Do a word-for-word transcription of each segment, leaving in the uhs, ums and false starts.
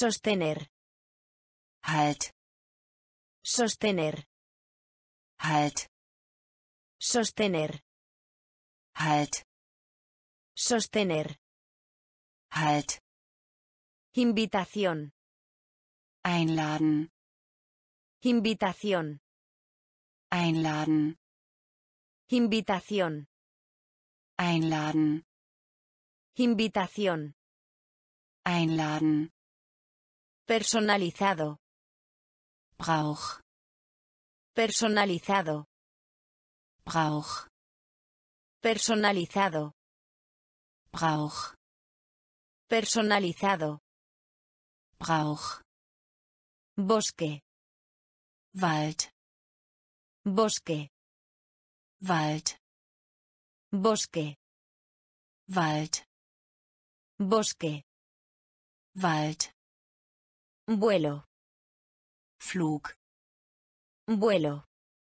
Sostener. Halt. Sostener. Halt. Sostener. Halt. Sostener. Halt. Invitación. Einladen. Invitación. Einladen. Invitación. Einladen. Invitación. Einladen. Personalizado. Brauch. Personalizado. Brauch. Personalizado. Brauch. Personalizado. Brauch. Bosque. Wald. Bosque. Wald. Bosque. Wald. Bosque. Wald. Vuelo. Flug. Vuelo.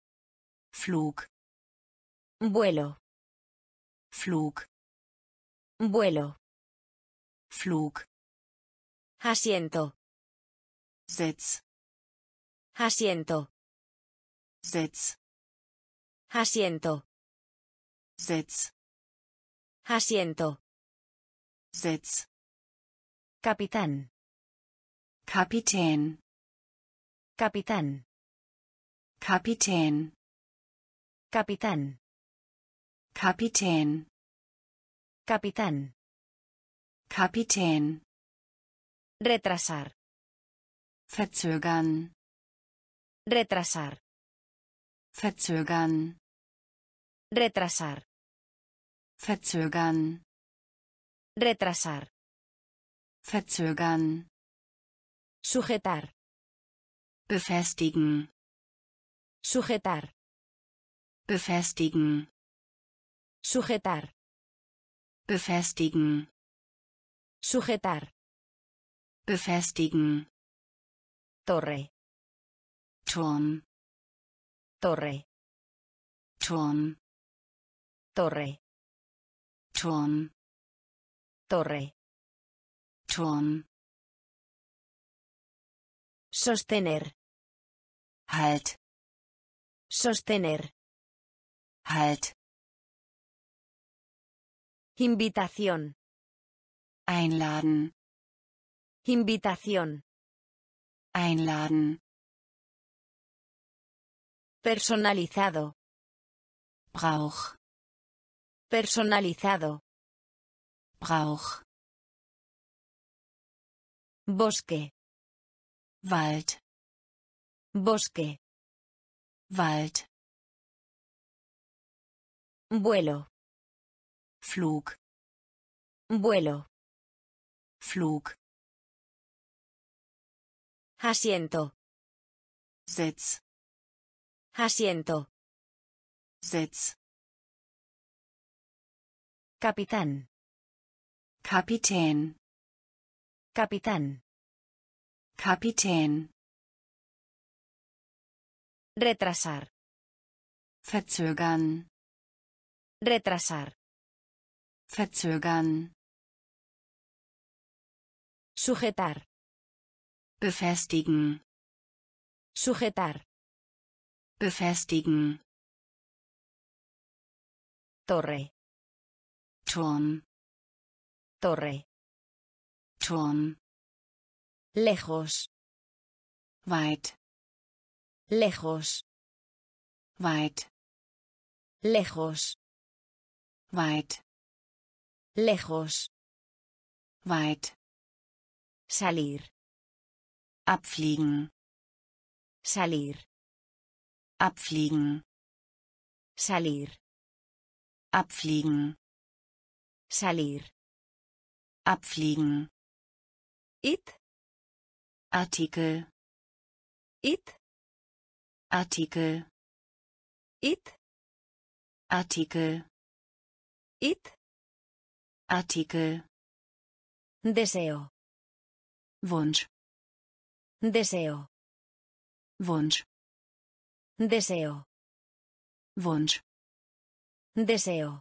Flug. Vuelo. Flug. Vuelo. Flug. Asiento. Sitz. Asiento. Sitz. Asiento. Sitz. Asiento. Sitz. Capitán. Kapitän. Capitán. Kapitän. Capitán. Kapitän. Capitán. Kapitän. Retrasar. Verzögern. Retrasar. Verzögern. Retrasar. Verzögern. Retrasar. Verzögern. Sujetar. Befestigen. Sujetar. Befestigen. Sujetar. Befestigen. Sujetar. Befestigen. Torre. Turm. Torre. Turm. Torre. Turm. Torre. Turm. Sostener. Halt. Sostener. Halt. Invitación. Einladen. Invitación. Einladen. Personalizado. Brauch. Personalizado. Brauch. Bosque. Wald. Bosque. Wald. Vuelo. Flug. Vuelo. Flug. Asiento. Sitz. Asiento. Sitz. Capitán. Kapitän. Capitán. Kapitän. Retrasar. Verzögern. Retrasar. Verzögern. Sujetar. Befestigen. Sujetar. Befestigen. Torre. Turm. Torre. Turm. Lejos. Weit. Lejos. Weit. Lejos. Weit. Lejos. Weit. Salir. Abfliegen. Salir. Abfliegen. Salir. Abfliegen. Salir. Abfliegen. It. Artikel. It. Artikel. It. Artikel. It. Artikel. Deseo. Wunsch. Deseo. Wunsch. Deseo. Wunsch. Deseo.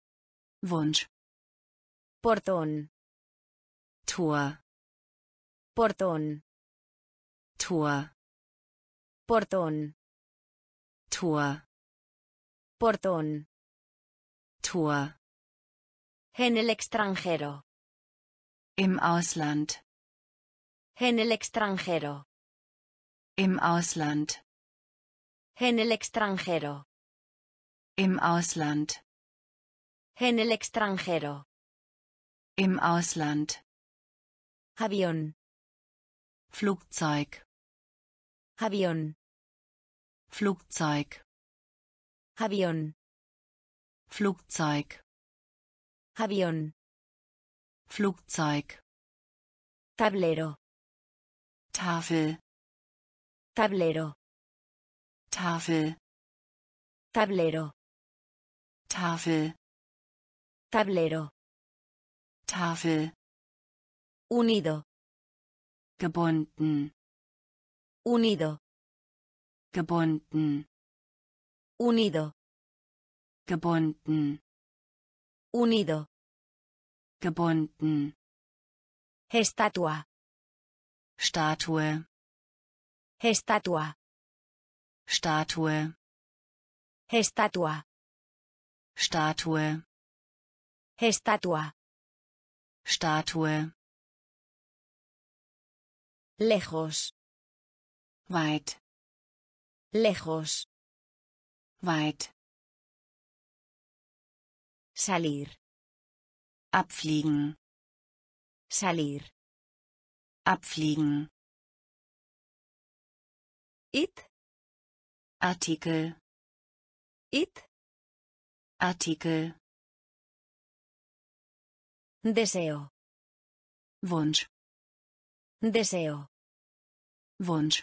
Wunsch. Portón. Tor. Portón. Tor. Portón. Tor. Portón. Tor. En el extranjero. Im Ausland. En el extranjero. Im Ausland. En el extranjero. Im Ausland. En el extranjero. Im Ausland. Avión. Flugzeug. Avión. Flugzeug. Avión. Flugzeug. Avión. Flugzeug. Tablero. Tafel. Tablero. Tafel. Tablero. Tafel. Tablero. Tafel. Unido. Gebunden. Unido. Gebunden. Unido. Gebunden. Unido. Gebunden. Estatua. Statue. Estatua. Statue. Estatua. Statue. Estatua. Statue. Lejos. Weit. Lejos. Weit. Salir. Abfliegen. Salir. Abfliegen. It. Artikel. It. Artikel. Deseo. Wunsch. Deseo. Wunsch.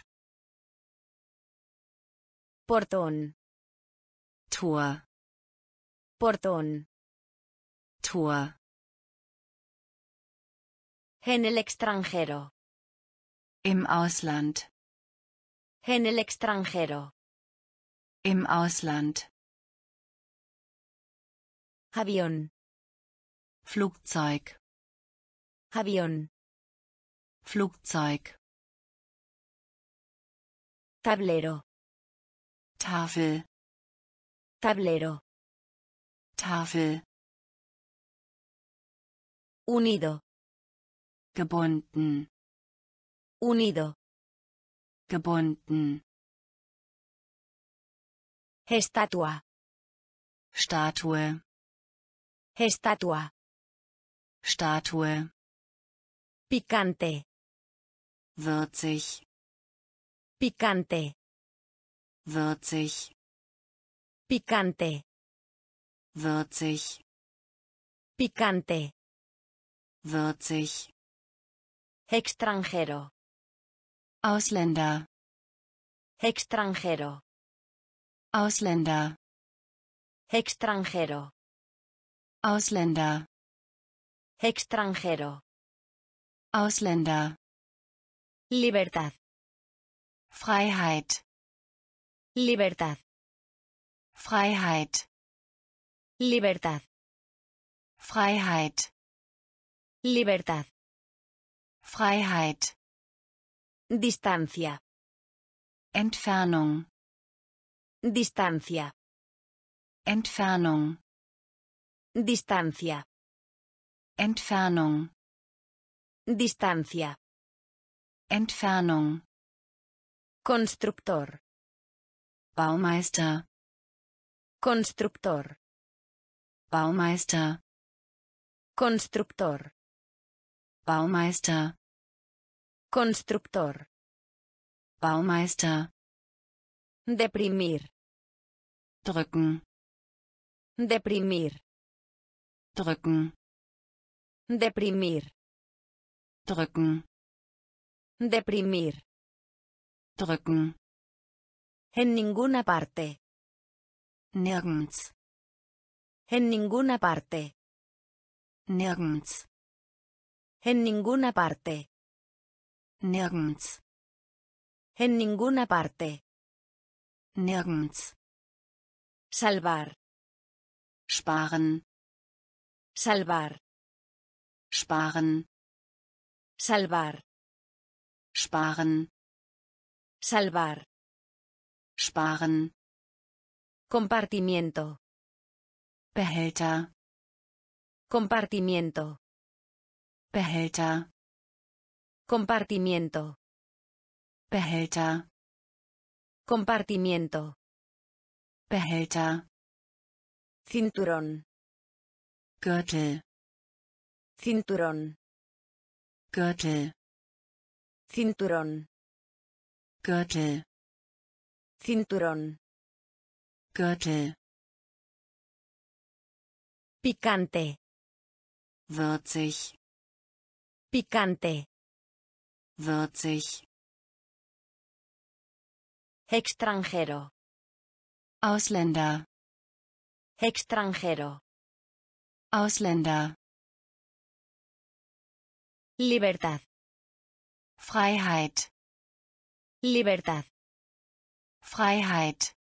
Portón. Tor. Portón. Tor. En el extranjero. Im Ausland. En el extranjero. Im Ausland. Avión. Flugzeug. Avión. Flugzeug. Tablero. Tafel. Tablero. Tafel. Unido. Gebunden. Unido. Gebunden. Estatua. Statue. Estatua. Statue. Picante. Würzig. Picante. Würzig. Picante. Würzig. Picante. Würzig. Extranjero. Ausländer. Extranjero. Ausländer. Extranjero. Ausländer. Extranjero. Ausländer. Libertad. Freiheit. Libertad. Freiheit. Libertad. Freiheit. Libertad. Freiheit. Distancia. Entfernung. Distancia. Entfernung. Distancia. Entfernung. Distancia. Entfernung. Constructor. Baumeister. Constructor. Baumeister. Constructor. Baumeister. Constructor. Baumeister. Deprimir. Drücken. Deprimir. Drücken. Deprimir. Drücken. Deprimir. Drücken. En ninguna parte. Nirgends. En ninguna parte. Nirgends. En ninguna parte. Nirgends. En ninguna parte. Nirgends. Salvar. Sparen. Salvar. Sparen. Salvar. sparen, salvar, sparen, compartimiento, Behälter, compartimiento, Behälter, compartimiento, Behälter, compartimiento, Behälter, cinturón, Gürtel, cinturón, Gürtel, cinturón, Gürtel, cinturón, Gürtel, picante, würzig, picante, würzig, extranjero, Ausländer, extranjero, Ausländer, libertad, Freiheit, libertad, Freiheit,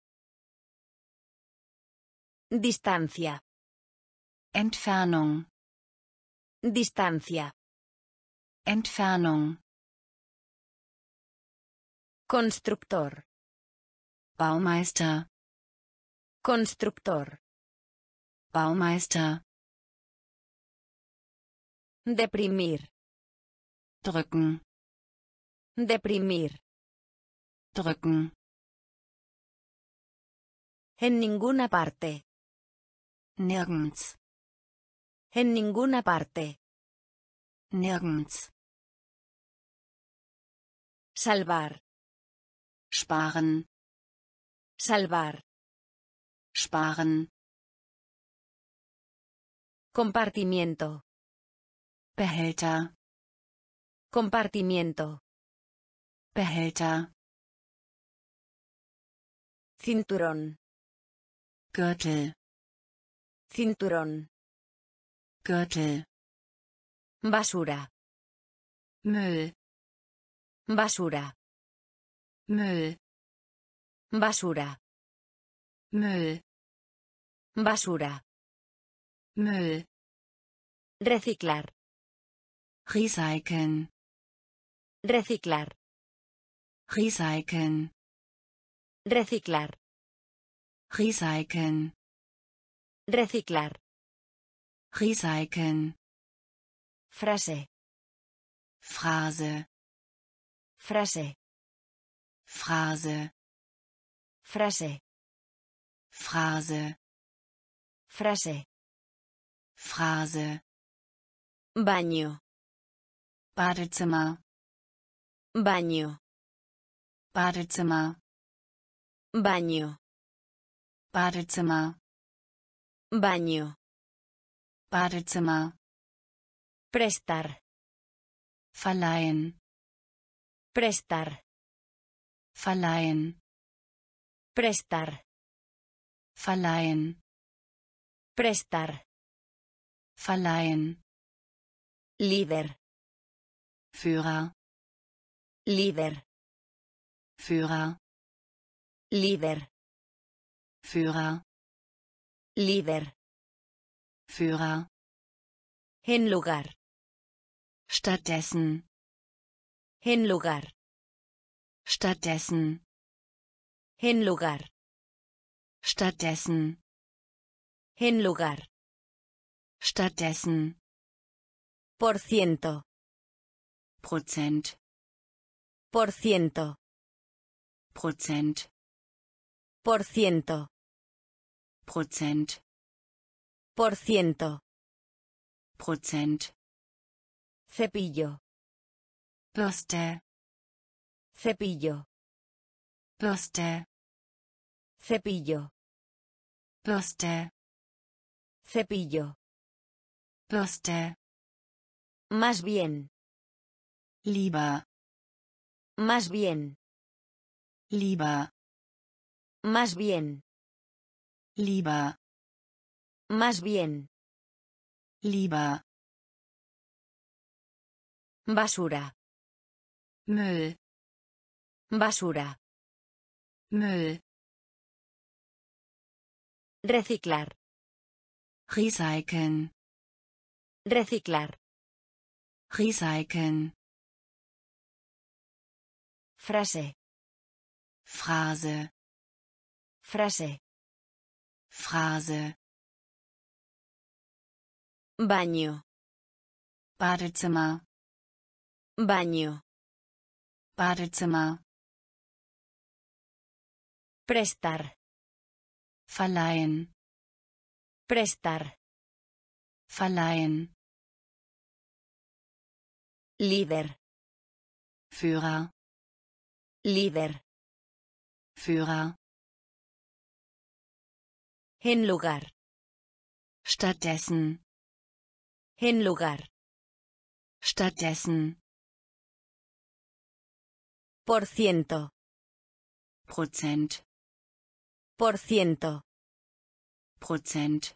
distancia, Entfernung, distancia, Entfernung, constructor, Baumeister, constructor, Baumeister, deprimir, drücken, deprimir, drücken, en ninguna parte, nirgends, en ninguna parte, nirgends, salvar, sparen, salvar, sparen, compartimiento, Behälter, compartimiento, Behälter, cinturón, Gürtel, cinturón, Gürtel, basura, Müll, basura, Müll, basura, Müll, basura, Müll, reciclar, recyceln, reciclar, recyceln, reciclar, recyceln, reciclar, recyceln, frase, Phrase, frase, Phrase, frase, Phrase, frase, Phrase, baño, Badezimmer, baño, Badezimmer, baño, Badezimmer, baño, Badezimmer, prestar, verleihen, prestar, verleihen, prestar, verleihen, prestar, verleihen, líder, Führer, líder, Führer, líder, Führer, líder, Führer, en lugar, stattdessen, en lugar, stattdessen, en lugar, stattdessen, en lugar, stattdessen, por ciento, Prozent, por ciento, Prozent, por ciento, Prozent, por ciento, Prozent, cepillo, Bürste, cepillo, Bürste, cepillo, Bürste, cepillo, Bürste, más bien, lieber, más bien, lieber, más bien, lieber, más bien, lieber, basura, Müll, basura, Müll, reciclar, recyceln, reciclar, recyceln, Frase. Phrase. Frase. Phrase. Baño. Badezimmer. Baño. Badezimmer. Prestar. Verleihen. Prestar. Verleihen. Líder. Führer. Líder. Führer. En lugar. Stattdessen. En lugar. Stattdessen. Por ciento. Prozent. Por ciento. Prozent.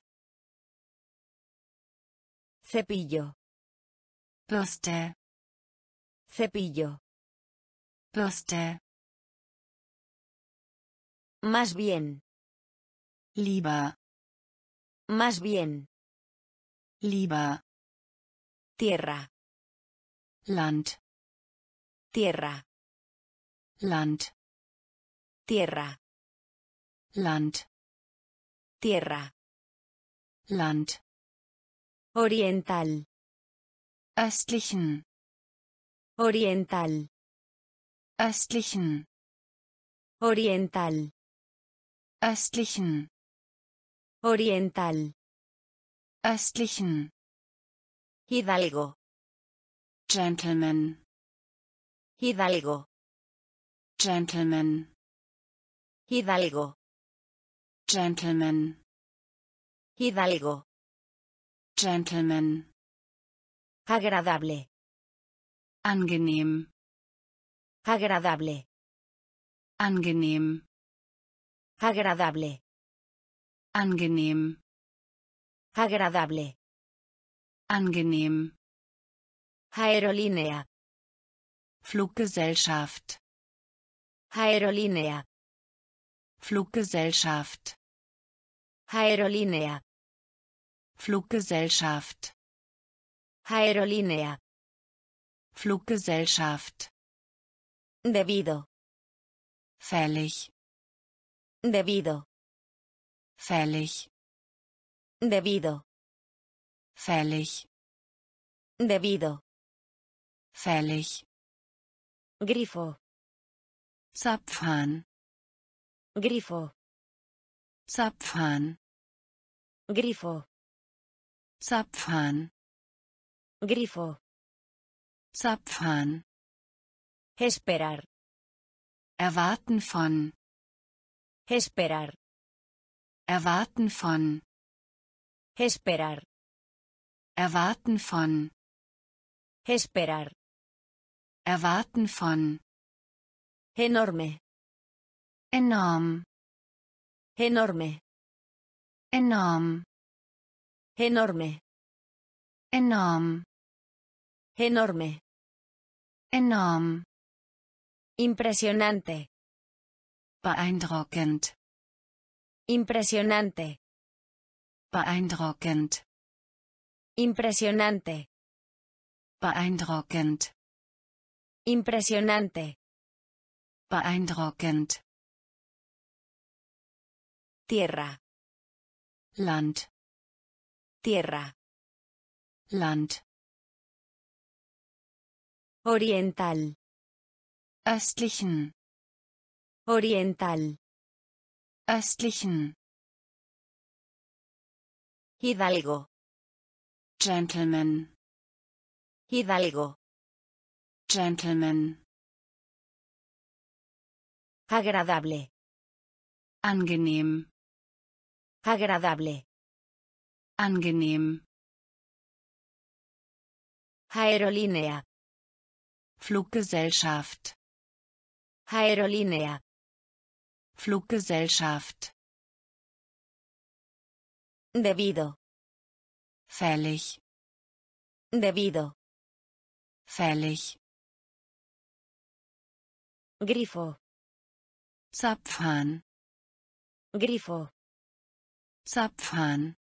Cepillo. Bürste. Cepillo. Bürste. Más bien. Lieber. Más bien. Lieber. Tierra. Land. Tierra. Land. Tierra. Land. Tierra. Land. Oriental. Östlichen. Oriental. Östlichen. Oriental. Östlichen. Oriental. Östlichen. Hidalgo. Gentleman. Hidalgo. Gentleman. Hidalgo. Gentleman. Hidalgo. Gentleman. Agradable. Angenehm. Agradable. Angenehm. Agradable. Angenehm. Agradable. Angenehm. Aerolínea. Fluggesellschaft. Aerolínea. Fluggesellschaft. Aerolínea. Fluggesellschaft. Aerolínea. Fluggesellschaft. Debido. Fällig. Debido. Fällig. Debido. Fällig. Debido. Fällig. Grifo. Zapfhahn. Grifo. Zapfhahn. Grifo. Zapfhahn. Grifo. Zapfhahn. Esperar. Erwarten von. Esperar. Erwarten von. Esperar. Erwarten von. Esperar. Erwarten von. Enorme. Enorm. Enorme. Enorm. Enorme. Enorm. Enorme. Enorm. Impresionante. Beeindruckend. Impresionante. Beeindruckend. Impresionante. Beeindruckend. Impresionante. Beeindruckend. Tierra. Land. Tierra. Land. Oriental. Östlichen. Oriental. Östlichen. Hidalgo. Gentleman. Hidalgo. Gentleman. Agradable. Angenehm. Agradable. Angenehm. Aerolínea. Fluggesellschaft. Aerolínea. Fluggesellschaft. Debido. Fällig. Debido. Fällig. Grifo. Zapfhahn. Grifo. Zapfhahn.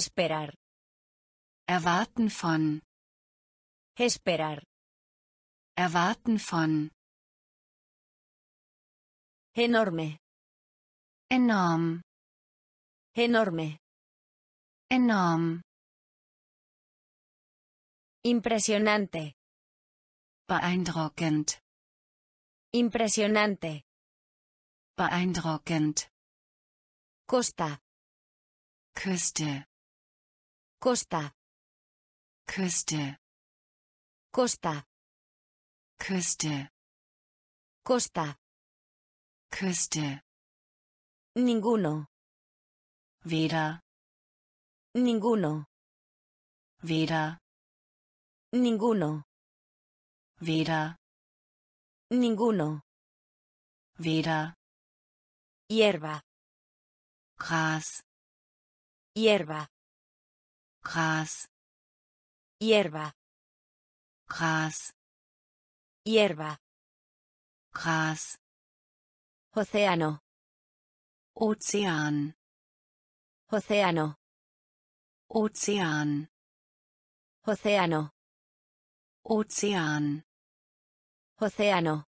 Esperar. Erwarten von. Esperar. Erwarten von. Enorme. Enorm. Enorme. Enorm. Impresionante. Beeindruckend. Impresionante. Beeindruckend. Costa. Küste. Costa. Küste. Costa. Küste. Costa. Küste. Ninguno. Weder. Ninguno. Weder. Ninguno. Weder. Ninguno. Weder. Hierba. Gras. Hierba. Gras. Hierba. Gras. Hierba. Gras. Océano. Ozean. Océano. Ozean. Océano. Ozean. Océano.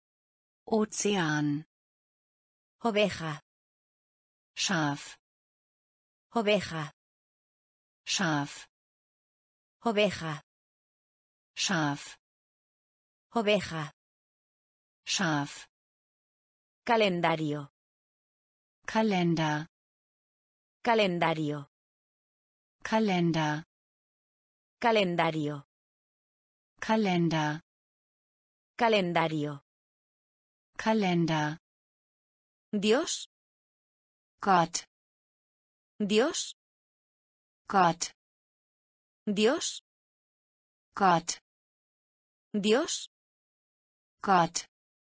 Ozean. Oveja. Schaf. Oveja. Schaf. Oveja. Schaf. Oveja. Schaf. Calendario. Kalender. Calendario. Kalender. Calendario. Kalender. Calendario. Kalender. Dios. Gott. Dios. Gott. Dios. Gott. Dios. Gott.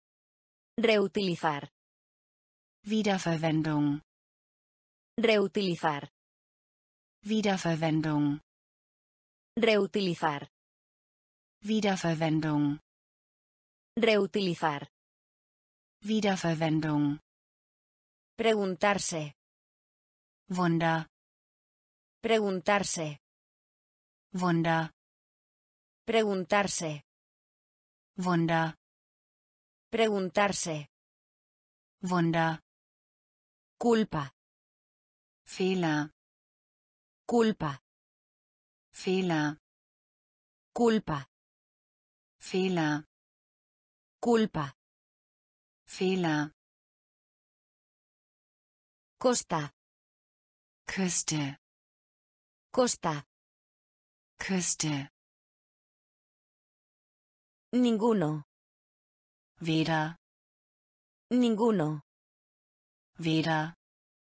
Reutilizar. Wiederverwendung. Reutilizar. Wiederverwendung. Reutilizar. Wiederverwendung. Reutilizar. Wiederverwendung. Preguntarse. Wunder. Preguntarse. Wunder. Preguntarse. Wunder. Preguntarse. Wunder. Culpa. Fehler. Culpa. Fehler. Culpa. Fehler. Culpa. Fehler. Costa. Küste. Costa. Küste. Ninguno. Weder. Ninguno. Weder.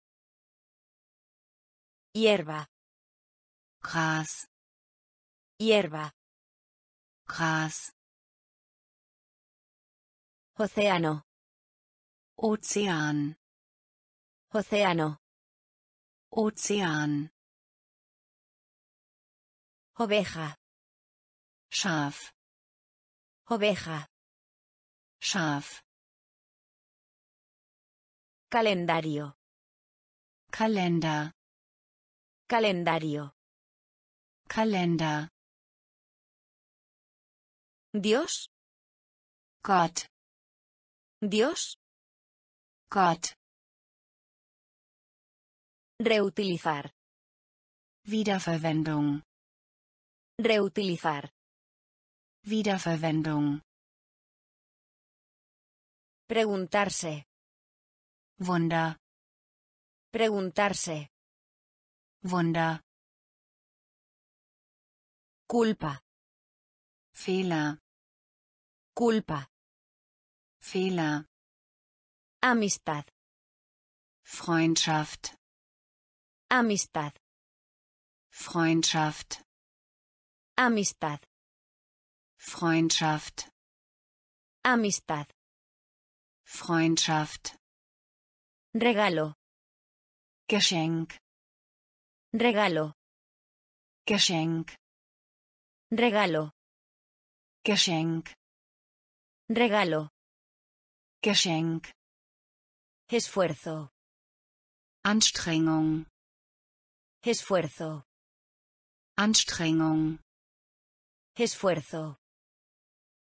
Hierba. Gras. Hierba. Gras. Océano. Ozean. Océano. Ozean. Oveja. Schaf. Oveja. Schaf. Calendario. Kalender. Calendario. Kalender. Dios. Gott. Dios. Gott. Reutilizar. Wiederverwendung. Reutilizar. Wiederverwendung. Preguntarse. Wunder. Preguntarse. Wunder. Culpa. Fehler. Culpa. Fehler. Amistad. Freundschaft. Amistad. Freundschaft. Amistad. Freundschaft. Amistad. Freundschaft. Regalo. Geschenk. Regalo. Geschenk. Regalo. Geschenk. Regalo. Geschenk. Esfuerzo. Anstrengung. Esfuerzo. Anstrengung. Esfuerzo.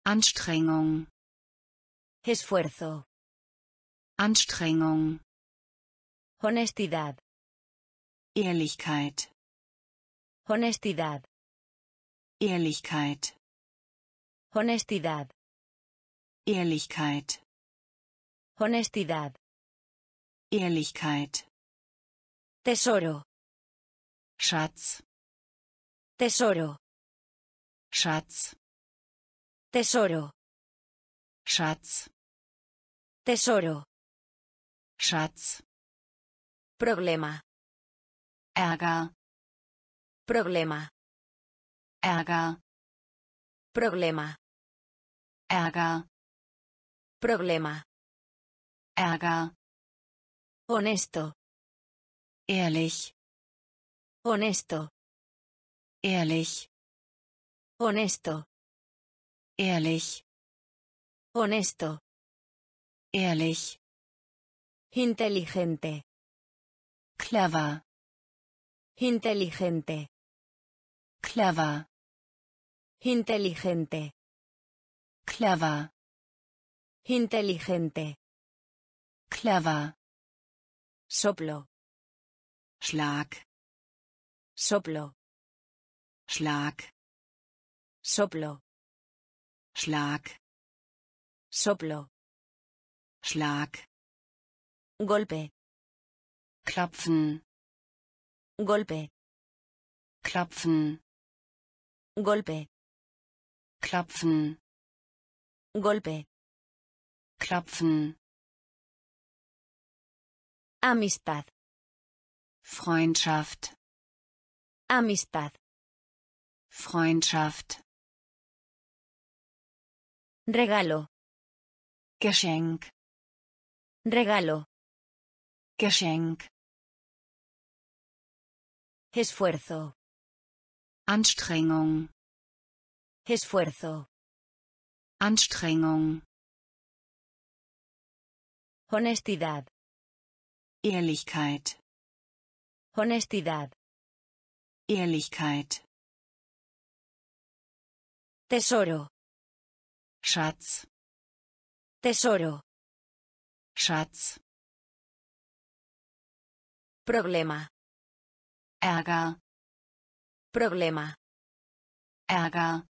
Anstrengung. Esfuerzo. Anstrengung. Honestidad. Ehrlichkeit. Honestidad. Ehrlichkeit. Honestidad. Ehrlichkeit. Honestidad. Ehrlichkeit. Tesoro. Schatz. Tesoro. Schatz. Tesoro. Schatz. Tesoro. Schatz. Problema. Ärger. Problema. Ärger. Problema. Ärger. Problema. Ärger. Honesto. Ehrlich. Honesto. Ehrlich. Honesto. Ehrlich. Honesto. Ehrlich. Inteligente. Clever. Inteligente. Clever. Inteligente. Clever. Inteligente. Clever. Soplo. Schlag. Soplo. Schlag. Soplo. Schlag. Soplo. Schlag. Golpe. Klopfen. Golpe. Klopfen. Golpe. Klopfen. Golpe. Klopfen. Amistad. Freundschaft. Amistad. Freundschaft. Regalo. Geschenk. Regalo. Geschenk. Esfuerzo. Anstrengung. Esfuerzo. Anstrengung. Honestidad. Ehrlichkeit. Honestidad. Ehrlichkeit. Tesoro. Schatz. Tesoro. Schatz. Problema. Ärger. Problema. Ärger.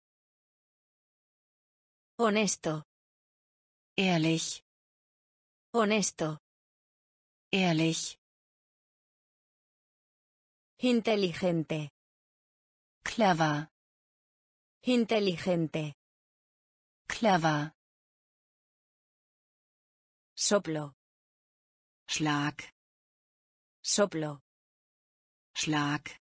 Honesto. Ehrlich. Honesto. Ehrlich. Inteligente. Clever. Inteligente. Clever. Soplo. Schlag. Soplo. Schlag.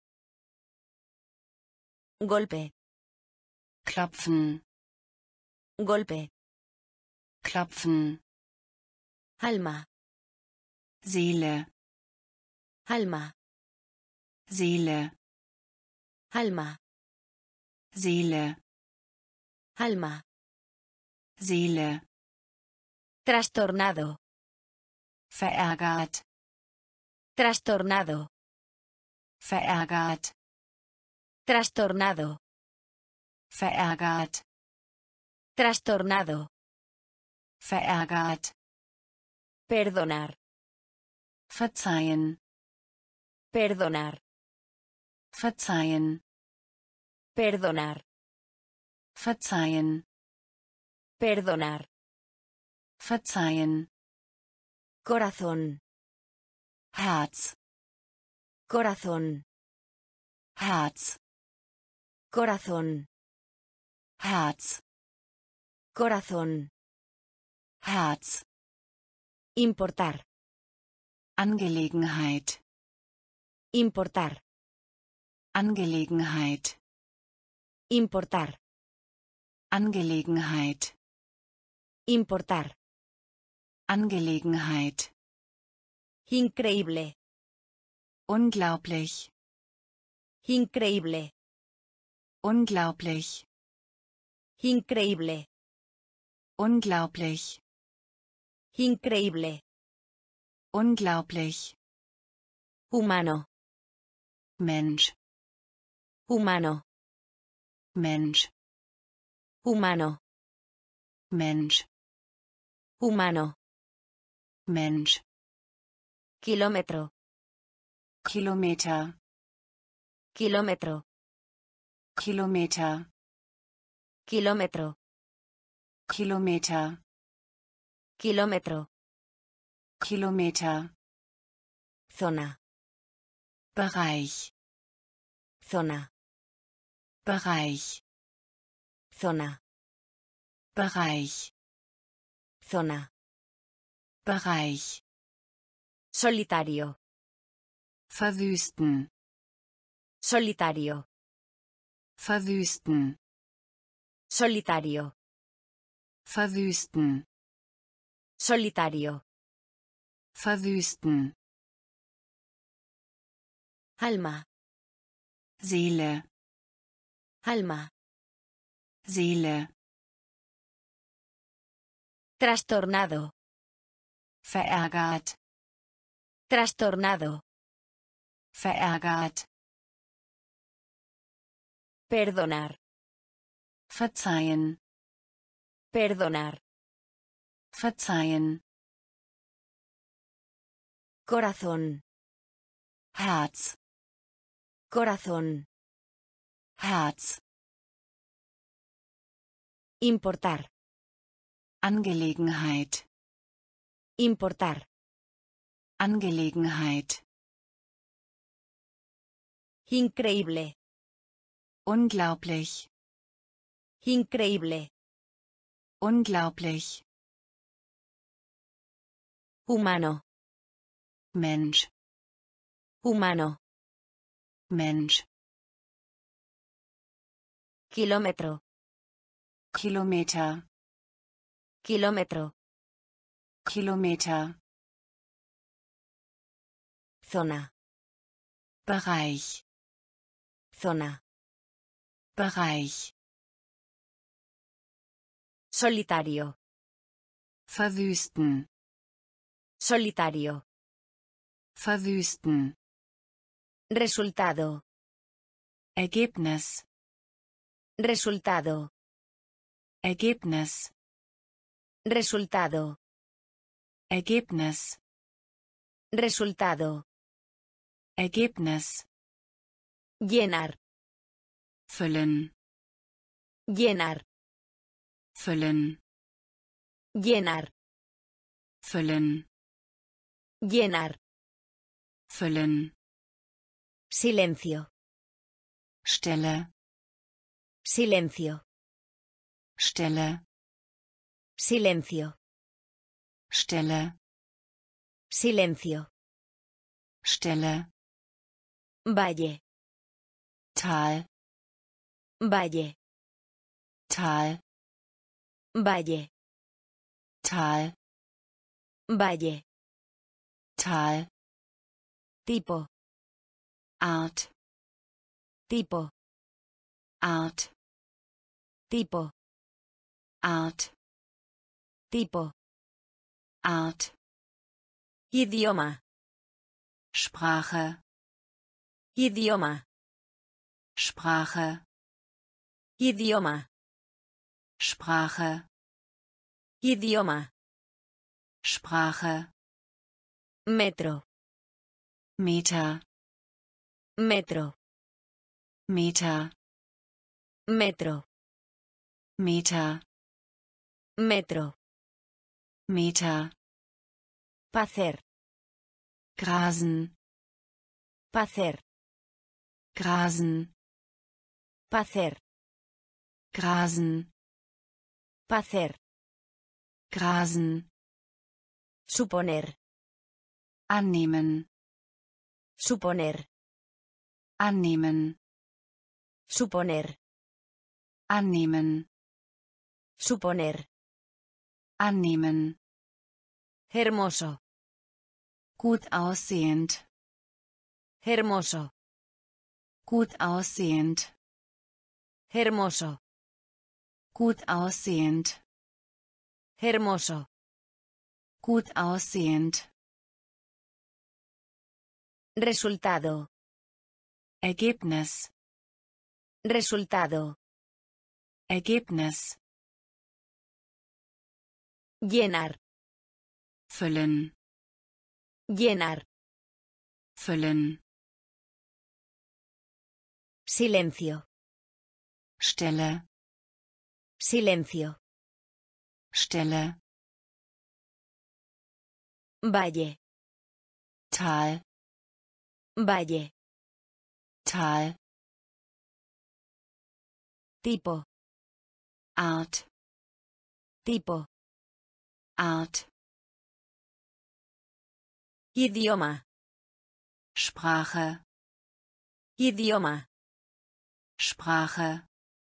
Golpe. Klopfen. Golpe. Klopfen. Alma. Seele. Alma. Seele. Alma. Seele. Alma. Seele. Trastornado. Verärgert. Trastornado. Verärgert. Trastornado. Verärgert. Trastornado. Verärgert. Perdonar. Verzeihen. Perdonar. Verzeihen. Perdonar. Verzeihen. Perdonar. Verzeihen. Corazón. Herz. Corazón. Herz. Corazón. Herz. Corazón. Herz. Importar. Angelegenheit. Importar. Angelegenheit. Importar. Angelegenheit. Importar. Angelegenheit. Increíble. Unglaublich. Increíble. Unglaublich. Increíble. Unglaublich. Increíble. Unglaublich. Humano. Mensch. Humano. Mensch. Humano. Mensch. Humano. Mensch. Kilómetro. Kilometer. Kilómetro. Kilometer. Kilómetro. Kilometer. Kilómetro. Kilometer. Zona. Bereich. Zona. Bereich. Zona. Bereich. Zona. Bereich. Solitario. Verwüsten. Solitario. Verwüsten. Solitario. Verwüsten. Solitario. Verwüsten. Alma. Seele. Alma. Seele. Trastornado. Verärgert. Trastornado. Verärgert. Perdonar. Verzeihen. Perdonar. Verzeihen. Corazón. Herz. Corazón. Herz. Importar. Angelegenheit. Importar. Angelegenheit. Increíble. Unglaublich. Increíble. Unglaublich. Humano. Mensch. Humano. Mensch. Kilómetro. Kilometer. Kilómetro. Kilometer. Zona. Bereich. Zona. Bereich. Solitario. Verwüsten. Solitario. Verwüsten. Resultado. Ergebnis. Resultado. Ergebnis. Resultado. Ergebnis. Resultado. Ergebnis. Llenar. Füllen. Llenar. Füllen. Llenar. Füllen. Llenar. Füllen. Silencio. Stelle. Silencio. Stelle. Silencio. Stelle. Silencio. Stelle. Valle. Tal. Valle. Tal. Valle. Tal. Valle. Tal. Tipo. Art. Tipo. Art. Tipo. Art. Tipo. Art. Idioma. Sprache. Idioma. Sprache. Idioma. Sprache. Idioma. Sprache. Metro. Meter. Metro. Meter. Metro. Meter. Metro. Meter. Pacer. Grasen. Pacer. Grasen. Pacer. Grasen. Pacer. Grasen. Suponer. Annehmen. Suponer. Annehmen. Suponer. Annehmen. Suponer. Annehmen. Hermoso. Gut aussehend. Hermoso. Gut aussehend. Hermoso. Gut aussehend. Hermoso. Gut aussehend. Resultado. Ergebnis. Resultado. Ergebnis. Llenar. Füllen. Llenar. Füllen. Silencio. Stille. Silencio. Stille. Valle. Tal. Valle. Tal. Tipo. Art. Tipo. Art. Idioma. Sprache. Idioma. Sprache.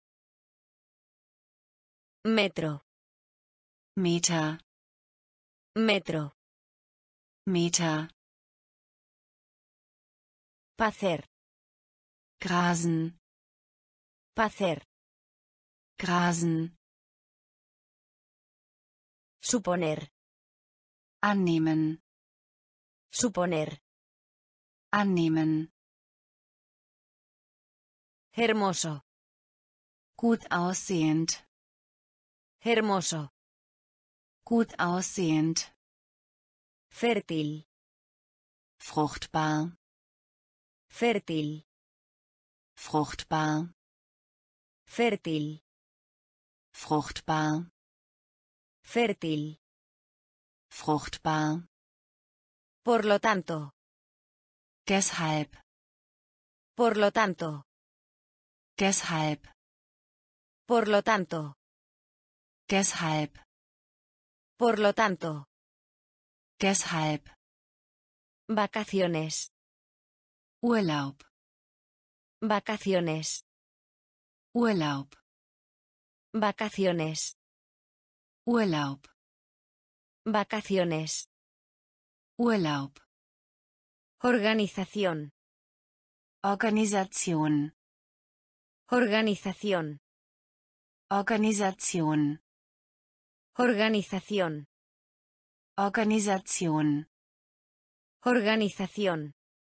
Metro. Meter. Metro. Meter. Pacer. Grasen. Pacer. Grasen. Suponer. Annehmen. Suponer. Annehmen. Hermoso. Gut aussehend. Hermoso. Gut aussehend. Fértil. Fruchtbar. Fértil. Fruchtbar. Fértil. Fruchtbar. Fértil. Fruchtbar. Por lo tanto. Deshalb. Por lo tanto. Deshalb. Por lo tanto. Deshalb. Por lo tanto. Deshalb. Vacaciones. Urlaub. Vacaciones. Urlaub. Vacaciones. Urlaub. Vacaciones. Urlaub. Organización. Organisation. Organización. Organisation. Organización. Organisation. Organización.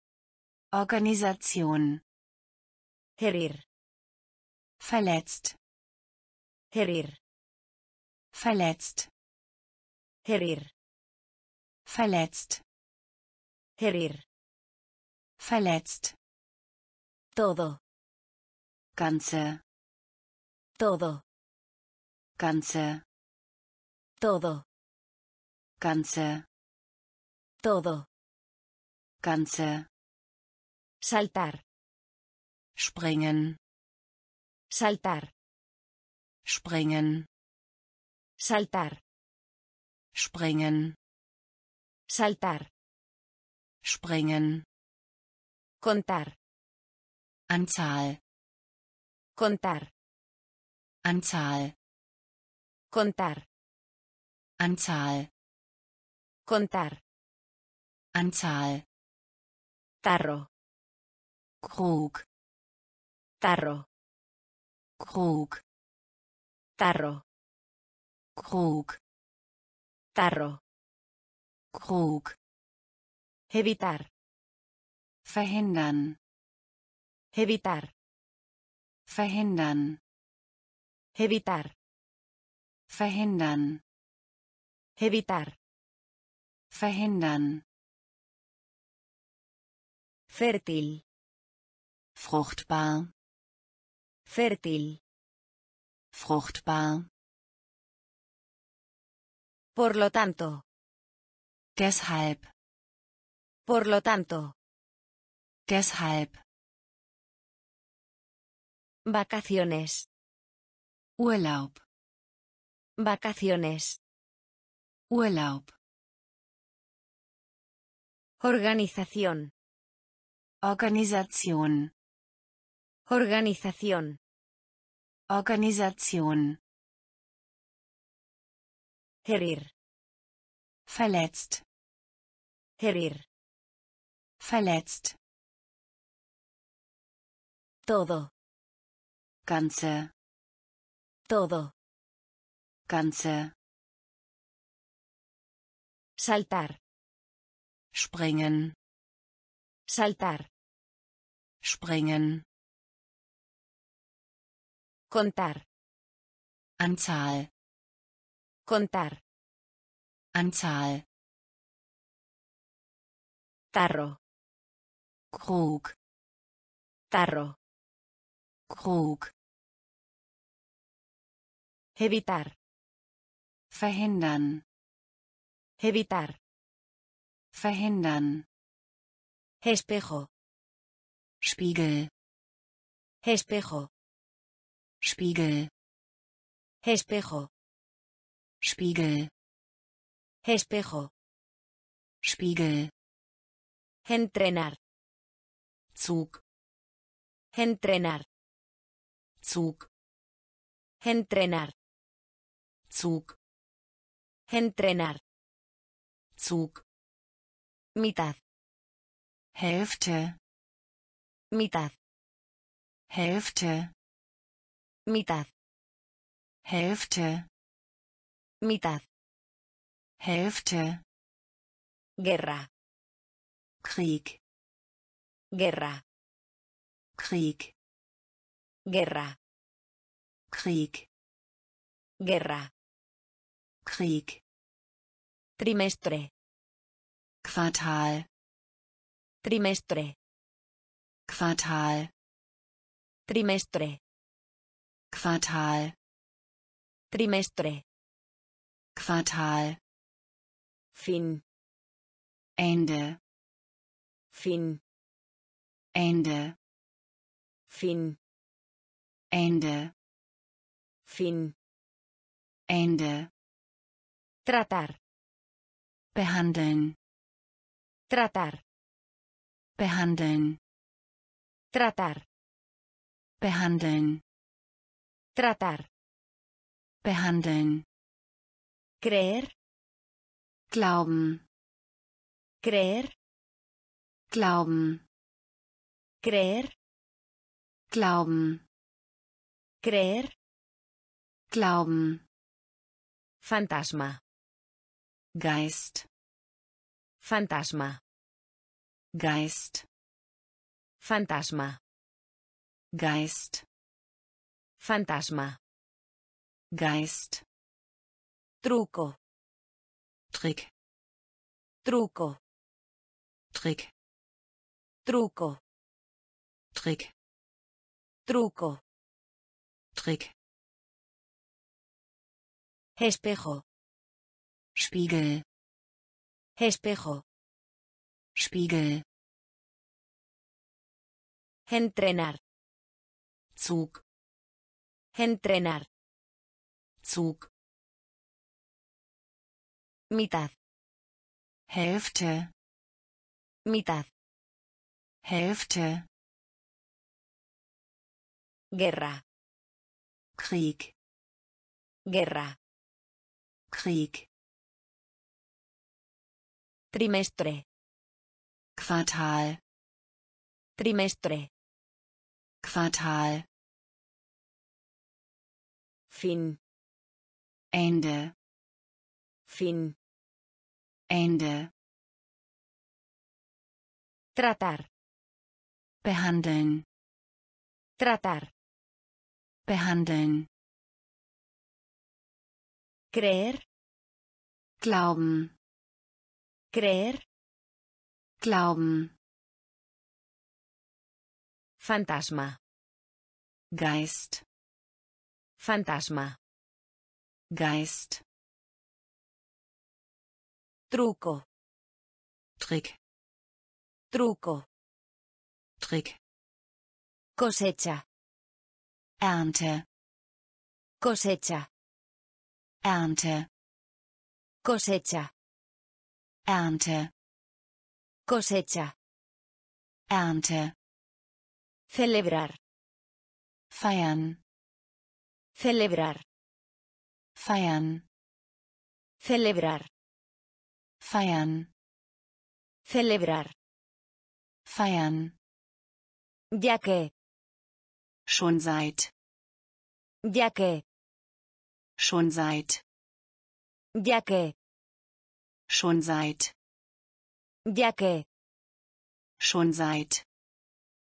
Organisation. Herir. Verletzt. Herir. Verletzt. Herir. Verletzt. Herir. Verletzt. Todo. Ganze. Todo. Ganze. Todo. Ganze. Todo. Ganze. Saltar. Springen. Saltar. Springen. Saltar. Springen. Saltar. Springen. Contar. Anzahl. Contar. Anzahl. Contar. Anzahl. Contar. Anzahl. Tarro. Krug. Tarro. Krug. Tarro. Krug. Tarro. Krug. Evitar. Verhindern. Evitar. Verhindern. Evitar. Verhindern. Evitar. Verhindern. Fértil. Fruchtbar. Fértil. Fruchtbar. Por lo tanto. Deshalb. Por lo tanto. Deshalb. Vacaciones. Urlaub. Vacaciones. Urlaub. Organización. Organisation. Organización. Organisation. Herir. Verletzt. Herir. Verletzt. Todo. Ganze. Todo. Ganze. Saltar. Springen. Saltar. Springen. Contar. Anzahl. Contar. Anzahl. Tarro. Krug. Tarro. Krug. Evitar. Verhindern. Evitar. Verhindern. Espejo. Spiegel. Espejo. Spiegel. Espejo. Spiegel. Espejo. Spiegel. Entrenar. Zug. Entrenar. Zug. Entrenar. Zug. Entrenar. Zug. Mitad. Hälfte. Mitad. Hälfte. Mitad. Hälfte. Mitad. Hälfte. Guerra. Krieg. Guerra. Krieg. Guerra. Krieg. Guerra. Krieg. Trimestre. Quartal. Trimestre. Quartal. Trimestre. Quartal. Trimestre. Quartal. Fin. Ende. Fin. Ende. Fin. Ende. Fin. Ende. Tratar. Behandeln. Tratar. Behandeln. Tratar. Behandeln. Tratar. Behandeln. Creer. Glauben. Creer. Glauben. Creer. Glauben. Creer. Glauben. Fantasma. Geist. Fantasma. Geist. Fantasma. Geist. Fantasma. Geist. Truco. Trick. Truco. Trick. Truco. Trick. Truco. Trick. Espejo. Spiegel. Espejo. Spiegel. Entrenar. Zug. Entrenar. Zug. Mitad. Hälfte. Mitad. Hälfte. Guerra. Krieg. Guerra. Krieg. Trimestre. Quartal. Trimestre. Quartal. Fin. Ende. Fin. Ende. Tratar. Behandeln. Tratar. Behandeln. Creer. Glauben. Creer. Glauben. Fantasma. Geist. Fantasma. Geist. Truco. Trick. Truco. Trick. Cosecha. Ernte. Cosecha. Ernte. Cosecha. Ernte. Cosecha. Ernte. Celebrar. Feiern. Celebrar. Feiern. Celebrar. Feiern. Celebrar. Feiern. Ya que. Schon seit. Ya que. Schon seit. Ya que. Schon seit. Ya que. Schon seit.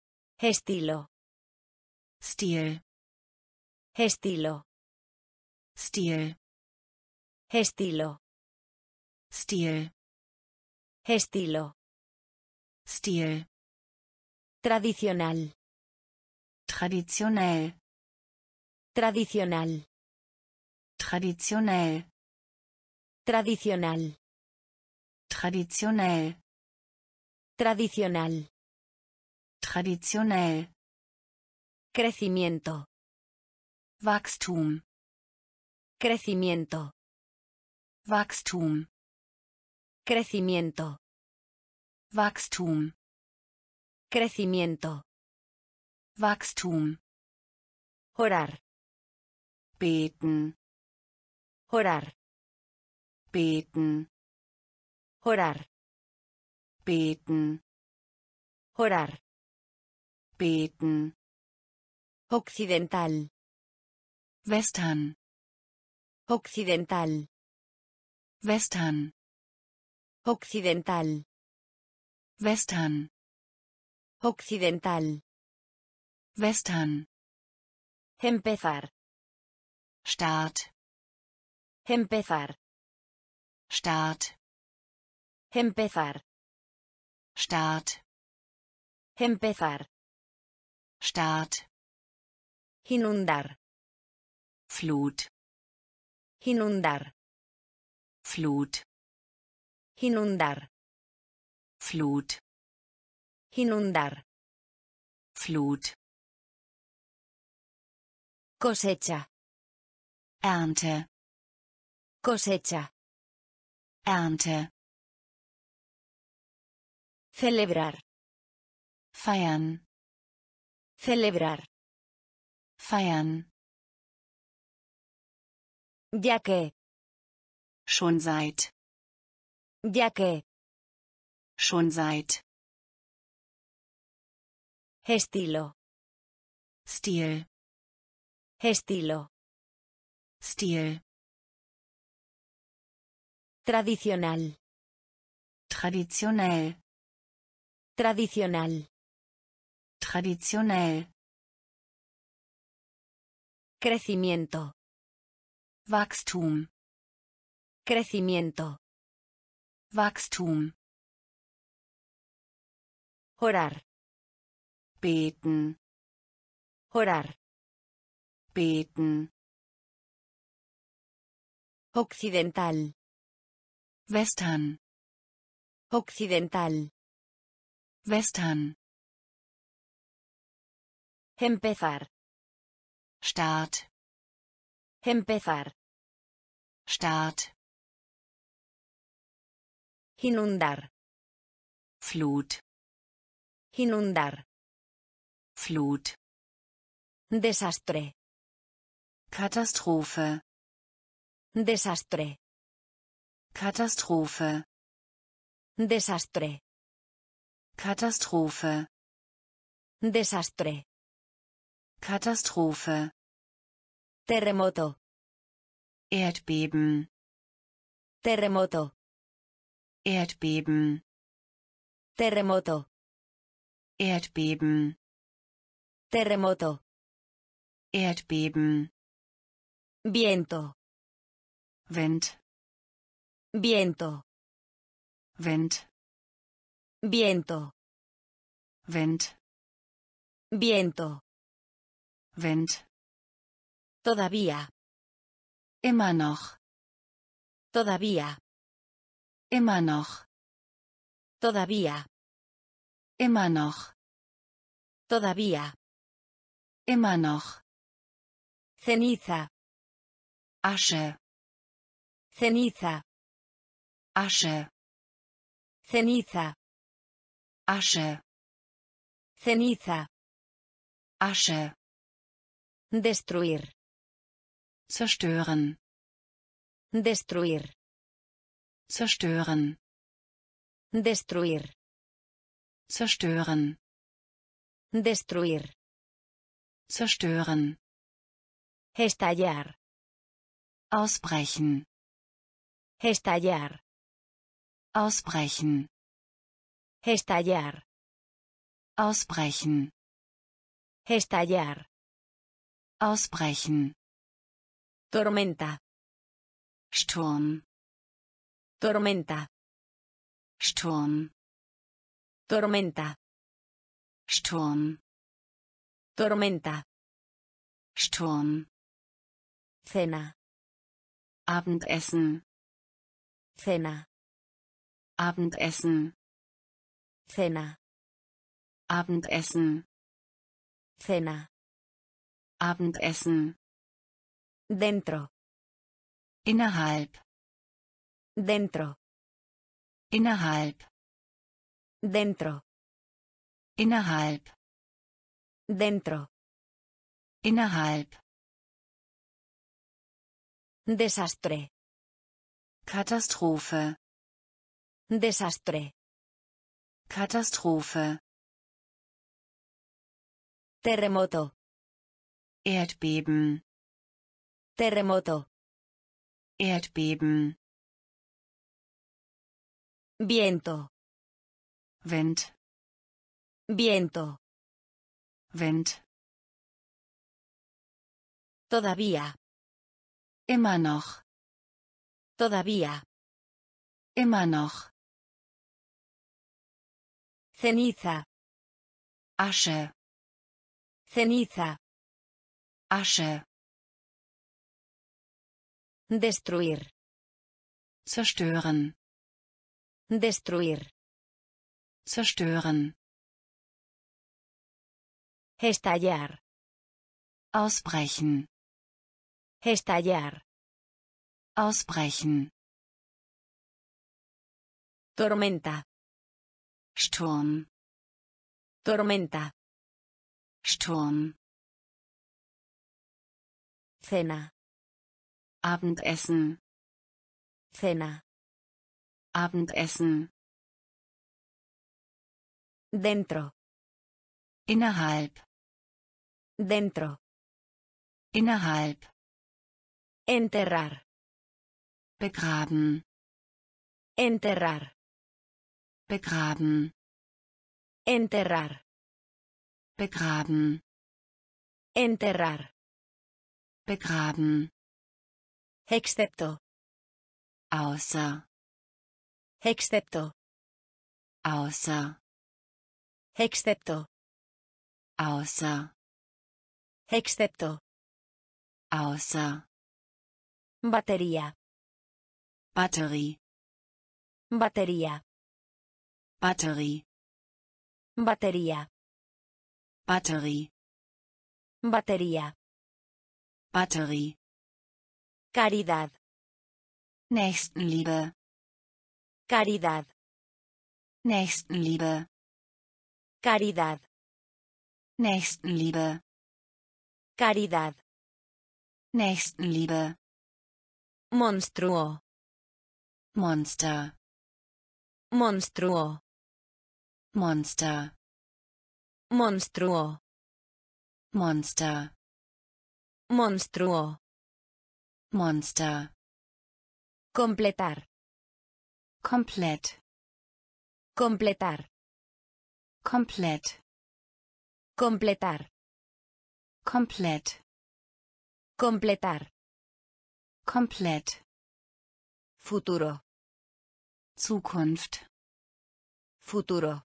Estilo. Stil. Estilo. Stil. Estilo. Stil. Estilo. Stil. Tradicional. Traditionell. Tradicional. Traditionell. Tradicional. Traditionell. Tradicional. Traditionell. Crecimiento. Wachstum. Crecimiento. Wachstum. Crecimiento. Wachstum. Crecimiento. Wachstum. Orar. Beten. Orar. Beten. Orar. Beten. Orar. Beten. Occidental. Western. Occidental. Western. Occidental. Western. Occidental. Western. Empezar. Start. Empezar. Start. Empezar. Start. Empezar. Start. Inundar. Flut. Inundar. Flut. Inundar. Flut. Inundar. Flut. Cosecha. Ernte. Cosecha. Ernte. Celebrar. Feiern. Celebrar. Feiern. Ya que. Schon seit. Ya que. Schon seit. Estilo. Stil. Estilo. Stil. Tradicional. Traditionell. Tradicional. Traditionell. Crecimiento. Wachstum. Crecimiento. Wachstum. Orar. Beten. Orar. Beten. Occidental. Western. Occidental. Western. Empezar. Start. Empezar. Start. Inundar. Flut. Inundar. Flut. Desastre. Katastrophe. Desastre. Katastrophe. Desastre. Katastrophe. Desastre. Katastrophe. Terremoto. Erdbeben. Terremoto. Erdbeben. Terremoto. Erdbeben. Terremoto. Erdbeben. Viento. Wind. Viento. Wind. Viento. Wind. Viento. Wind. Todavía. Immer noch. Todavía. Immer noch. Todavía. Immer noch. Todavía. Immer noch. Ceniza. Asche. Ceniza. Asche. Ceniza. Asche. Ceniza. Asche. Destruir. Zerstören. Destruir. Zerstören. Destruir. Zerstören. Destruir. Zerstören. Estallar. Ausbrechen. Estallar. Ausbrechen. Estallar. Ausbrechen. Estallar. Ausbrechen. Tormenta. Sturm. Tormenta. Sturm. Tormenta. Sturm. Tormenta. Sturm. Cena. Abendessen. Cena. Abendessen. Cena. Abendessen. Cena. Abendessen. Dentro. Innerhalb. Dentro. Innerhalb. Dentro. Innerhalb. Dentro. Innerhalb. Desastre. Katastrophe. Desastre. Katastrophe. Terremoto. Erdbeben. Terremoto. Erdbeben. Viento. Wind. Viento. Wind. Todavía. Immer noch. Todavía. Immer noch. Ceniza. Asche. Ceniza. Asche. Destruir. Zerstören. Destruir. Zerstören. Estallar. Ausbrechen. Estallar. Ausbrechen. Tormenta. Sturm. Tormenta. Sturm. Cena. Abendessen. Cena. Abendessen. Dentro. Innerhalb. Dentro. Innerhalb. Enterrar. Begraben. Enterrar. Begraben. Enterrar. Begraben. Enterrar. Begraben. Excepto. Außer. Excepto. Außer. Excepto. Außer. Excepto. Außer. Batería. Batterie. Batería. Batterie. Batería. Batterie. Batería. Batterie. Caridad. Nächstenliebe. Caridad. Nächstenliebe. Caridad. Nächstenliebe. Caridad. Nächstenliebe. Monstruo. Monster. Monstruo. Monster. Monstruo. Monster. Monstruo. Monster. Completar. Komplett. Completar. Komplett. Completar. Komplett. Completar. Komplett. Futuro. Zukunft. Futuro.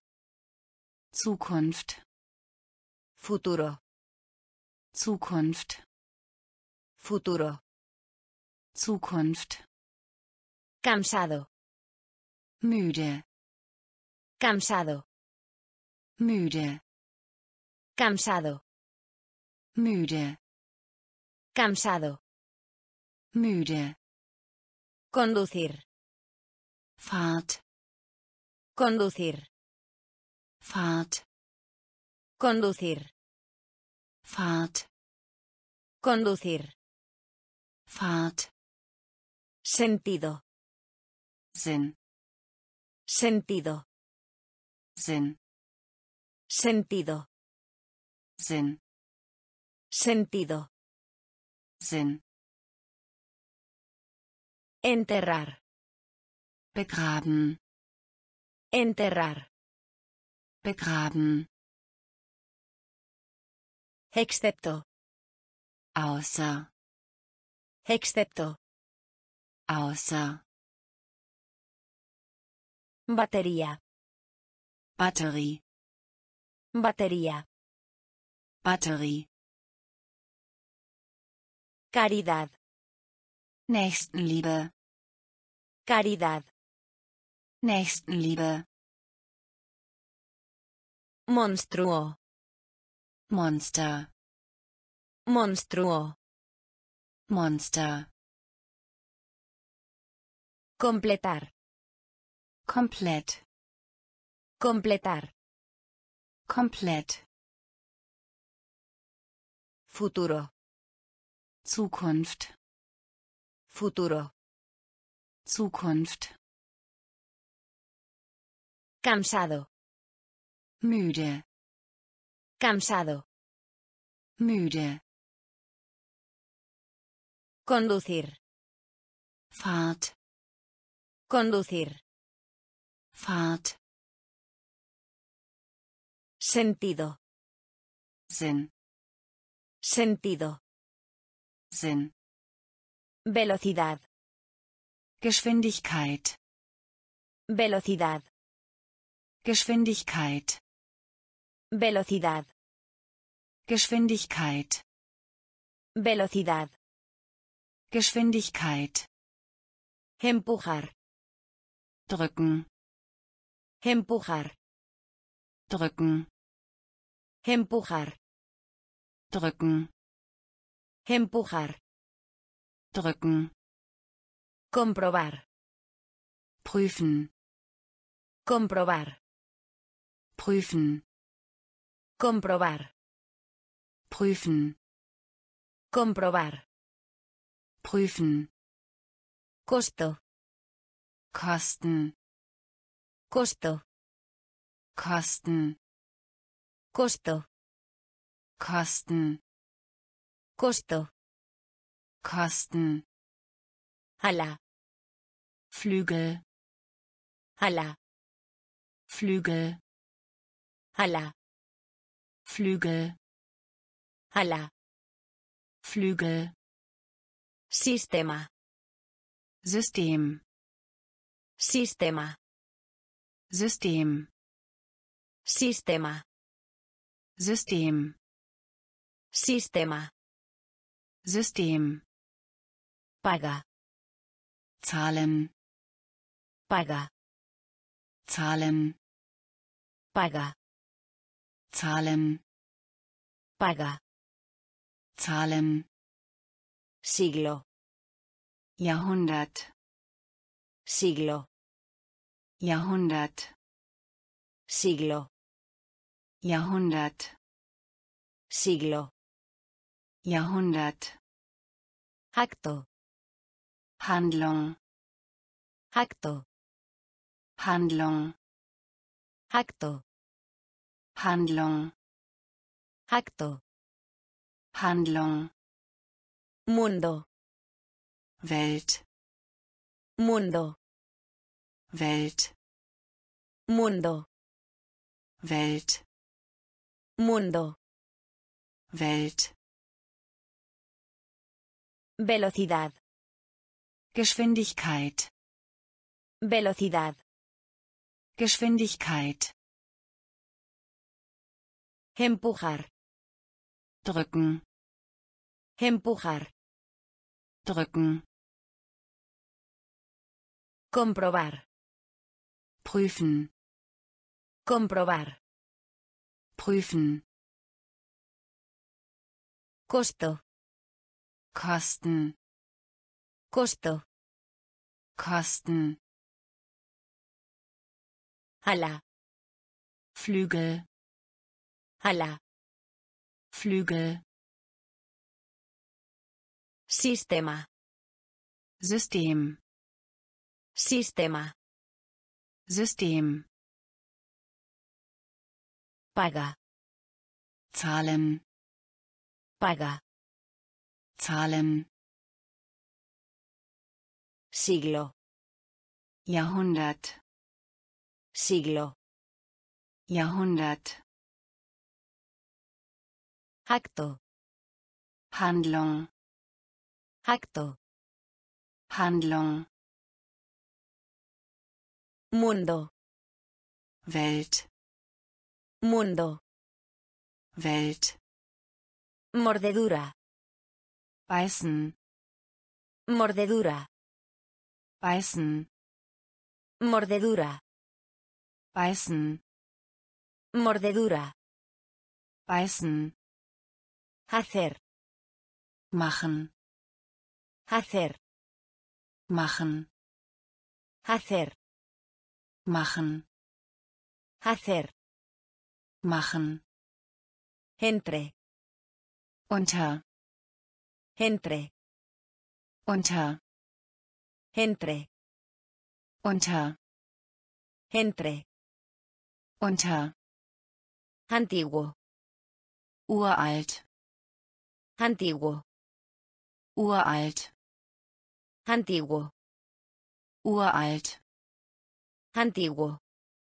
Zukunft. Futuro. Zukunft. Futuro. Zukunft. Cansado. Müde. Cansado. Müde. Cansado. Müde. Cansado. Müde. Conducir. Fahrt. Conducir. Fahrt. Conducir. Fahrt. Conducir. Fahrt. Sentido. Sinn. Sentido. Sinn. Sentido. Sinn. Sentido. Sinn. Enterrar. Begraben. Enterrar. Begraben. Excepto. Außer. Excepto. Außer. Batería. Batterie. Batería. Batterie. Caridad. Nächstenliebe. Caridad. Nächstenliebe. Monstruo. Monster. Monstruo. Monster. Completar. Komplett. Completar. Komplett. Futuro. Zukunft. Futuro. Zukunft. Cansado. Müde. Cansado. Müde. Conducir. Fahrt. Conducir. Fahrt. Sentido. Sinn. Sentido. Sinn. Velocidad. Geschwindigkeit. Velocidad. Geschwindigkeit. Velocidad. Geschwindigkeit. Velocidad. Geschwindigkeit. Empujar. Drücken. Empujar. Drücken. Empujar. Drücken. Empujar. Drücken. Comprobar. Prüfen. Comprobar. Prüfen. Comprobar. Prüfen. Comprobar. Prüfen. Costo. Kosten. Costo. Kosten. Costo. Kosten. Costo. Kosten. Ala. Flügel. Ala. Flügel. Ala. Flügel. Ala. Flügel. Sistema. System. Sistema. System. Sistema. System. Sistema. System. Paga. Zahlen. Paga. Zahlen. Paga. Zahlen. Paga. Zahlen. Siglo. Jahrhundert. Siglo. Jahrhundert. Siglo. Jahrhundert. Siglo. Jahrhundert. Acto. Handlung. Acto. Handlung. Acto. Handlung. Acto. Handlung. Mundo. Welt. Mundo. Welt. Mundo. Welt. Mundo. Welt. Velocidad. Geschwindigkeit. Velocidad. Geschwindigkeit. Empujar. Drücken. Empujar. Drücken. Comprobar. Prüfen. Comprobar. Prüfen. Costo. Kosten. Costo. Kosten. Ala. Flügel. Ala. Flügel. Sistema. System. Sistema. System. Paga. Zahlen. Paga. Zahlen. Siglo. Jahrhundert. Siglo. Jahrhundert. Acto. Handlung. Acto. Handlung. Mundo. Welt. Mundo. Welt. Mordedura. Beißen. Mordedura. Beißen. Mordedura. Beißen. Mordedura. Beißen. Hacer. Machen. Hacer. Machen. Hacer. Machen. Hacer. Machen. Entre. Unter. Entre. Unter. Entre. Unter. Entre. Unter. Antiguo. Uralt. Antiguo. Uralt. Antiguo. Uralt. Antiguo.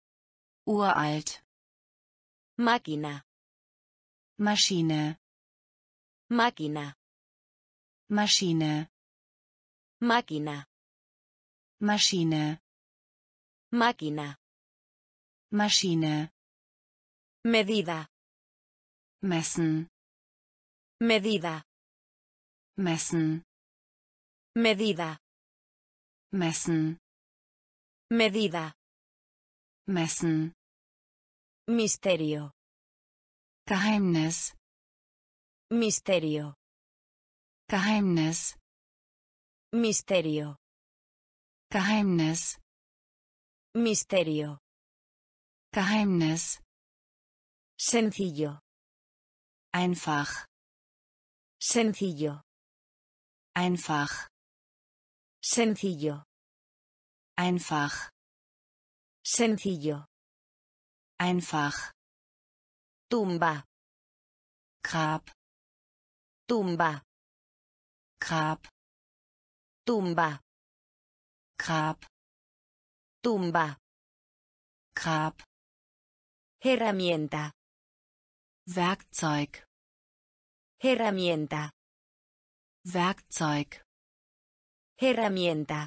Uralt. Máquina. Maschine. Máquina. Maschine. Máquina. Maschine. Máquina. Maschine. Medida. Messen. Medida. Messen. Medida. Messen. Medida. Messen. Misterio. Geheimnis. Misterio. Geheimnis. Misterio. Geheimnis. Misterio. Geheimnis. Sencillo. Einfach. Sencillo. Einfach. Sencillo. Einfach. Sencillo. Einfach. Tumba. Grab. Tumba. Grab. Tumba. Grab. Tumba. Grab. Herramienta. Werkzeug. Herramienta. Werkzeug. Herramienta.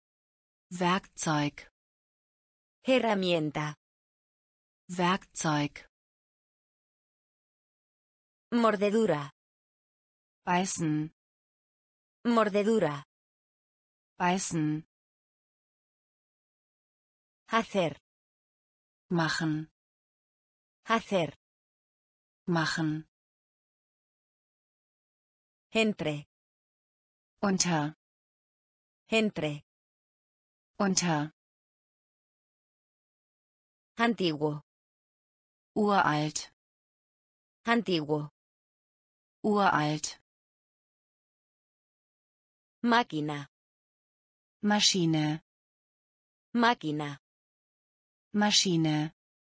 Werkzeug. Herramienta. Werkzeug. Mordedura. Beißen. Mordedura. Beißen. Hacer. Machen. Hacer. Machen. Entre. Unter. Entre. Unter. Antiguo. Uralt. Antiguo. Uralt. Máquina. Maschine. Máquina. Maschine.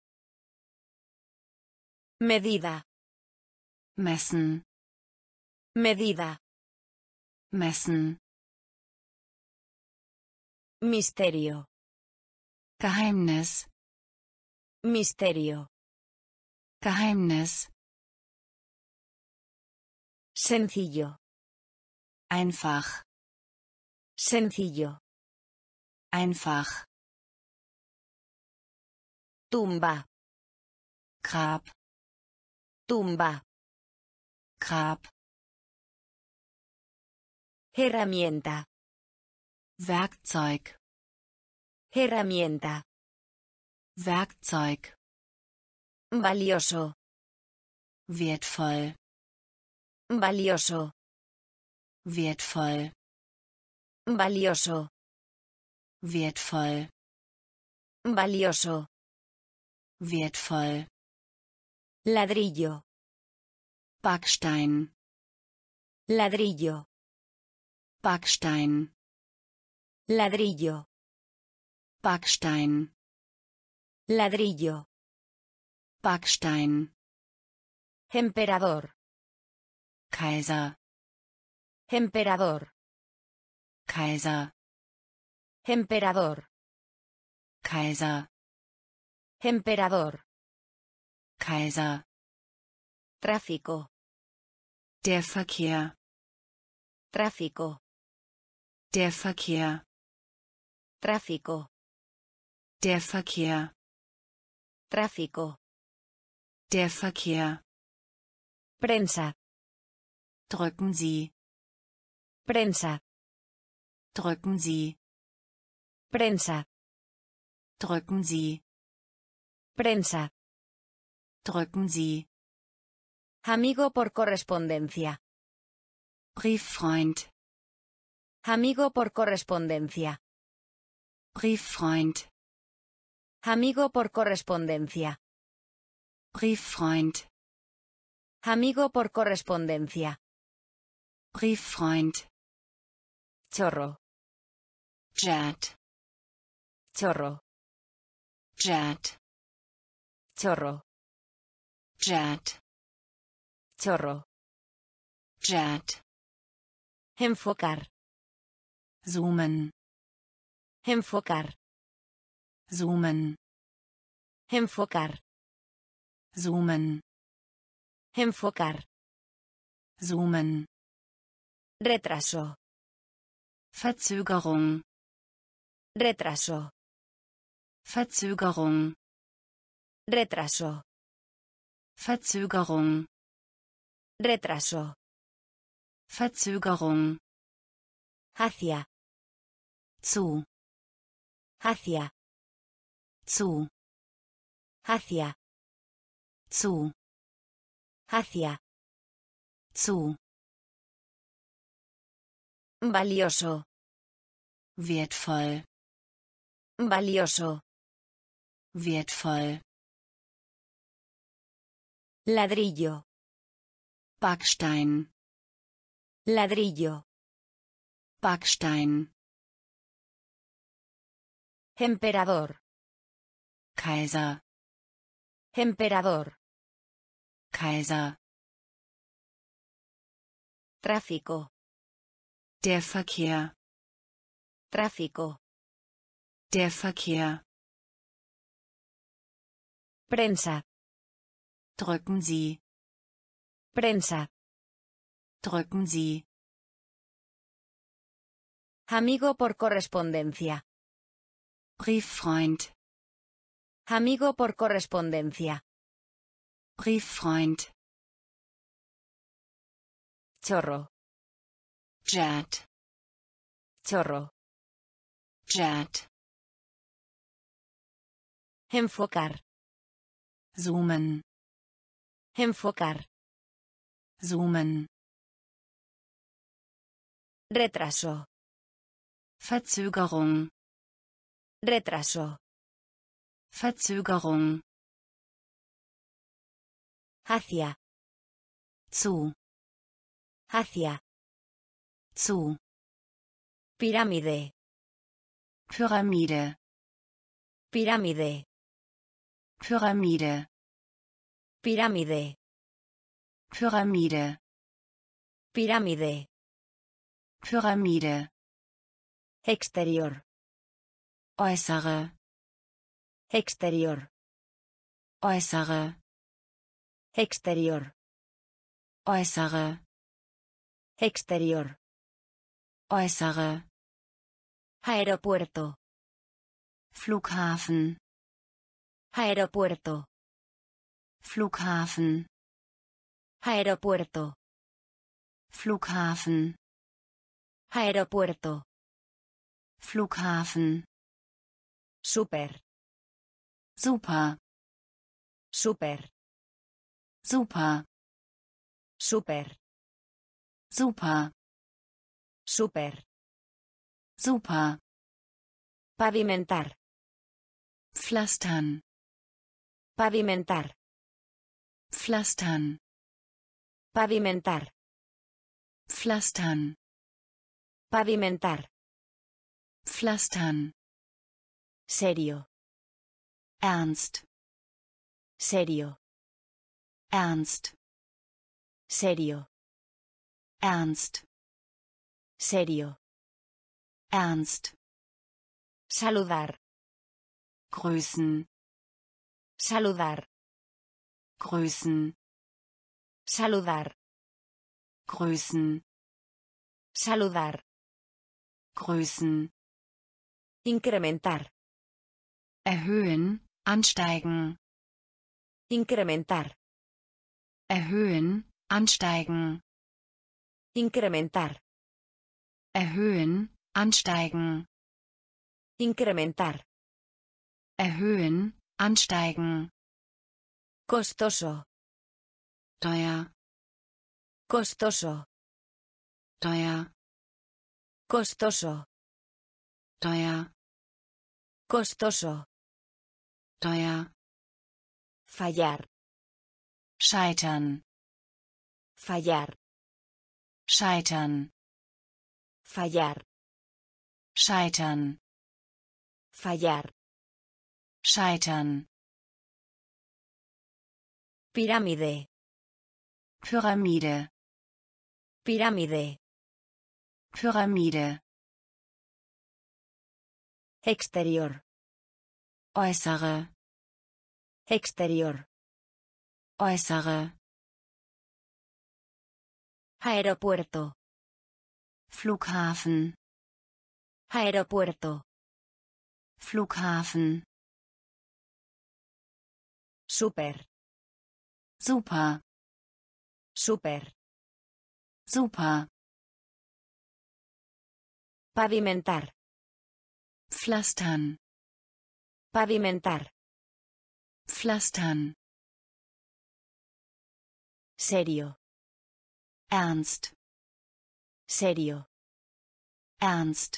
Medida. Messen. Medida. Messen. Misterio. Geheimnis. Misterio. Geheimnis. Sencillo. Einfach. Sencillo. Einfach. Tumba. Grab. Tumba. Grab. Herramienta. Werkzeug. Herramienta. Werkzeug. Valioso. Wertvoll. Valioso. Wertvoll. Valioso. Wertvoll. Valioso. Wertvoll. Ladrillo. Backstein. Ladrillo. Backstein. Ladrillo. Backstein. Ladrillo. Backstein. Emperador. Kaiser. Emperador. Kaiser. Emperador. Kaiser. Emperador. Kaiser. Tráfico. Der Verkehr. Tráfico. Der Verkehr. Tráfico. Der Verkehr. Tráfico. Der Verkehr. Prensa. Drücken Sie. Prensa. Drücken Sie. Prensa. Drücken Sie. Prensa. Drücken Sie. Amigo por correspondencia. Brieffreund. Amigo por correspondencia. Brieffreund. Amigo por correspondencia. Brieffreund. Amigo por correspondencia. Brieffreund. Chorro. Jet. Chorro. Jet. Chorro. Jet. Chorro. Jet. Enfocar. Zoomen. Enfocar. Zoomen. Enfocar. Zoomen. Enfocar. Zoomen. Retraso. Verzögerung. Retraso. Verzögerung. Retraso. Verzögerung. Retraso. Verzögerung. Hacia. Zu. Hacia. Zu. Hacia. Zu. Hacia. Zu. Valioso. Wertvoll. Valioso. Wertvoll. Ladrillo. Backstein. Ladrillo. Backstein. Emperador. Kaiser. Emperador. Kaiser. Tráfico. Der Verkehr. Tráfico. Der Verkehr. Prensa. Drücken Sie. Prensa. Drücken Sie. Amigo por correspondencia. Brieffreund. Amigo por correspondencia. Brieffreund. Chorro. Jet. Chorro. Jet. Enfocar. Zoomen. Enfocar. Zoomen. Retraso. Verzögerung. Retraso. Verzögerung. Hacia. Zu. Hacia. Zu. Pirámide. Pyramide. Pirámide. Pyramide. Pirámide. Pyramide. Pirámide. Pyramide. Exterior. Äußere. Exterior. Äußere. Exterior. Äußere. Exterior. Äußere. Aeropuerto. Flughafen. Aeropuerto. Flughafen. Aeropuerto. Flughafen. Aeropuerto. Flughafen. Super. Super. Super. Super. Super. Super. Super. Super. Pavimentar. Pflastern. Pavimentar. Pflastern. Pavimentar. Pflastern. Pavimentar. Pflastern. Serio. Ernst. Serio. Ernst. Serio. Ernst. Serio. Ernst. Saludar. Grüßen. Saludar. Grüßen. Saludar. Grüßen. Saludar. grüßen, Incrementar. erhöhen, ansteigen, Incrementar. erhöhen, ansteigen, Incrementar. erhöhen, ansteigen, Incrementar. erhöhen, ansteigen, Costoso. teuer, Costoso. teuer, Costoso. teuer, Costoso. teuer, Fallar. scheitern, Fallar. scheitern, Fallar. scheitern, Fallar. scheitern, Pirámide. Pyramide, Pirámide. Pyramide, Exterior. äußere, Exterior. äußere, Aeropuerto. Flughafen, Aeropuerto. Flughafen, Super. super, Super. super, Pavimentar. pflastern, Pavimentar. pflastern, Serio. ernst, Serio. ernst,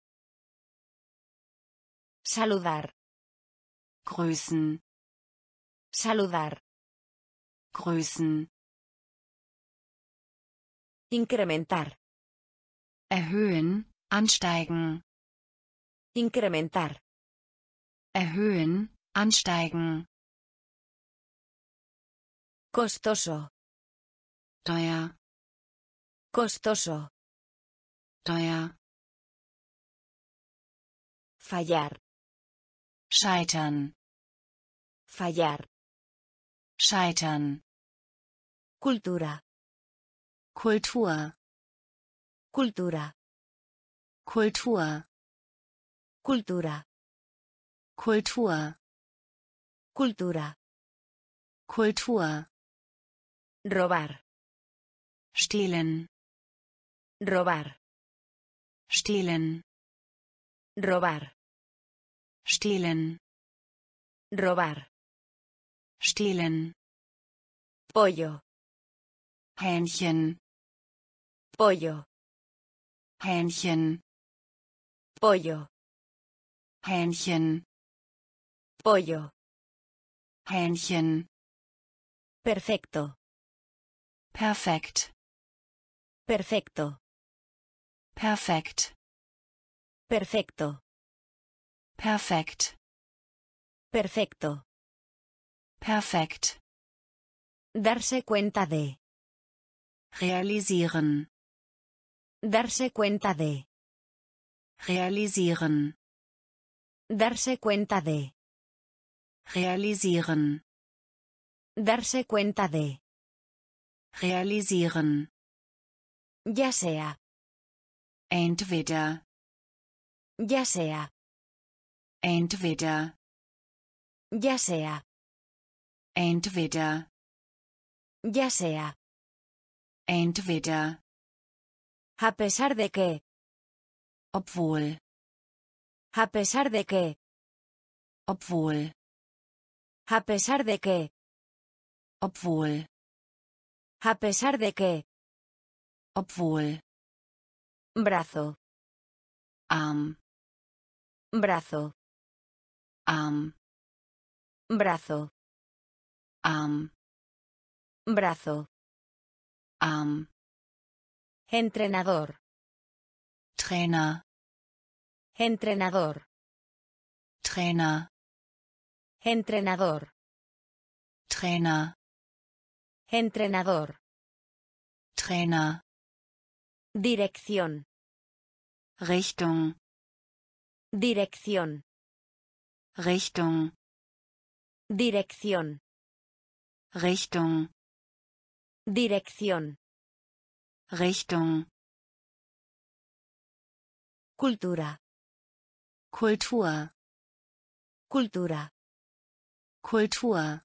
Saludar. grüßen, Saludar. grüßen, Incrementar. erhöhen, ansteigen, Incrementar. erhöhen, ansteigen, Costoso. teuer, Costoso. teuer, Fallar. scheitern, Fallar. scheitern, Cultura. Kultur, Cultura. Kultur, Cultura. Kultur, Cultura. Kultur, Robar. stehlen, Robar. stehlen, Robar. stehlen, Robar. stehlen, Pollo. Hähnchen, Pollo. Hähnchen, Pollo. Hähnchen, Pollo. Hähnchen, Perfecto. perfekt, Perfecto. perfekt, Perfecto. perfekt, Perfecto. perfekt, Darse cuenta de. realisieren, Darse cuenta de. realisieren, Darse cuenta de. realisieren, Darse cuenta de. realisieren, Ya sea. entweder, Ya sea. entweder, Ya sea. entweder, Ya sea. entweder, A pesar de que. obwohl, A pesar de que. obwohl, A pesar de que. obwohl, A pesar de que. obwohl, Brazo. Arm, Brazo. Arm, Brazo. Arm, Brazo. Arm, Entrenador. Trainer, Entrenador. Trainer, Entrenador. Trainer, Entrenador. Trainer, Dirección. Richtung, Dirección. Richtung, Dirección. Richtung, Dirección. Richtung, Cultura. Kultur. Cultura. Kultur.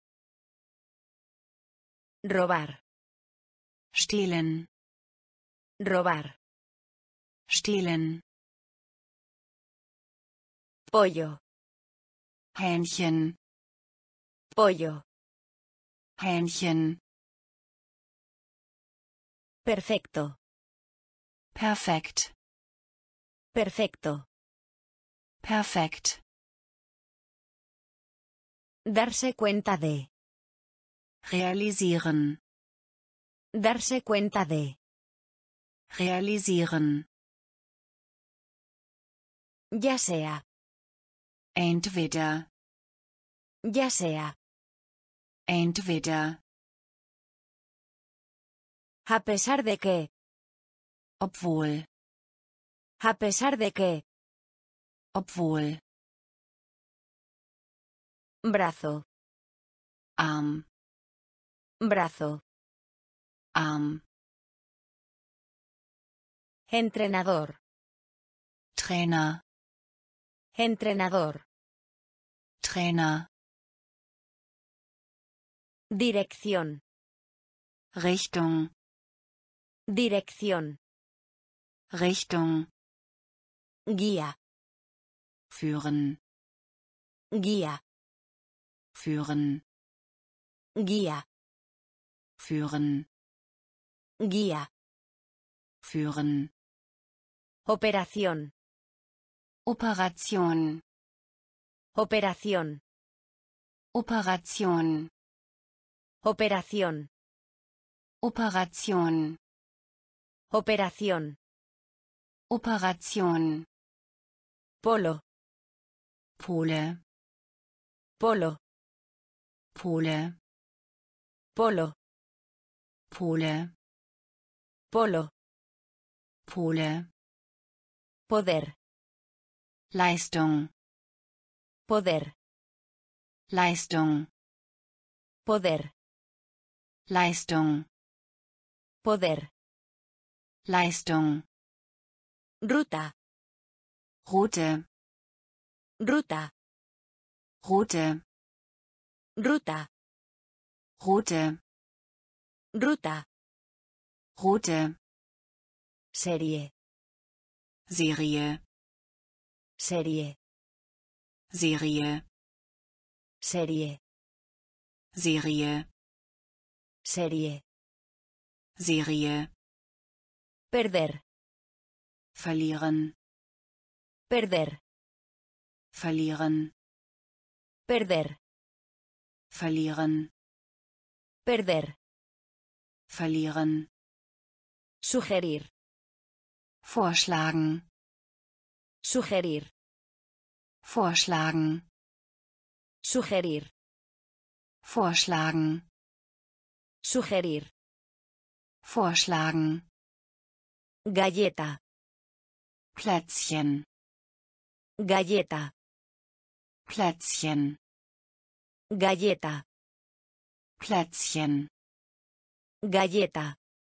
Robar. Stehlen. Robar. Stehlen. Pollo. Hähnchen. Pollo. Hähnchen. Perfecto. Perfekt. Perfecto. Perfekt. Darse cuenta de. Realisieren. Darse cuenta de. Realisieren. Ya sea. Entweder. Ya sea. Entweder. A pesar de que. Obwohl. A pesar de que. Obwohl. Brazo. Arm. Brazo. Arm. Entrenador. Trainer. Entrenador. Trainer. Dirección. Richtung. Dirección. Richtung. Guía. Führen. Guía. Führen. Guía. Führen. Guía. Führen. Operación. Operation. Operación. Operation. Operación. Operation. Operación. Operation. Polo. Pole. Polo. Pole. Polo. Pole. Polo. Pole. Poder. Leistung. Poder. Leistung. Poder. Leistung. Poder. Leistung. Ruta. Route. Ruta. Route. Ruta. Route. Ruta. Route. Serie. Serie. Serie. Serie. Serie. Serie. Serie. Serie. Perder. Verlieren. Perder. Verlieren. Perder. Verlieren. Perder. Verlieren. Sugerir. Vorschlagen. Sugerir. Vorschlagen. Sugerir. Vorschlagen. Sugerir. Vorschlagen. Galleta. Plätzchen. Galleta. Plätzchen. Galleta. Plätzchen. Galleta.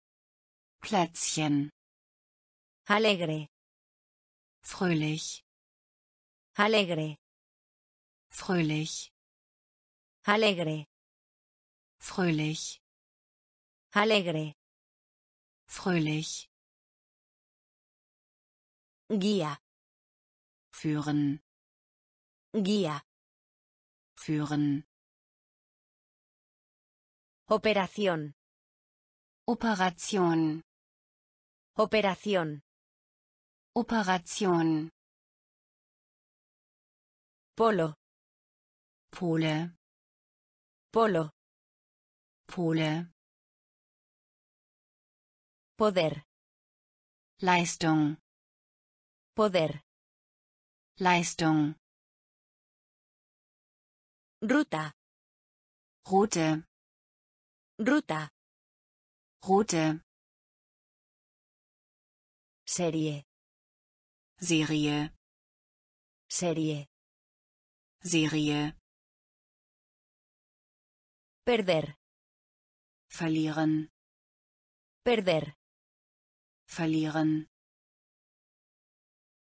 Plätzchen. Alegre. Fröhlich. Alegre. Fröhlich. Alegre. Fröhlich. Alegre. Fröhlich. Guía. Führen. Guía. Führen. Operación. Operation. Operación. Operation. Polo. Pole. Polo. Pole. Poder. Leistung. Poder. Leistung. Ruta. Route. Ruta. Route. Serie. Serie. Serie. Serie. Perder. Verlieren. Perder. Verlieren.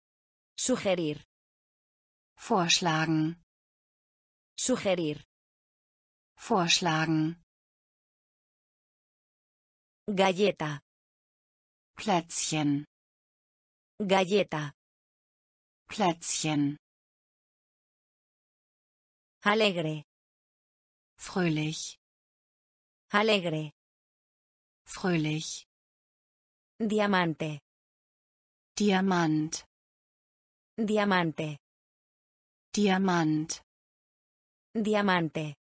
Sugerir. Vorschlagen. Sugerir. Vorschlagen. Galleta. Plätzchen. Galleta. Plätzchen. Alegre. Fröhlich. Alegre. Fröhlich. Diamante. Diamant. Diamante. Diamant. Diamante.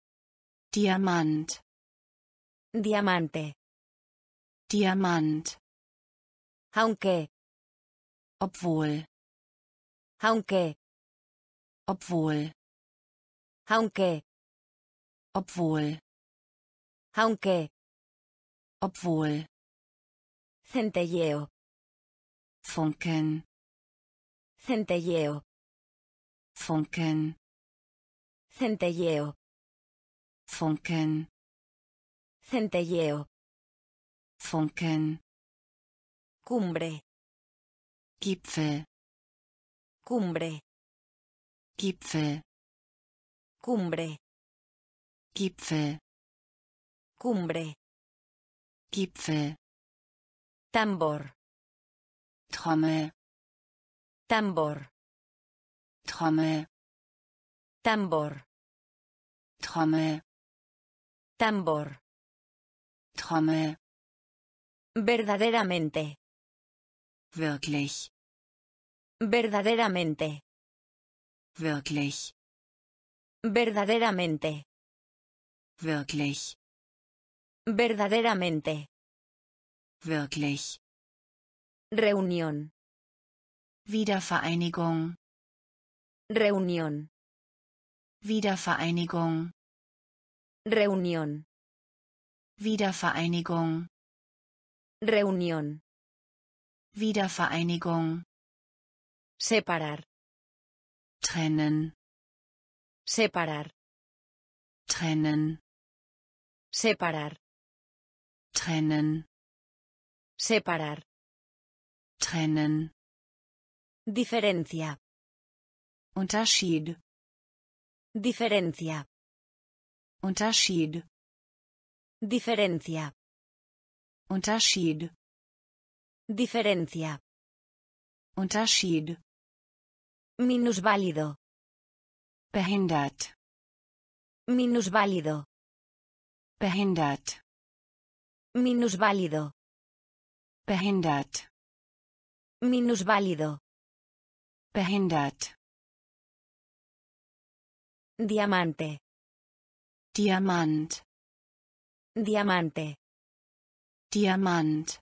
Diamant. Diamante. Diamant. Aunque. Obwohl. Aunque. Obwohl. Aunque. Obwohl. Aunque. Obwohl. Centelleo. Funken. Centelleo. Funken. Centelleo. Funken. Centelleo. Funken. Cumbre. Gipfel. Cumbre. Gipfel. Cumbre. Gipfel. Cumbre. Gipfel. Tambor. Trommel. Tambor. Trommel. Tambor. Trommel. Tambor. Trommel. Verdaderamente. Wirklich. Verdaderamente. Wirklich. Verdaderamente. Wirklich. Verdaderamente. Wirklich. Reunión. Wiedervereinigung. Reunión. Wiedervereinigung. Reunión. Wiedervereinigung. Reunión. Wiedervereinigung. Separar. Trennen. Separar. Trennen. Separar. Trennen. Separar. Trennen. Diferencia. Unterschied. Diferencia. Unterschied. Diferencia. Unterschied. Diferencia. Unterschied. Minusválido. Behindert. Minusválido. Behindert. Minusválido. Behindert. Minusválido. Behindert. Diamante. Diamant. Diamante. Diamant.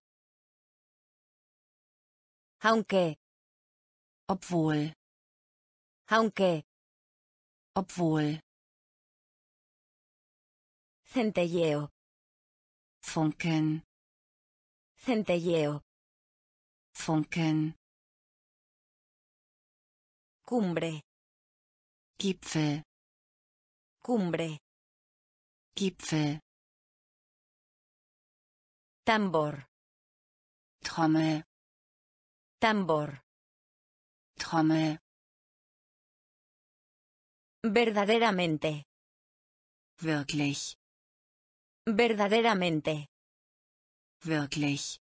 Aunque. Obwohl. Aunque. Obwohl. Centelleo. Funken. Centelleo. Funken. Cumbre. Gipfel. Cumbre. Gipfel. Tambor. Trommel. Tambor. Trommel. Verdaderamente. Wirklich. Verdaderamente. Wirklich.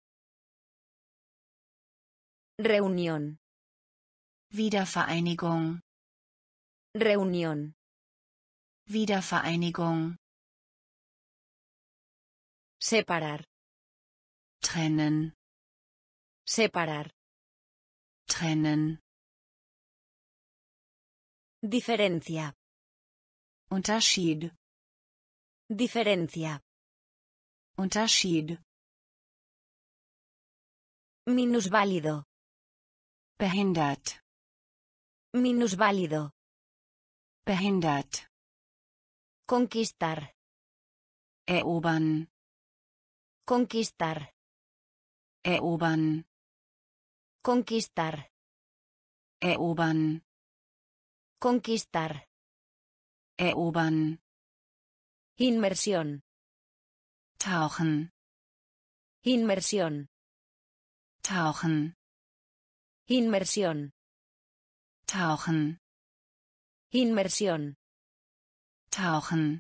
Reunión. Wiedervereinigung. Reunión. Wiedervereinigung. Separar. Trennen. Separar. Trennen. Diferencia. Unterschied. Diferencia. Unterschied. Minusválido. Behindert. Minusválido. Behindert. Conquistar. Erobern. Conquistar. Erobern. Conquistar. Erobern. Conquistar. Erobern. Inmersión. Tauchen. Inmersión. Tauchen. Inmersión. Tauchen. Inmersión. Tauchen.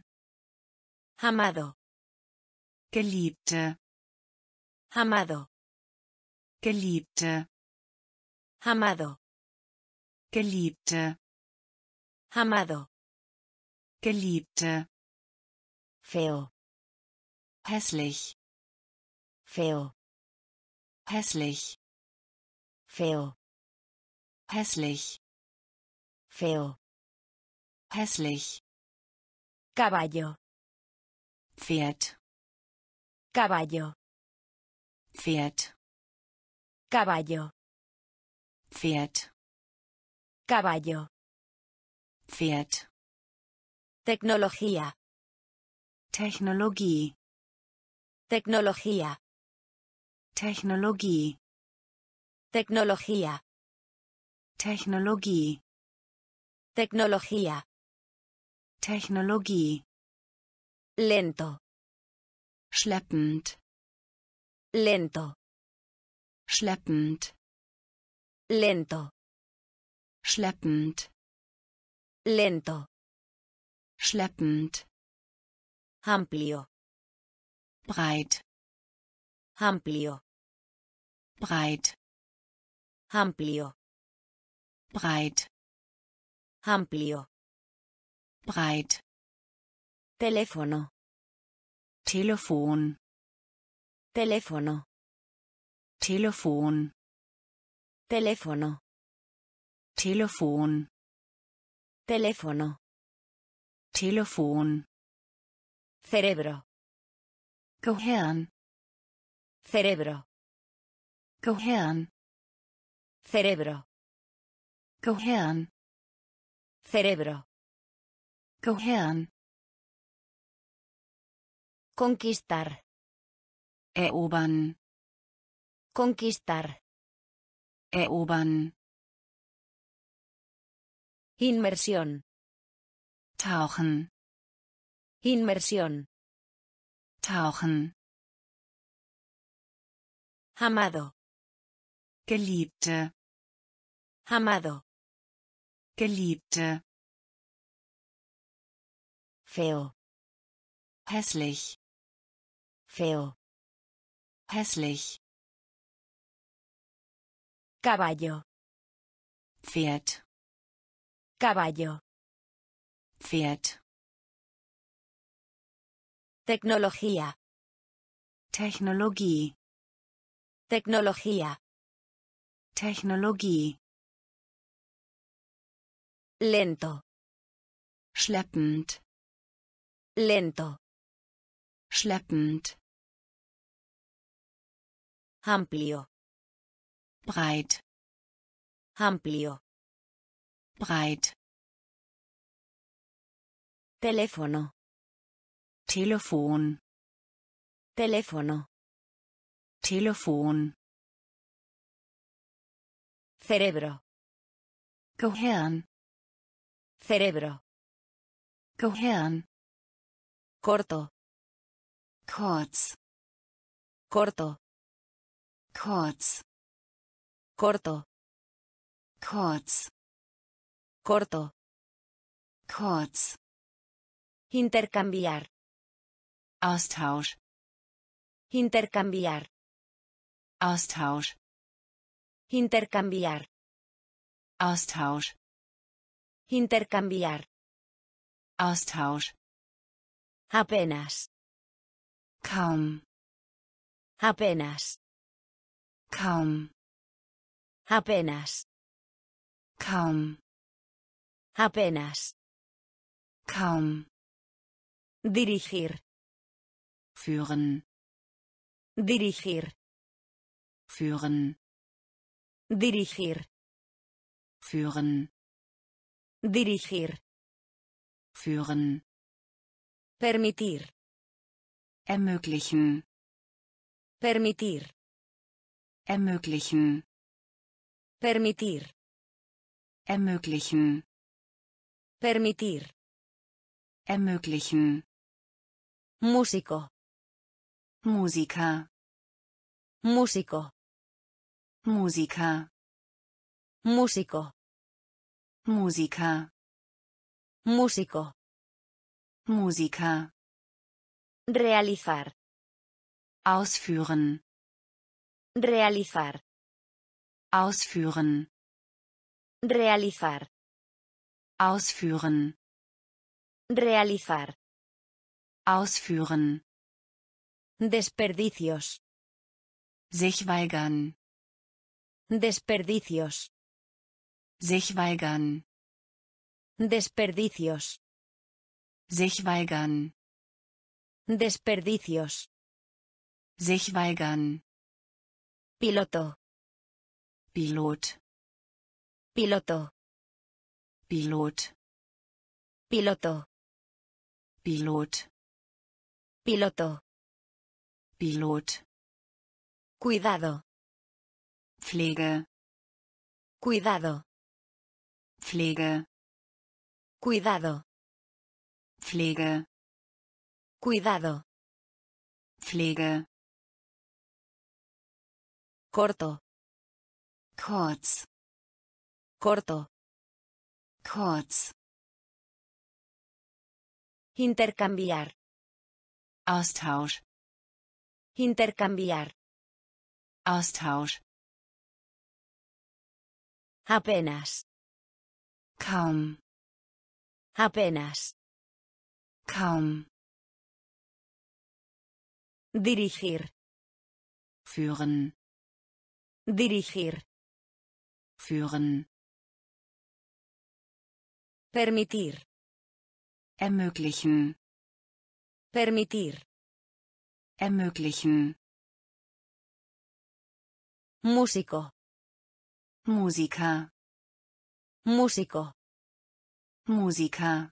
Amado. Geliebte. Amado. Geliebte. Amado. Geliebte. Amado. Geliebte. Feo. Hässlich. Feo. Hässlich. Feo. Hässlich. Feo. Hässlich. Caballo. Pferd. Caballo. Pferd. Caballo. Pferd. Caballo. Pferd. Tecnología. Technologie. Tecnología. Technologie. Tecnología. Technologie. Tecnología. Technologie. Lento. Schleppend. Lento. Schleppend. Lento. Schleppend. Lento. Schleppend. Amplio. Breit. Amplio. Breit. Amplio. Breit. Amplio. Breit. Teléfono. Telefon. Teléfono. Telefon. Teléfono. Telefon. Teléfono. Telefon. Cerebro. Gehirn. Cerebro. Gehirn. Cerebro. Gehirn. Cerebro. Gehirn. Conquistar. Erobern. Conquistar. Erobern. Inmersión. Tauchen. Inmersión. Tauchen. Amado. Geliebte. Amado. Geliebte. Feo. Hässlich. Feo. Hässlich. Caballo. Pferd. Caballo. Pferd. Tecnología. Technologie. Tecnología. Technologie. Lento. Schleppend. Lento. Schleppend. Amplio. Breit. Amplio. Breit. Teléfono. Telefon. Teléfono. Telefon. Cerebro. Gehirn. Cerebro. Gehirn. Corto. Kurz. Corto. Kurz. Corto. Kurz. Corto. Kurz. Intercambiar. Austausch. Intercambiar. Austausch. Intercambiar. Austausch. Intercambiar. Austausch. Apenas. Kaum. Apenas. Kaum. Apenas. Kaum. Apenas. Kaum. Dirigir. Führen. Dirigir. Führen. Dirigir. Führen. Dirigir. Führen. Permitir. Ermöglichen. Permitir. Ermöglichen. Permitir. Ermöglichen. Permitir. Ermöglichen. Músico. Musiker. Músico. Musiker. Músico. Musiker. Músico. Musiker. Realizar. Ausführen. Realizar. Ausführen. Realizar. Ausführen. Realizar. Ausführen. Desperdicios. Sich weigern. Desperdicios. Sich weigern. Desperdicios. Sich weigern. Desperdicios. Sich weigern. Piloto. Pilot. Piloto. Pilot. Piloto. Pilot. Piloto. Pilot. Cuidado. Pflege. Cuidado. Pflege. Cuidado. Pflege. Cuidado. Pflege. Corto. Kurz. Corto. Kurz. Intercambiar. Austausch. Intercambiar. Austausch. Apenas. Kaum. Apenas. Kaum. Dirigir. Führen. Dirigir. Führen. Permitir. Ermöglichen. Permitir. Ermöglichen. Músico. Musiker. Músico. Musiker.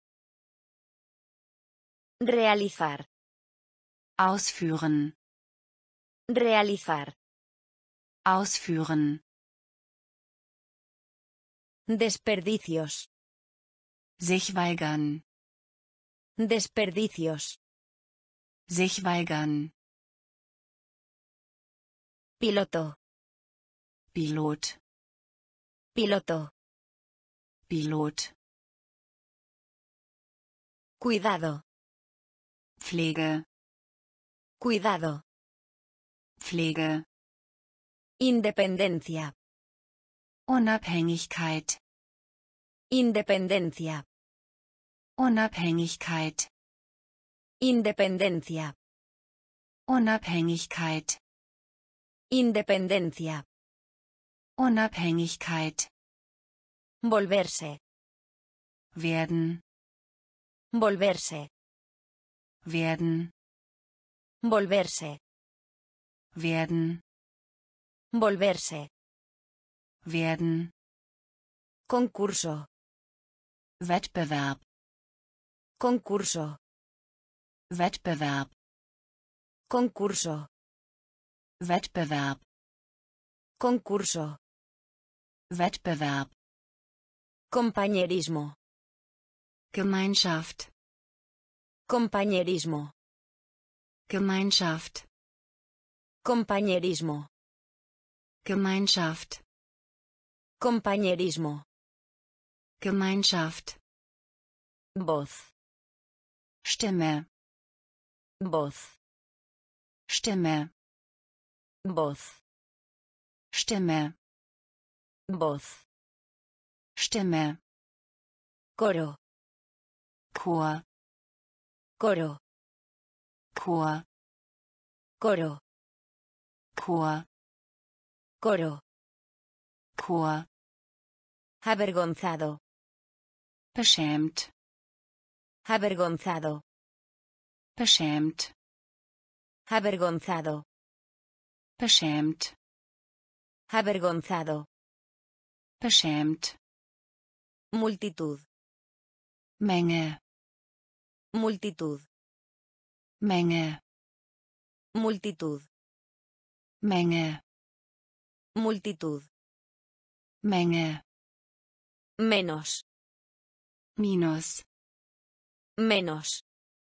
Realizar. Ausführen. Realizar. Ausführen. Desperdicios. Sich weigern. Desperdicios. Sich weigern. Piloto. Pilot. Piloto. Pilot. Cuidado. Pflege. Cuidado. Pflege. Independencia. Unabhängigkeit. Independencia. Unabhängigkeit. Independencia. Unabhängigkeit. Independencia. Unabhängigkeit. Volverse. Werden. Volverse. Werden. Volverse. Werden. Volverse. Werden. Concurso. Wettbewerb. Concurso. Wettbewerb. Concurso. Wettbewerb. Concurso. Wettbewerb. Compañerismo. Gemeinschaft. Compañerismo. Gemeinschaft. Compañerismo. Gemeinschaft. Compañerismo. Gemeinschaft. Voz. Stimme. Voz. Stimme. Voz. Stimme. Voz. Stimme. Coro. Chor. Coro. Chor. Coro. Chor. Coro. Chor. Avergonzado. Beschämt. Avergonzado. Beschämt. Avergonzado. Beschämt. Avergonzado. Beschämt. Multitud. Menge. Multitud. Menge. Multitud. Menge. Multitud. Menge. Menos. Minus. Menos.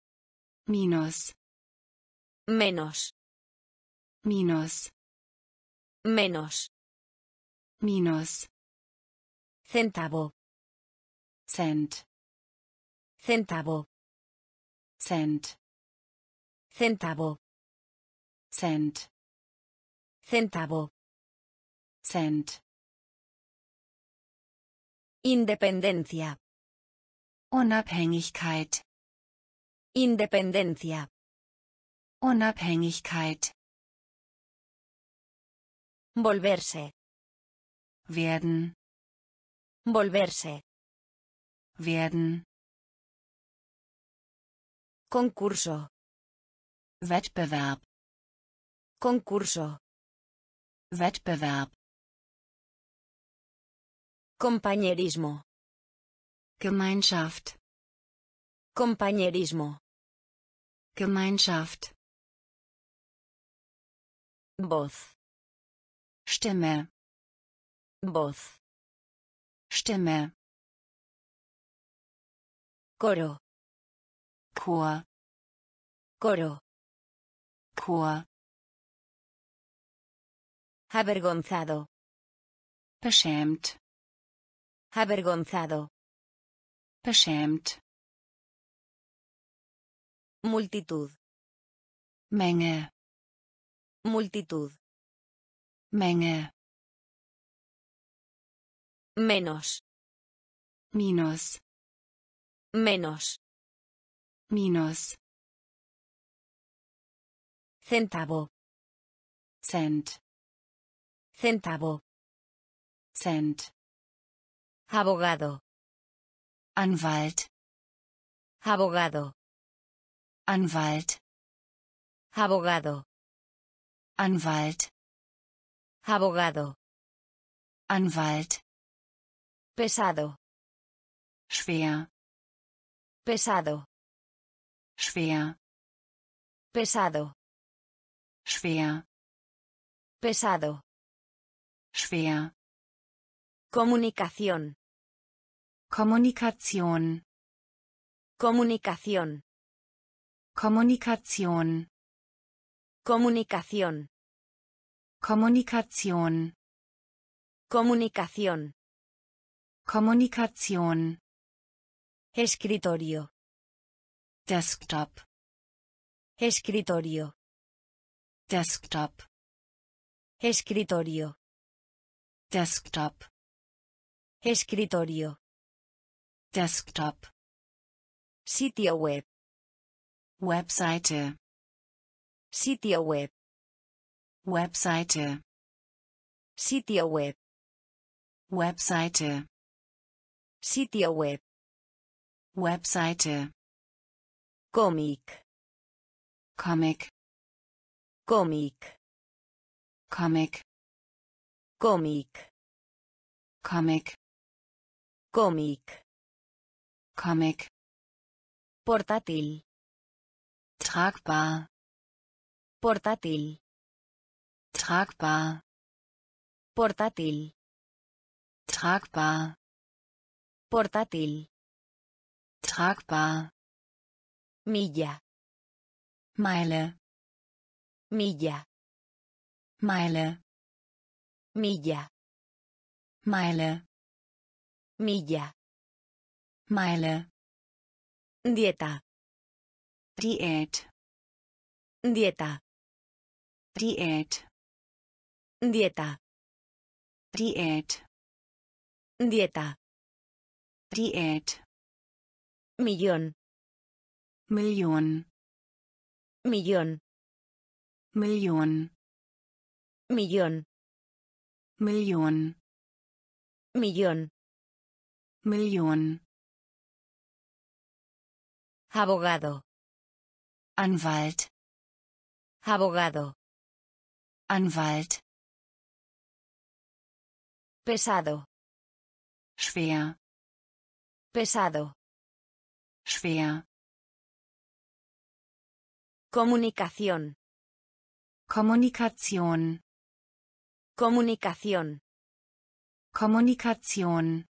Minus. Menos. Minus. Menos. Minus. Centavo. Cent. Centavo. Cent. Centavo. Cent. Centavo. Cent. Independencia. Unabhängigkeit. Independencia. Unabhängigkeit. Volverse. Werden. Volverse. Werden. Concurso. Wettbewerb. Concurso. Wettbewerb. Compañerismo. Gemeinschaft. Compañerismo. Gemeinschaft. Voz. Stimme. Voz. Stimme. Coro. Chor. Coro. Chor. Avergonzado. Beschämt. Avergonzado. Beschämt. Multitud. Menge. Multitud. Menge. Menos. Minus. Menos. Minus. Centavo. Cent. Centavo. Cent. Abogado. Anwalt. Abogado. Anwalt. Abogado. Anwalt. Abogado. Anwalt. Pesado. Schwer. Pesado. Schwer. Pesado. Schwer. Pesado. Schwer. Comunicación. Kommunikation. Comunicación. Kommunikation. Comunicación. Kommunikation. Comunicación. Kommunikation. Escritorio. Desktop. Escritorio. Desktop. Escritorio. Desktop. Escritorio. Desktop. Sitio web. Webseite. Sitio web. Webseite. Sitio web. Webseite. Sitio web. Webseite. Cómic. Comic. Cómic. Comic. Cómic. Comic. Cómic. Comic. Portátil. Tragbar. Portátil. Tragbar. Portátil. Tragbar. Portátil. Tragbar. Milla. Meile. Milla. Meile. Milla. Meile. Milla. Meile. Dieta. Diät. Dieta. Diät. Dieta. Diät. Dieta. Diät. Millón. Million. Millón. Million. Millón. Million. Millón. Million. Abogado. Anwalt. Abogado. Anwalt. Pesado. Schwer. Pesado. Schwer. Comunicación. Kommunikation. Comunicación. Kommunikation.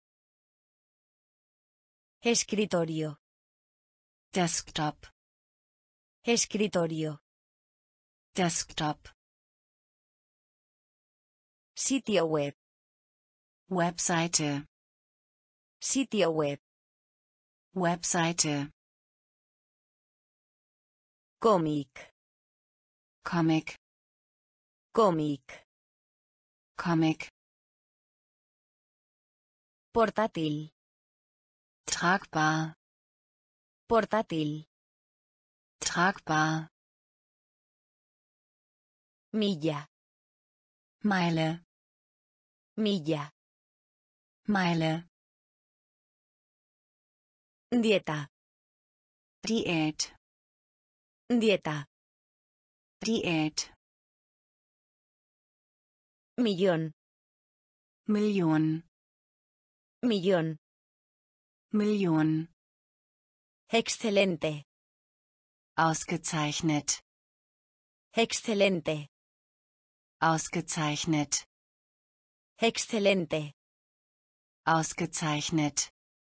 Escritorio. Desktop. Escritorio. Desktop. Sitio web. Webseite. Sitio web. Webseite. Cómic. Comic. Cómic. Comic. Portátil. Tragbar. Portátil. Tragbar. Milla. Meile. Milla. Meile. Dieta. Diät. Dieta. Diät. Millón. Million. Millón. Million. Excelente. Ausgezeichnet. Excelente. Ausgezeichnet. Excelente. Ausgezeichnet.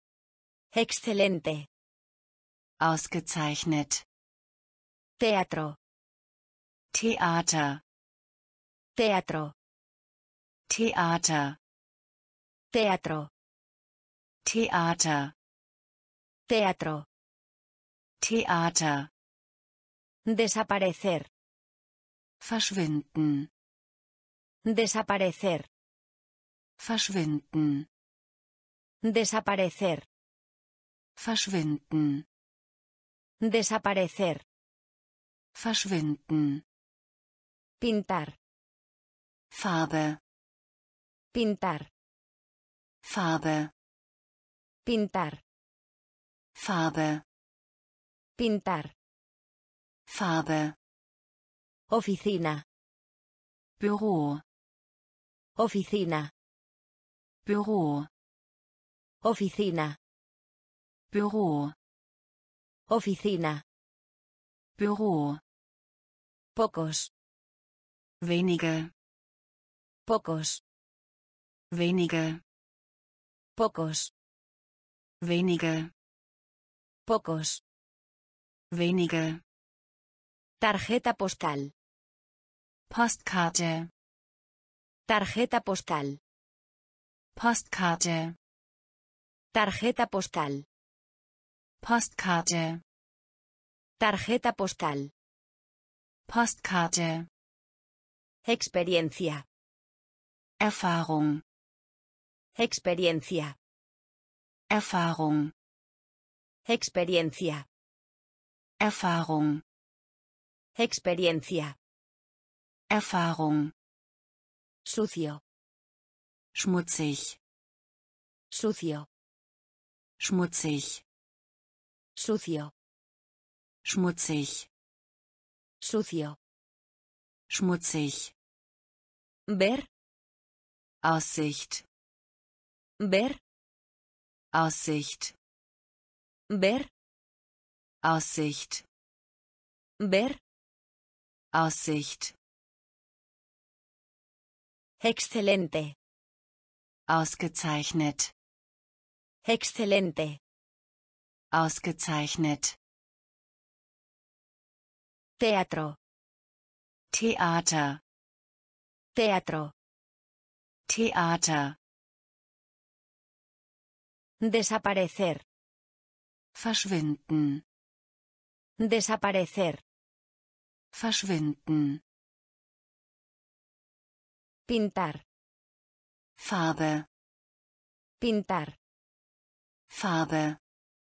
Excelente. Ausgezeichnet. Teatro. Theater. Teatro. Theater. Teatro. Theater. Teatro. Theater. Desaparecer. Verschwinden. Desaparecer. Verschwinden. Desaparecer. Verschwinden. Desaparecer. Verschwinden. Pintar. Farbe. Pintar. Farbe. Pintar. Farbe. Pintar. Farbe. Oficina. Büro. Oficina. Büro. Oficina. Büro. Oficina. Büro. Pocos. Wenige. Pocos. Wenige. Pocos. Wenige. Pocos. Wenige. Tarjeta postal. Postkarte. Tarjeta postal. Postkarte. Tarjeta postal. Postkarte. Tarjeta postal. Postkarte. Experiencia. Erfahrung. Experiencia. Erfahrung. Experiencia. Erfahrung. Experiencia. Erfahrung. Sucio. Schmutzig. Sucio. Schmutzig. Sucio. Schmutzig. Sucio. Schmutzig. Ver. Aussicht. Ver. Aussicht. Ver. Aussicht. Ver. Aussicht. Excelente. Ausgezeichnet. Excelente. Ausgezeichnet. Teatro. Theater. Teatro. Theater. Desaparecer. Verschwinden. Desaparecer. Verschwinden. Pintar. Farbe. Pintar. Farbe.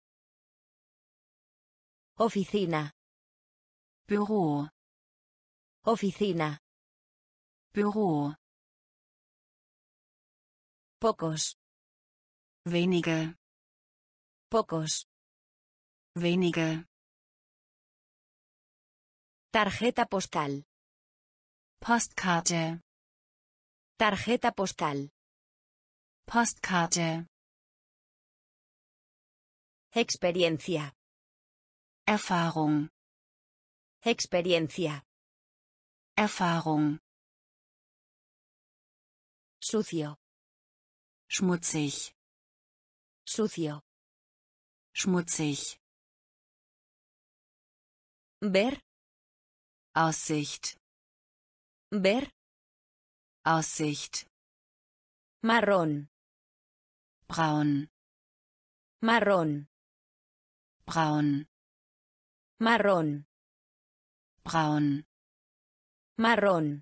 Oficina. Büro. Oficina. Büro. Pocos. Wenige. Pocos. Wenige. Tarjeta postal. Postkarte. Tarjeta postal. Postkarte. Experiencia. Erfahrung. Experiencia. Erfahrung. Sucio. Schmutzig. Sucio. Schmutzig. Ver. Aussicht. Ver. Aussicht. Marrón. Braun. Marrón. Braun. Marrón. Braun. Marrón.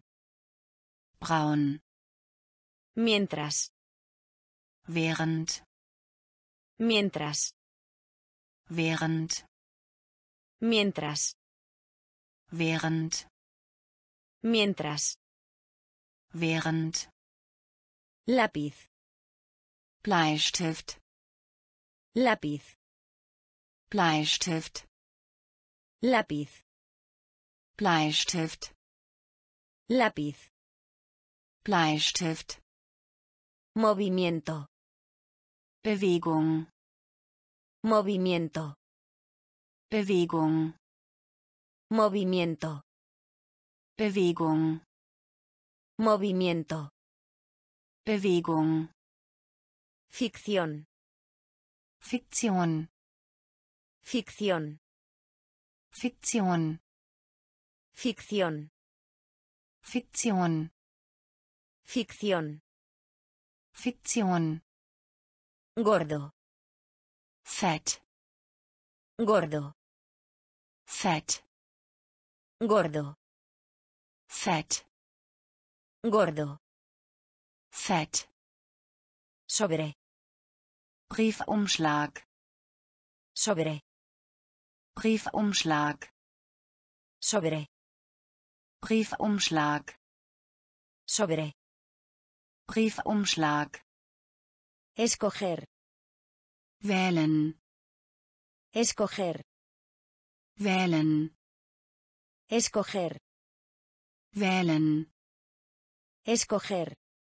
Braun. Mientras. Während. Mientras. Während. Mientras. Während. Mientras. Während. Lápiz. Bleistift. Lápiz. Bleistift. Lápiz. Bleistift. Lápiz. Bleistift. Movimiento. Bewegung. Movimiento. Bewegung. Movimiento. Bewegung. Movimiento. Bewegung. Ficción. Fiktion. Ficción. Fiktion. Ficción. Fiktion. Ficción. Fiktion. Gordo. Fett. Gordo. Fett. Gordo. Fett. Gordo. Fett. Sobre. Briefumschlag. Sobre. Briefumschlag. Sobre. Briefumschlag. Sobre. Briefumschlag. Escoger. Wählen. Escoger. Wählen. Escoger. Wählen. Escoger.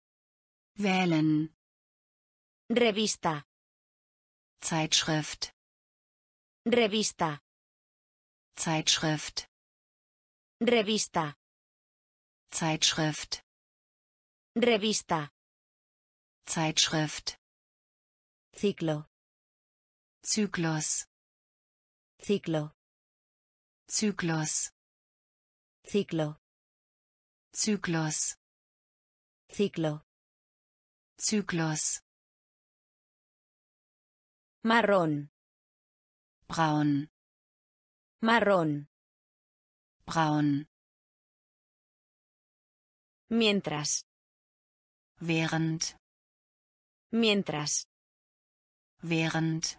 Wählen. Revista. Zeitschrift. Revista. Zeitschrift. Revista. Zeitschrift. Revista. Zeitschrift. Ciclo. Zyklus. Ciclo. Zyklus. Ciclo. Zyklus. Ciclo. Zyklus. Marrón. Braun. Marrón. Braun. Mientras. Während. Mientras. Während.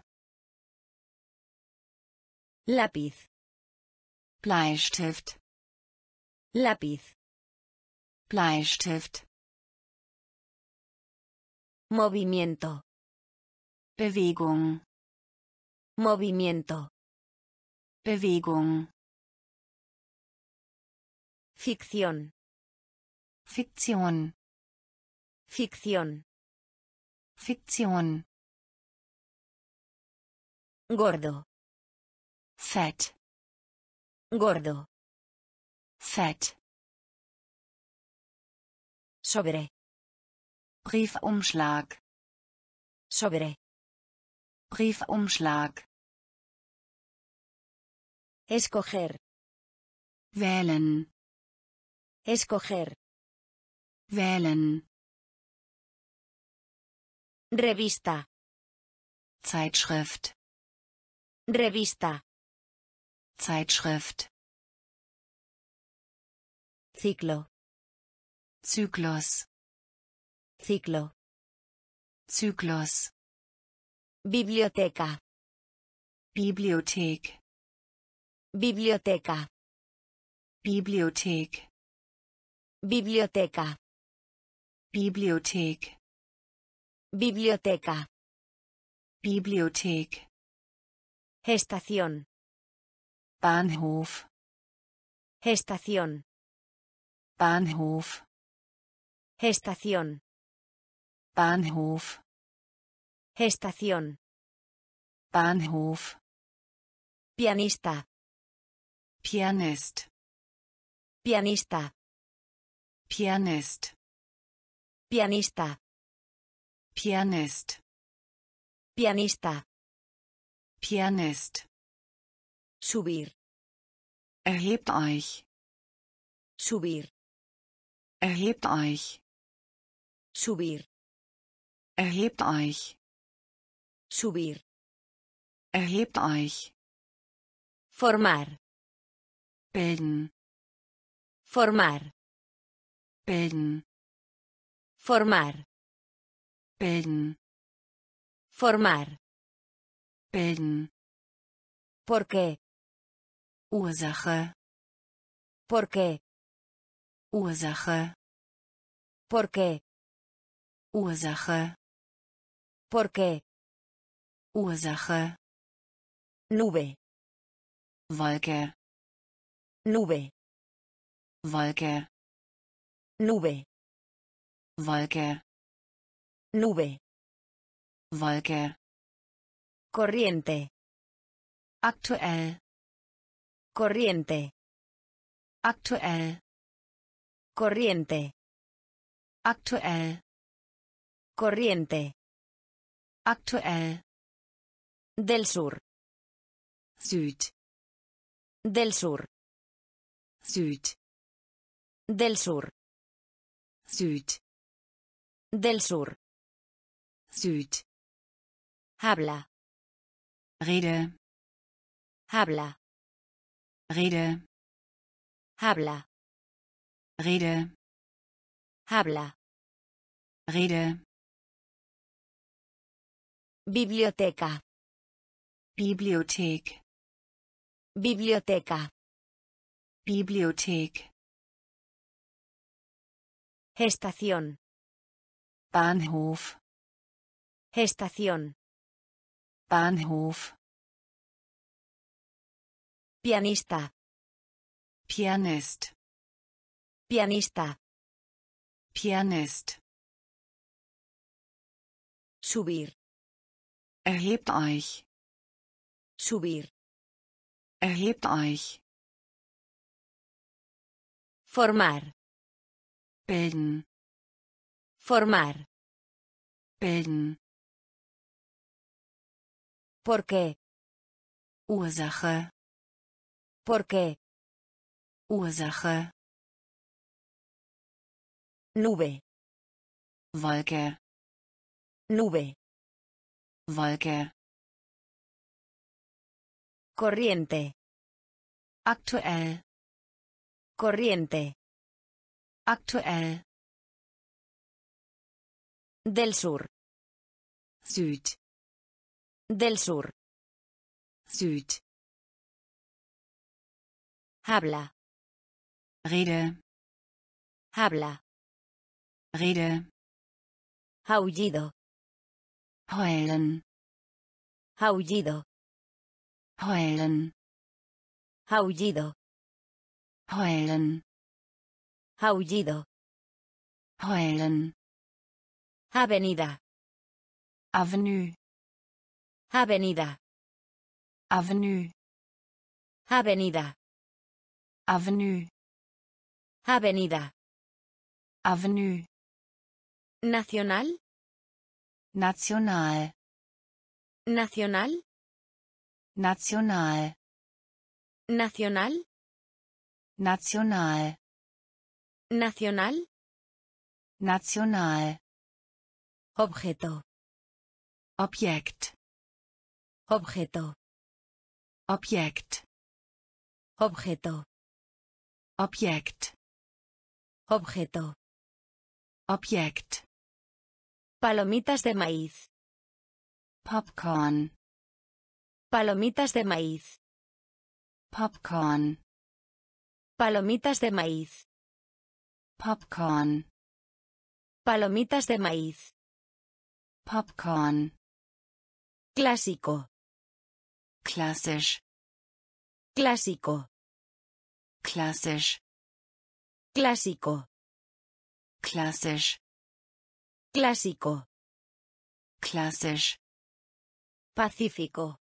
Lápiz. Bleistift. Lápiz. Bleistift. Movimiento. Bewegung. Movimiento. Bewegung. Ficción. Fiktion. Ficción. Fiktion. Gordo. Fett. Gordo. Fett. Sobre. Briefumschlag. Sobre. Briefumschlag. Escoger. Wählen. Escoger. Wählen. Revista. Zeitschrift. Revista. Zeitschrift. Ciclo. Zyklus. Ciclo. Zyklus. Biblioteca. Bibliothek. Biblioteca. Bibliothek. Biblioteca. Bibliothek. Biblioteca. Bibliothek. Estación. Bahnhof. Estación. Bahnhof. Estación. Bahnhof. Estación. Bahnhof. Pianista. Pianist. Pianista. Pianist. Pianista. Pianist. Pianista. Pianist. Subir. Erhebt euch. Subir. Erhebt euch. Subir. Erhebt euch. Subir. Erhebt euch. Formar. Bilden. Formar. Bilden. Formar. Bilden. Formar. Bilden. ¿Por qué? Ursache. ¿Por qué? Ursache. ¿Por qué? Ursache. ¿Por qué? Ursache. Nube. Wolke. Nube. Wolke. Nube. Wolke. Nube. Wolke. Corriente. Aktuell. Corriente. Aktuell. Corriente. Aktuell. Corriente. Aktuell. Del sur. Süd. Del sur. Süd. Del sur. Süd. Del sur. Süd. Habla. Rede. Habla. Rede. Habla. Rede. Habla. Rede. Biblioteca. Bibliothek. Biblioteca. Bibliothek. Estación. Bahnhof. Estación. Bahnhof. Pianista. Pianist. Pianista. Pianist. Subir. Erhebt euch. Subir. Erhebt euch. Formar. Bilden. Formar. Bilden. ¿Por qué? Ursache. ¿Por qué? Ursache. Nube. Wolke. Nube. Wolke. Corriente. Aktuell. Corriente. Aktuell. Del sur. Süd. Del sur. Süd. Habla. Rede. Habla. Rede. Aullido. Heulen. Aullido. Heulen. Aullido. Heulen. Aullido. Heulen. Avenida. Avenue. Avenida. Avenue. Avenida. Avenue. Avenida. Avenue. Nacional. National. Nacional. National. Nacional. National. Nacional. National. Objeto. Objekt. Objeto. Objekt. Objeto. Objekt. Objeto. Objekt. Palomitas de maíz. Popcorn. Palomitas de maíz. Popcorn. Palomitas de maíz. Popcorn. Palomitas de maíz. Popcorn. Clásico. Klassisch. Clásico. Klassisch. Clásico. Klassisch. Clásico. Klassisch. Pacífico.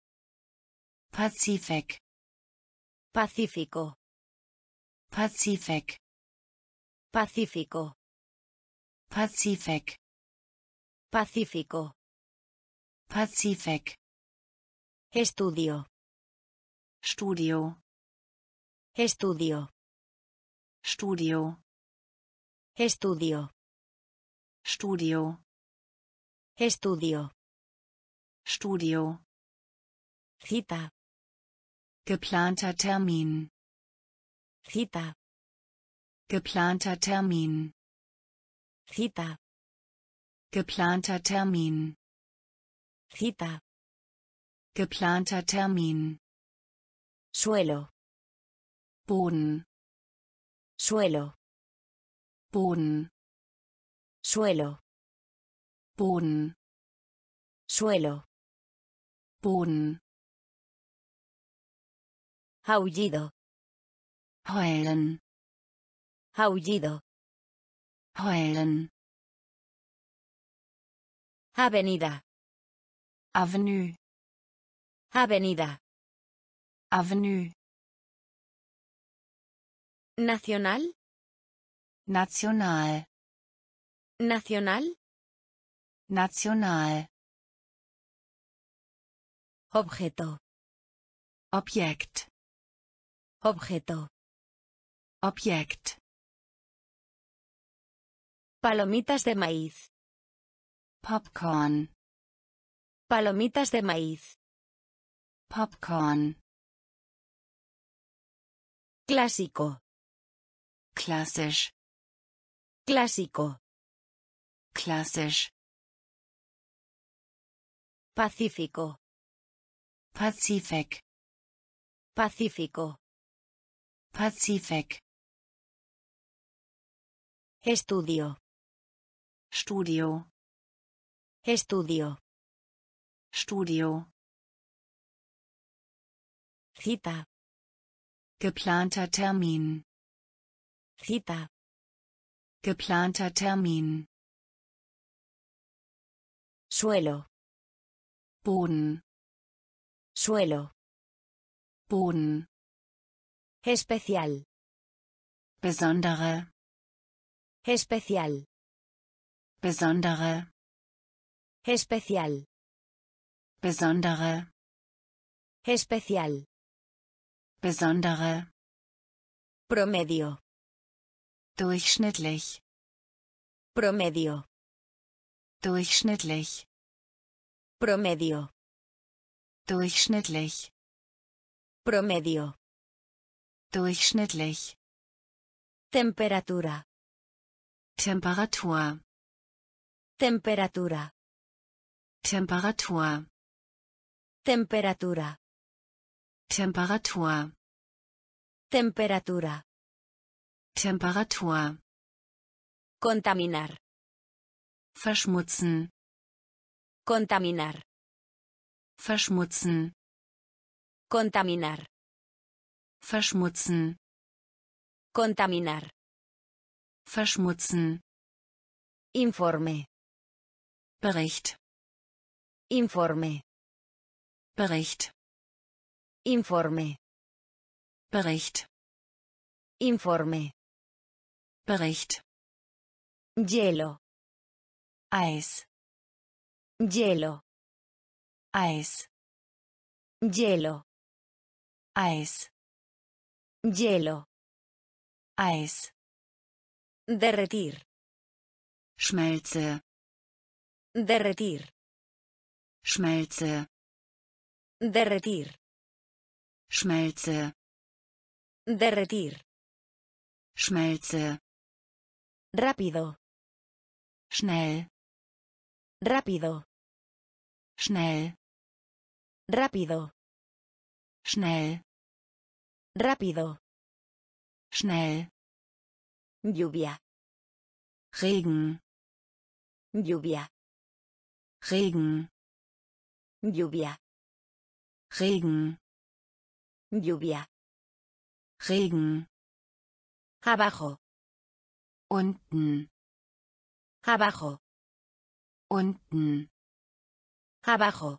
Pazifik. Pacífico. Pazifik. Pacífico. Pazifik. Pacífico. Pazifik. Estudio. Studio. Estudio. Studio. Estudio. Studio. Estudio. Studio. Cita. Geplanter Termin. Cita. Geplanter Termin. Cita. Geplanter Termin. Cita. Geplanter Termin. Suelo. Boden. Suelo. Boden. Suelo. Boden. Suelo. Boden. Aullido. Heulen. Aullido. Heulen. Avenida. Avenue. Avenida. Avenue. Nacional. National. Nacional. National. Objeto. Objekt. Objeto. Objekt. Palomitas de maíz. Popcorn. Palomitas de maíz. Popcorn. Clásico. Klassisch. Clásico. Klassisch. Pacífico. Pazifik. Pacífico. Pazifik. Estudio. Studio. Estudio. Studio. Cita. Geplanter Termin. Cita. Geplanter Termin. Suelo. Boden. Suelo. Boden. Especial. Besondere. Especial. Besondere. Especial. Besondere. Especial. Besondere. Promedio. Durchschnittlich. Promedio. Durchschnittlich. Promedio. Durchschnittlich. Promedio. Durchschnittlich. Temperatura. Temperatur. Temperatura. Temperatur. Temperatura. Temperatur. Temperatura. Temperatur. Contaminar. Verschmutzen. Contaminar. Verschmutzen. Contaminar. Verschmutzen. Contaminar. Verschmutzen. Informe. Bericht. Informe. Bericht. Informe. Bericht. Informe. Bericht. Hielo. Eis. Hielo. Eis. Hielo. Eis. Hielo. Eis. Derretir. Schmelze. Derretir. Schmelze. Derretir. Schmelze. Derretir. Schmelze. Rápido. Schnell. Rápido. Schnell. Rápido. Schnell. Rápido. Schnell. Lluvia. Regen. Lluvia. Regen. Lluvia. Regen. Lluvia. Regen. Abajo. Unten. Abajo. Unten. Abajo.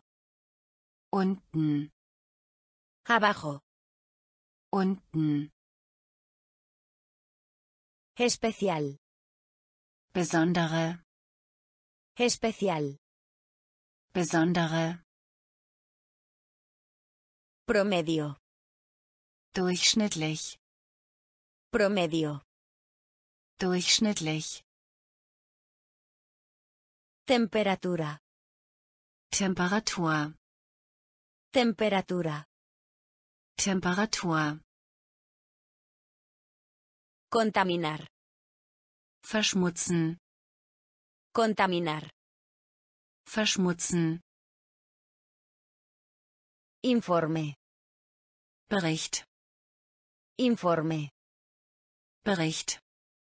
Unten. Abajo. Unten. Especial. Besondere. Especial. Besondere. Promedio. Durchschnittlich. Promedio. Durchschnittlich. Temperatura. Temperatur. Temperatura. Temperatur. Contaminar. Verschmutzen. Contaminar. Verschmutzen. Informe. Bericht. Informe. Bericht.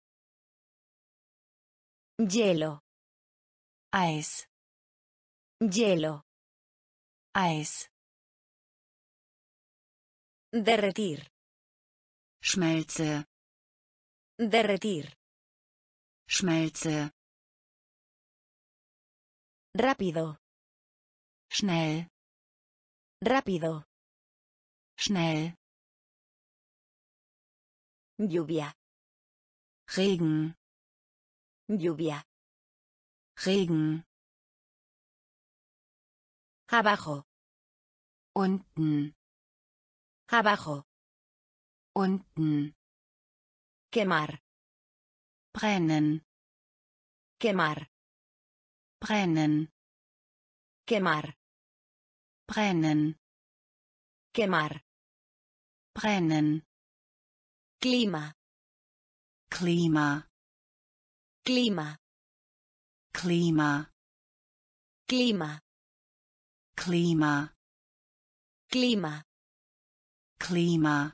Hielo. Eis. Hielo. Eis. Derretir. Schmelze. Derretir. Schmelze. Rápido. Schnell. Rápido. Schnell. Lluvia. Regen. Lluvia. Regen. Abajo. Unten. Abajo. Unten. Quemar. Brennen. Quemar. Brennen. Quemar. Brennen. Quemar. Brennen. Clima. Klima. Clima. Klima. Clima. Klima. Clima. Klima.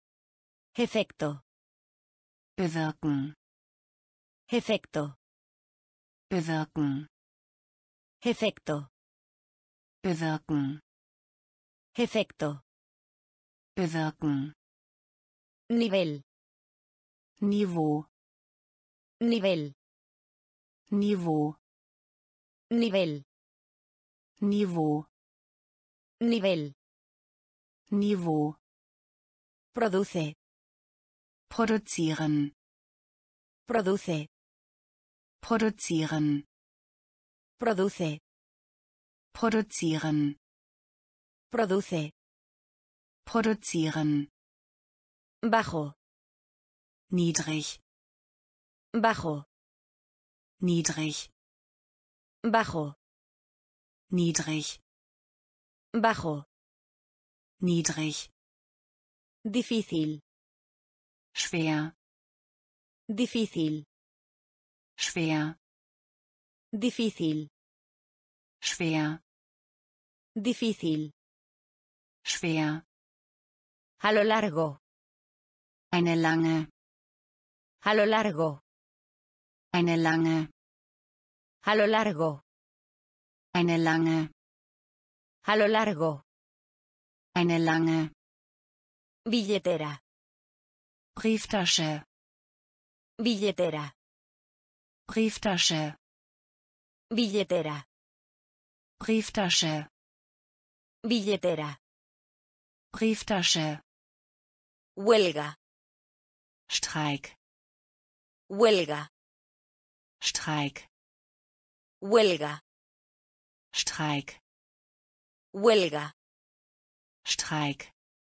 Efecto. Bewirken. Efecto. Bewirken. Efecto. Bewirken. Efecto. Bewirken. Nivel. Niveau. Nivel. Niveau. Nivel. Niveau. Nivel. Niveau. Produce. Produzieren. Produce. Produzieren. Produce. Produzieren. Produce. Produzieren. Bajo. Niedrig. Bajo. Niedrig. Bajo. Niedrig. Bajo. Niedrig. Difícil. Schwer. Difícil. Schwer. Difícil. Schwer. Difícil. Schwer. A lo largo. Eine lange. A lo largo. Eine lange. A lo largo. Eine lange. A lo largo. Eine lange. Billetera. Brieftasche. Billetera. Brieftasche. Billetera. Brieftasche. Billetera. Brieftasche. Huelga. Streik. Huelga. Streik. Huelga. Streik. Huelga. Streik.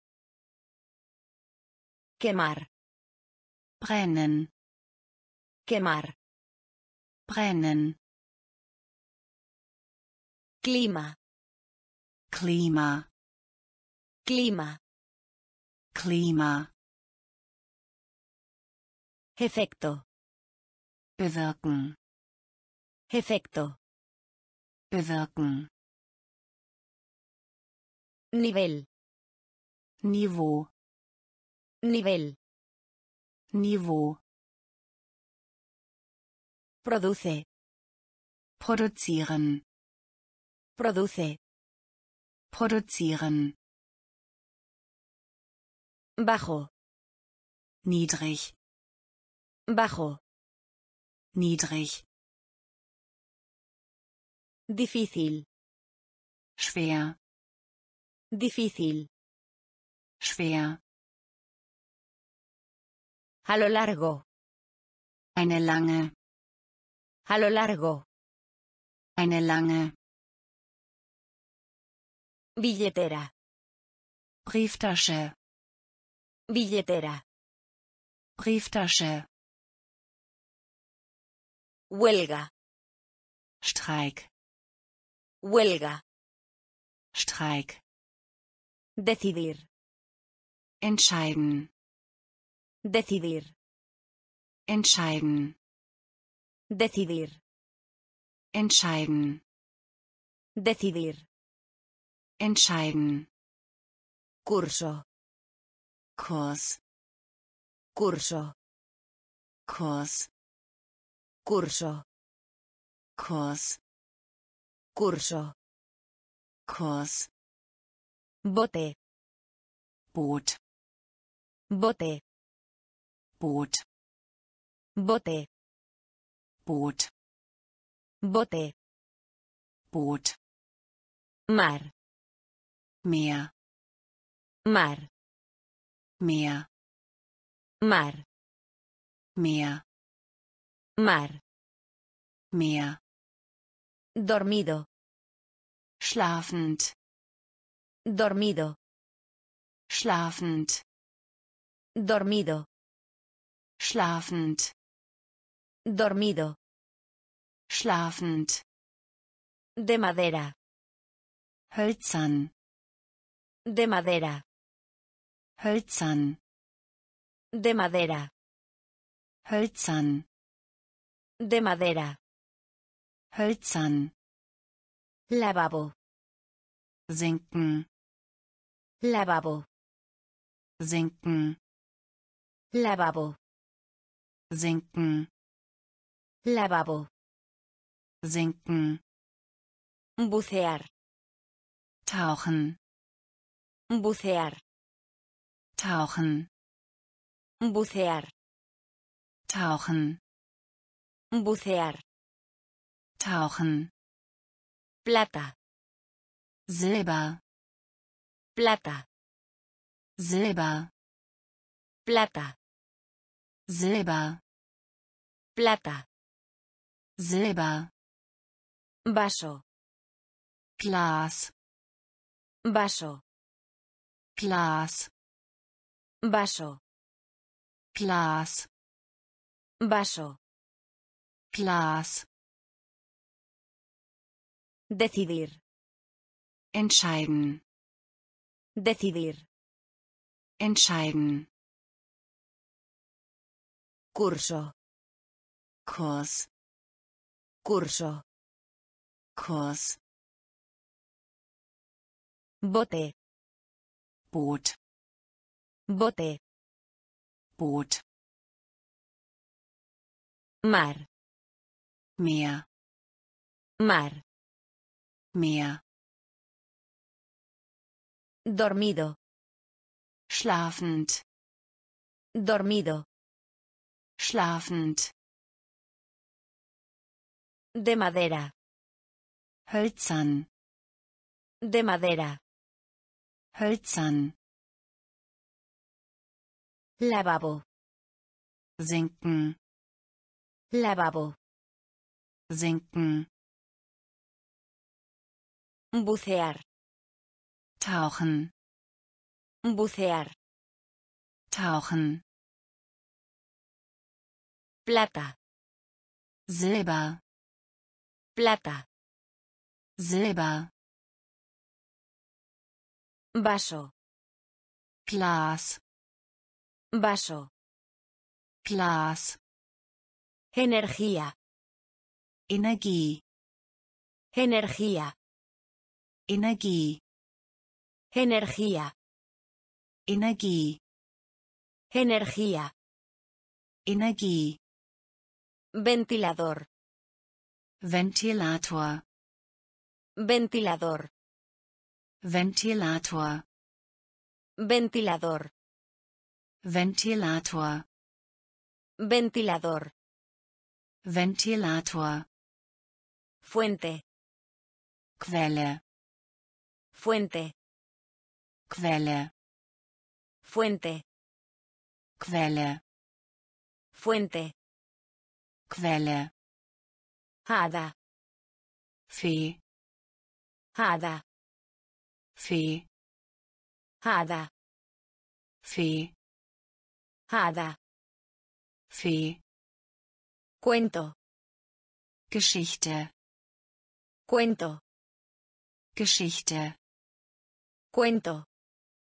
Quemar. Brennen. Quemar. Brennen. Clima. Klima. Clima. Klima. Efecto. Bewirken. Efecto. Bewirken. Nivel. Niveau. Nivel. Niveau. Produce. Produzieren. Produce. Produzieren. Bajo. Niedrig. Bajo. Niedrig. Difícil. Schwer. Difícil. Schwer. A lo largo. Eine lange. A lo largo. Eine lange. Billetera. Brieftasche. Billetera. Brieftasche. Huelga. Streik. Huelga. Streik. Decidir. Entscheiden. Decidir. Entscheiden. Decidir. Entscheiden. Decidir. Entscheiden. Curso. Kurs. Curso. Kurs. Curso. Kurs. Curso. Kurs. Bote. Boot. Bote. Boot. Bote. Boot. Bote. Boot. Mar. Meer. Mar. Meer. Mar. Meer. Mar. Meer. Dormido. Schlafend. Dormido. Schlafend. Dormido. Schlafend. Dormido. Schlafend. De madera. Hölzern. De madera. Hölzern. De madera. Hölzern. De madera. Hölzern. Lavabo. Sinken. Lavabo. Sinken. Lavabo. Sinken. Lavabo. Sinken. Bucear. Tauchen. Bucear. Tauchen. Bucear. Tauchen. Bucear. Tauchen. Plata. Silber. Plata. Silber. Plata. Silber. Plata. Silber. Vaso. Glas. Vaso. Glas. Vaso. Glas. Vaso. Glas. Decidir. Entscheiden. Decidir. Entscheiden. Curso. Kurs. Curso. Kurs. Bote. Boot. Bote. Boot. Mar. Meer. Mar. Meer. Dormido. Schlafend. Dormido. Schlafend. De madera. Hölzern. De madera. Hölzern. Lavabo. Sinken. Lavabo. Sinken. Bucear. Tauchen. Bucear. Tauchen. Plata. Silber. Plata. Silber. Vaso. Glas. Vaso. Glas. Energía. Energie. Energía. Energie. Energía. Energie. Energía. Energie. Ventilador. Ventilator. Ventilador. Ventilator. Ventilador. Ventilator. Ventilador. Ventilator. Fuente. Quelle. Fuente. Quelle. Fuente. Quelle. Fuente. Quelle. Hada. Fee. Hada. Fee. Hada. Fee. Hada. Fee. Cuento. Geschichte. Cuento. Geschichte. Cuento.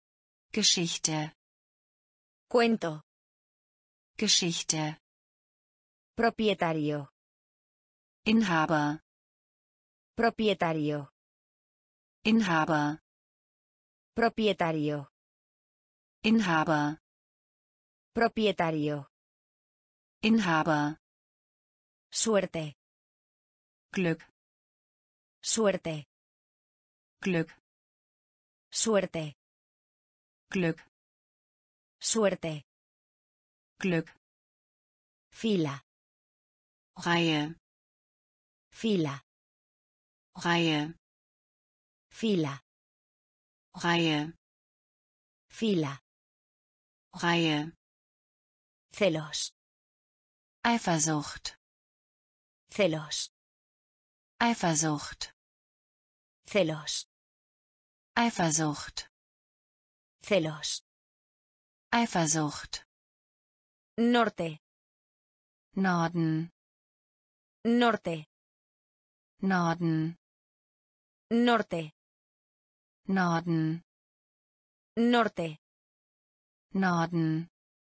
Geschichte. Cuento. Geschichte. Propietario. Inhaber. Propietario. Inhaber. Propietario. Inhaber. Propietario. Inhaber. Suerte. Glück. Suerte. Glück. Suerte. Glück. Suerte. Glück. Fila. Reihe. Fila. Reihe. Fila. Reihe. Fila. Reihe. Celos. Eifersucht. Celos. Eifersucht. Celos. Eifersucht. Celos. Eifersucht. Norte. Norden. Norte. Norden. Norte. Norden. Norte. Norden.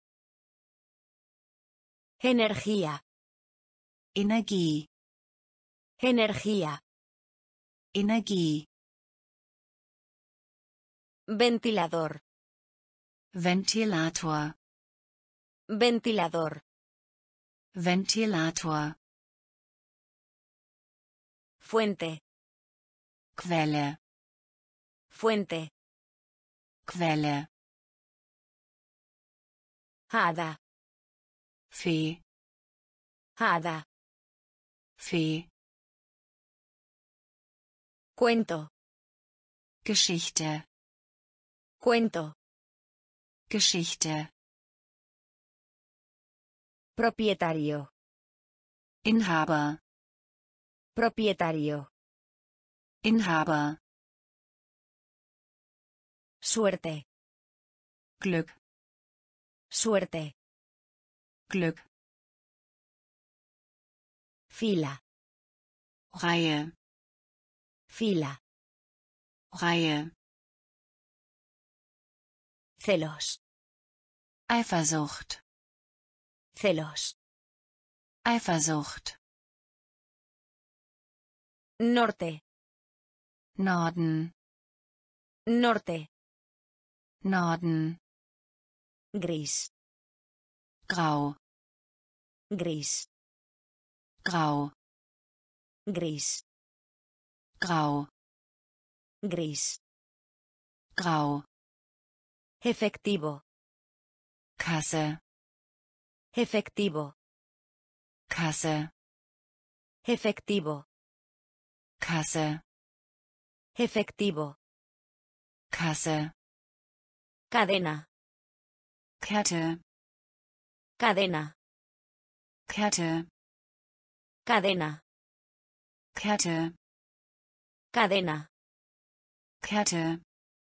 Energía. Energie. Energía. Energie. Ventilador. Ventilator. Ventilador. Ventilator. Fuente. Quelle. Fuente. Quelle. Hada. Fee. Hada. Fee. Cuento. Geschichte. Cuento. Geschichte. Propietario. Inhaber. Propietario. Inhaber. Suerte. Glück. Suerte. Glück. Fila. Reihe. Fila. Reihe. Celos. Eifersucht. Celos. Eifersucht. Norte. Norden. Norte. Norden. Gris. Grau. Gris. Grau. Gris. Grau. Gris. Grau. Efectivo. Kasse. Efectivo. Kasse. Efectivo. Kasse. Efectivo. Kasse. Cadena. Kette. Cadena. Kette. Cadena. Kette. Cadena. Kette.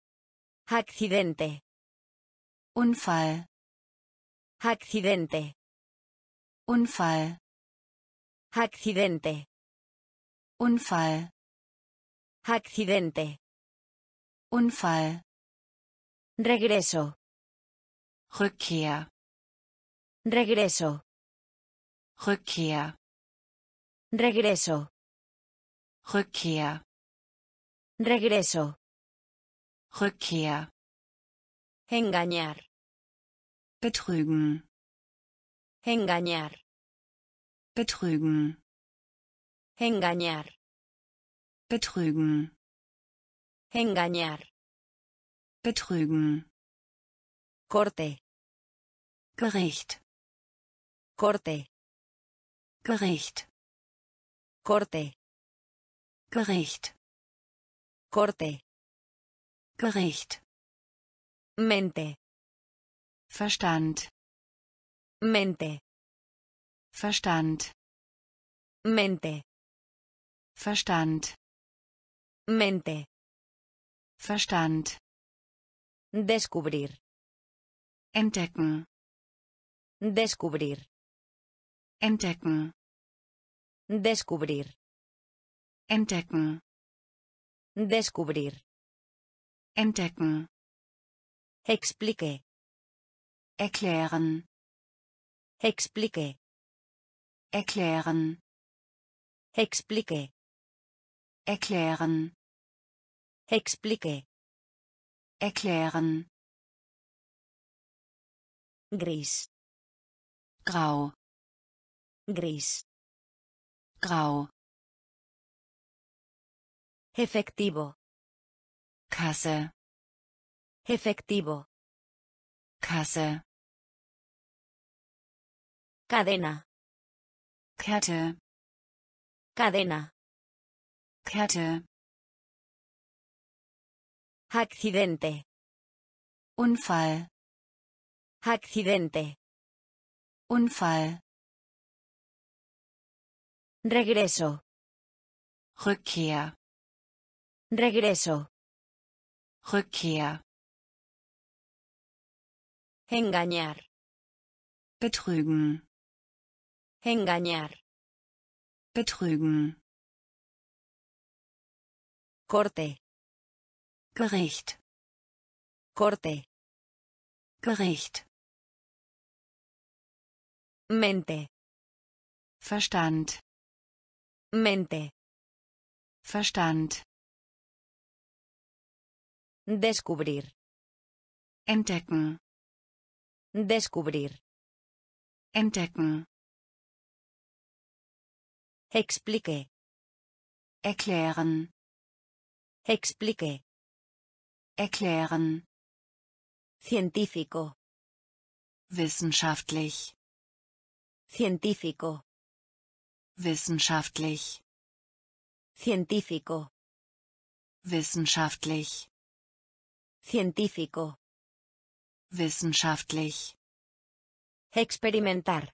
Accidente. Unfall. Accidente. Unfall. Accidente. Unfall. Accidente. Unfall. Regreso. Rückkehr. Regreso. Rückkehr. Regreso. Rückkehr. Regreso. Rückkehr. Engañar. Betrügen. Engañar. Betrügen. Engañar. Betrügen. Engañar. Betrügen. Corte. Gericht. Corte. Gericht. Corte. Gericht. Corte. Gericht. Mente. Verstand. Mente. Verstand. Mente. Verstand. Mente. Verstand. Descubrir. Entdecken. Descubrir. Entdecken. Descubrir. Entdecken. Descubrir. Entdecken. Explique. Erklären. Explique. Erklären. Explique. Erklären. Explique. Erklären. Gris. Grau. Gris. Grau. Efectivo. Kasse. Efectivo. Kasse. Cadena. Kette. Cadena. Kette. Accidente. Unfall. Accidente. Unfall. Regreso. Rückkehr. Regreso. Rückkehr. Engañar. Betrügen. Engañar. Betrügen. Corte. Gericht. Corte. Gericht. Mente. Verstand. Mente. Verstand. Descubrir. Entdecken. Descubrir. Entdecken. Explique. Erklären. Explique. Erklären. Científico. Wissenschaftlich. Científico. Wissenschaftlich. Científico. Wissenschaftlich. Científico. Wissenschaftlich. Experimentar.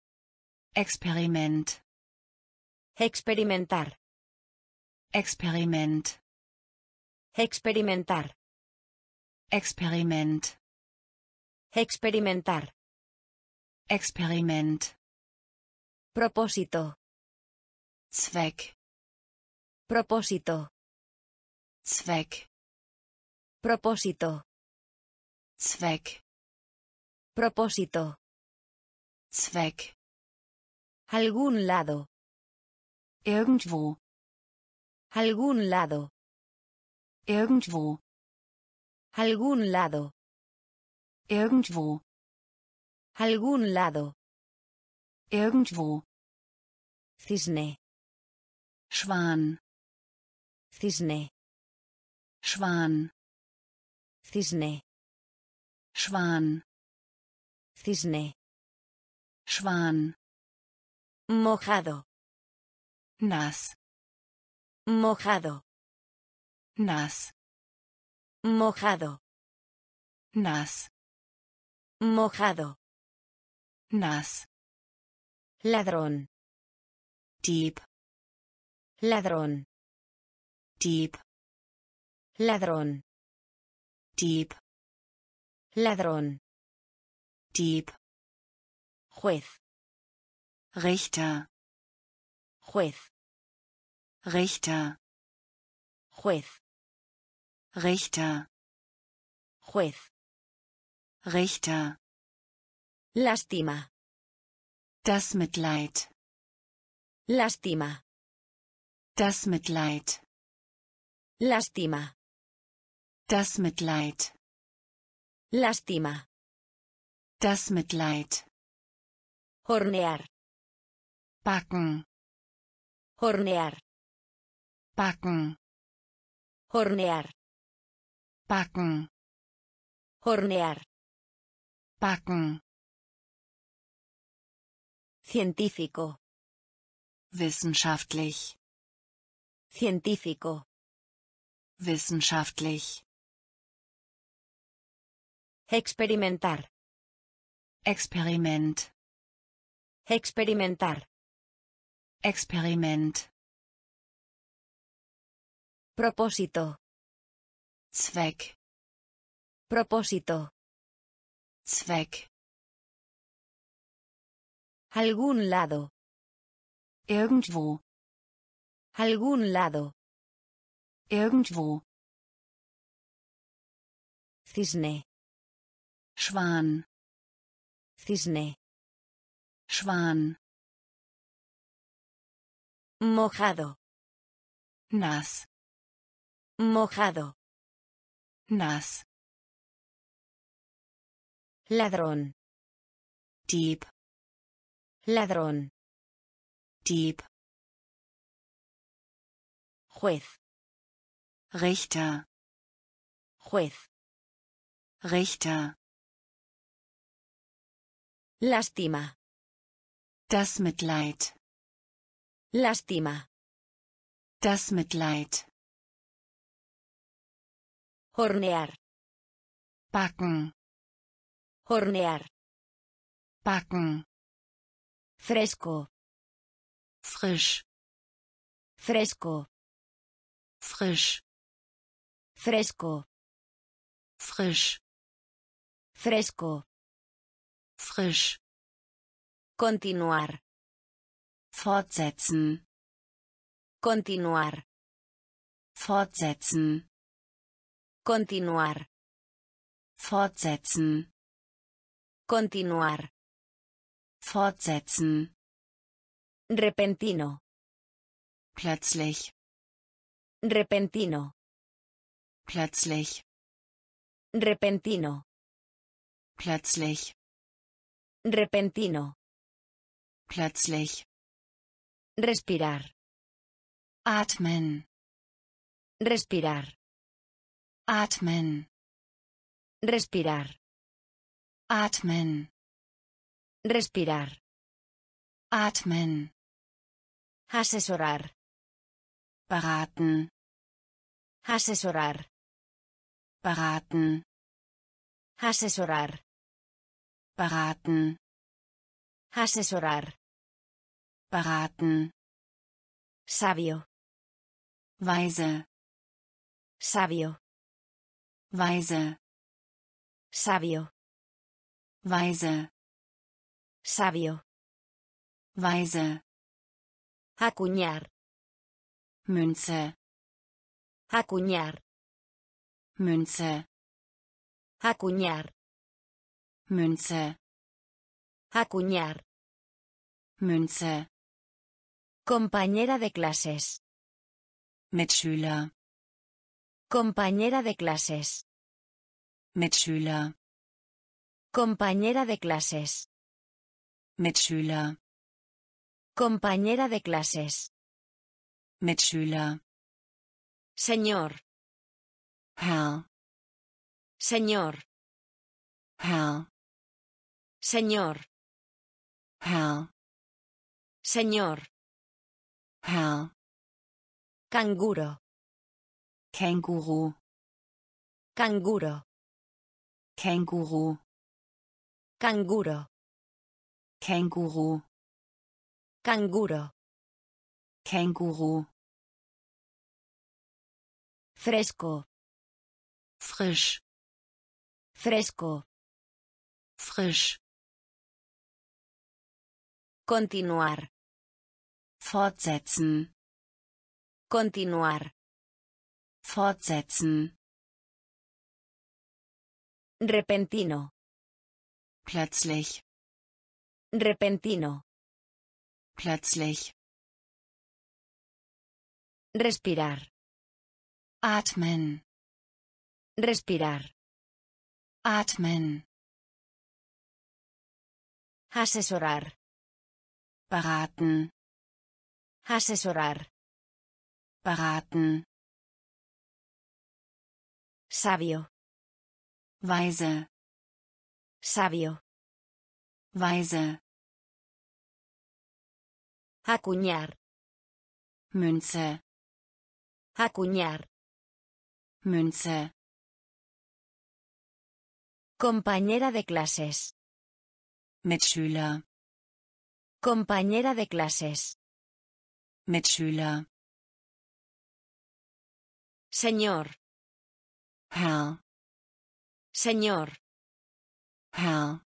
Experiment. Experimentar. Experiment. Experimentar. Experiment. Experimentar. Experiment. Propósito. Zweck. Propósito. Zweck. Propósito. Zweck. Propósito. Zweck. Algún lado. Irgendwo. Algún lado. Irgendwo. Algún lado. Irgendwo. Algún lado. Irgendwo. Cisne. Schwan. Cisne. Schwan. Cisne. Schwan. Cisne. Schwan. Mojado. Nass. Mojado. Nass. Mojado. Nass. Mojado. Nass. Ladrón. Dieb. Ladrón. Dieb. Ladrón. Dieb. Ladrón. Dieb. Juez. Richter. Juez. Richter. Juez. Richter. Juez. Richter. Lástima. Das Mitleid. Lástima. Das Mitleid. Lástima. Das Mitleid. Lástima. Das Mitleid. Hornear. Backen. Hornear. Backen. Hornear. Backen. Hornear. Backen. Científico. Wissenschaftlich. Científico. Wissenschaftlich. Experimentar. Experiment. Experimentar. Experiment. Propósito. Zweck. Propósito. Zweck. Algún lado. Irgendwo. Algún lado. Irgendwo. Cisne. Schwan. Cisne. Schwan. Mojado. Nass. Mojado. Nass. Ladrón. Dieb. Ladrón. Dieb. Juez. Richter. Juez. Richter. Lástima. Das Mitleid. Lástima. Das Mitleid. Hornear. Backen. Hornear. Backen. Fresco. Frisch. Fresco. Frisch. Fresco. Frisch. Fresco. Frisch. Continuar. Fortsetzen. Continuar. Fortsetzen. Continuar. Fortsetzen. Continuar. Fortsetzen. Repentino. Plötzlich. Repentino. Plötzlich. Repentino. Plötzlich. Repentino. Plötzlich. Respirar. Atmen. Respirar. Atmen. Respirar. Atmen. Respirar. Atmen. Asesorar. Beraten. Asesorar. Beraten. Asesorar. Beraten. Asesorar. Beraten. Sabio. Weise. Sabio. Weise. Sabio. Weise. Sabio. Weise. Acuñar. Münze. Acuñar. Münze. Acuñar. Münze. Acuñar. Münze. Compañera de clases. Mitschüler. Compañera de clases. Mitschüler. Compañera de clases. Mitschüler. Compañera de clases. Mitschüler. Señor. Herr. Señor. Herr. Señor. Herr. Señor. Herr. Canguro. Känguru. Canguro. Känguru. Canguro. Känguru. Canguro. Känguru. Fresco. Frisch. Fresco. Frisch. Continuar. Fortsetzen. Continuar. Fortsetzen. Repentino. Plötzlich. Repentino. Plötzlich. Respirar. Atmen. Respirar. Atmen. Asesorar. Beraten. Asesorar. Beraten. Sabio. Weise. Sabio. Weise. Acuñar. Münze. Acuñar. Münze. Compañera de clases. Mitschüler. Compañera de clases. Mitschüler. Señor. Herr. Señor. Herr.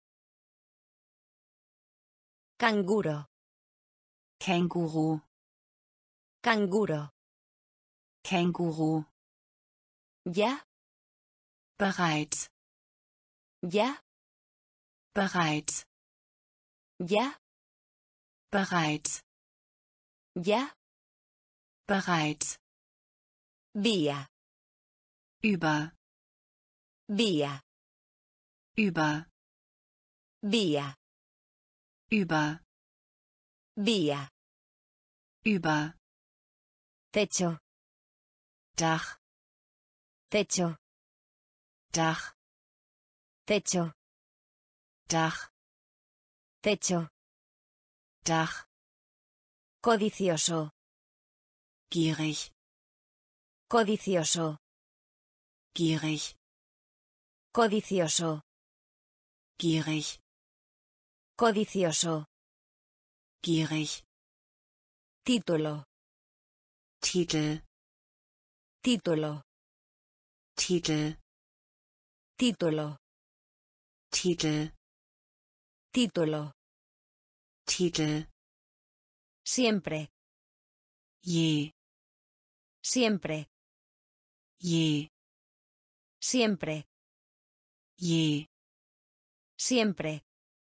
Canguro. Känguru. Canguro. Känguru. Ya. Bereits. Ya. Bereits. Ya. Bereits. Ya. Bereits. Día. Über. Día. Über. Día. Über. Día. Über. Techo. Dach. Techo. Dach. Techo. Dach. Techo. Dach. Codicioso. Gierig. Codicioso. Gierig. Codicioso. Gierig. Codicioso. Gierig. Título. Titel. Título. Titel. Título. Titel. Título. Titel. Siempre. Je. Siempre. Je. Siempre. Je. Siempre.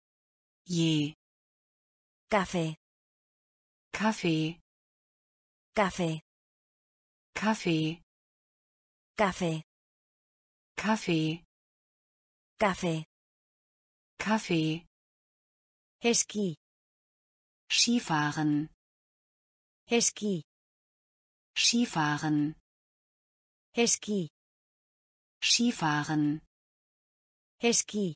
Je. Café. Kaffee. Café. Kaffee. Café. Kaffee. Café. Kaffee. Esquí. Skifahren. Esquí. Skifahren. Esquí. Skifahren. Esquí.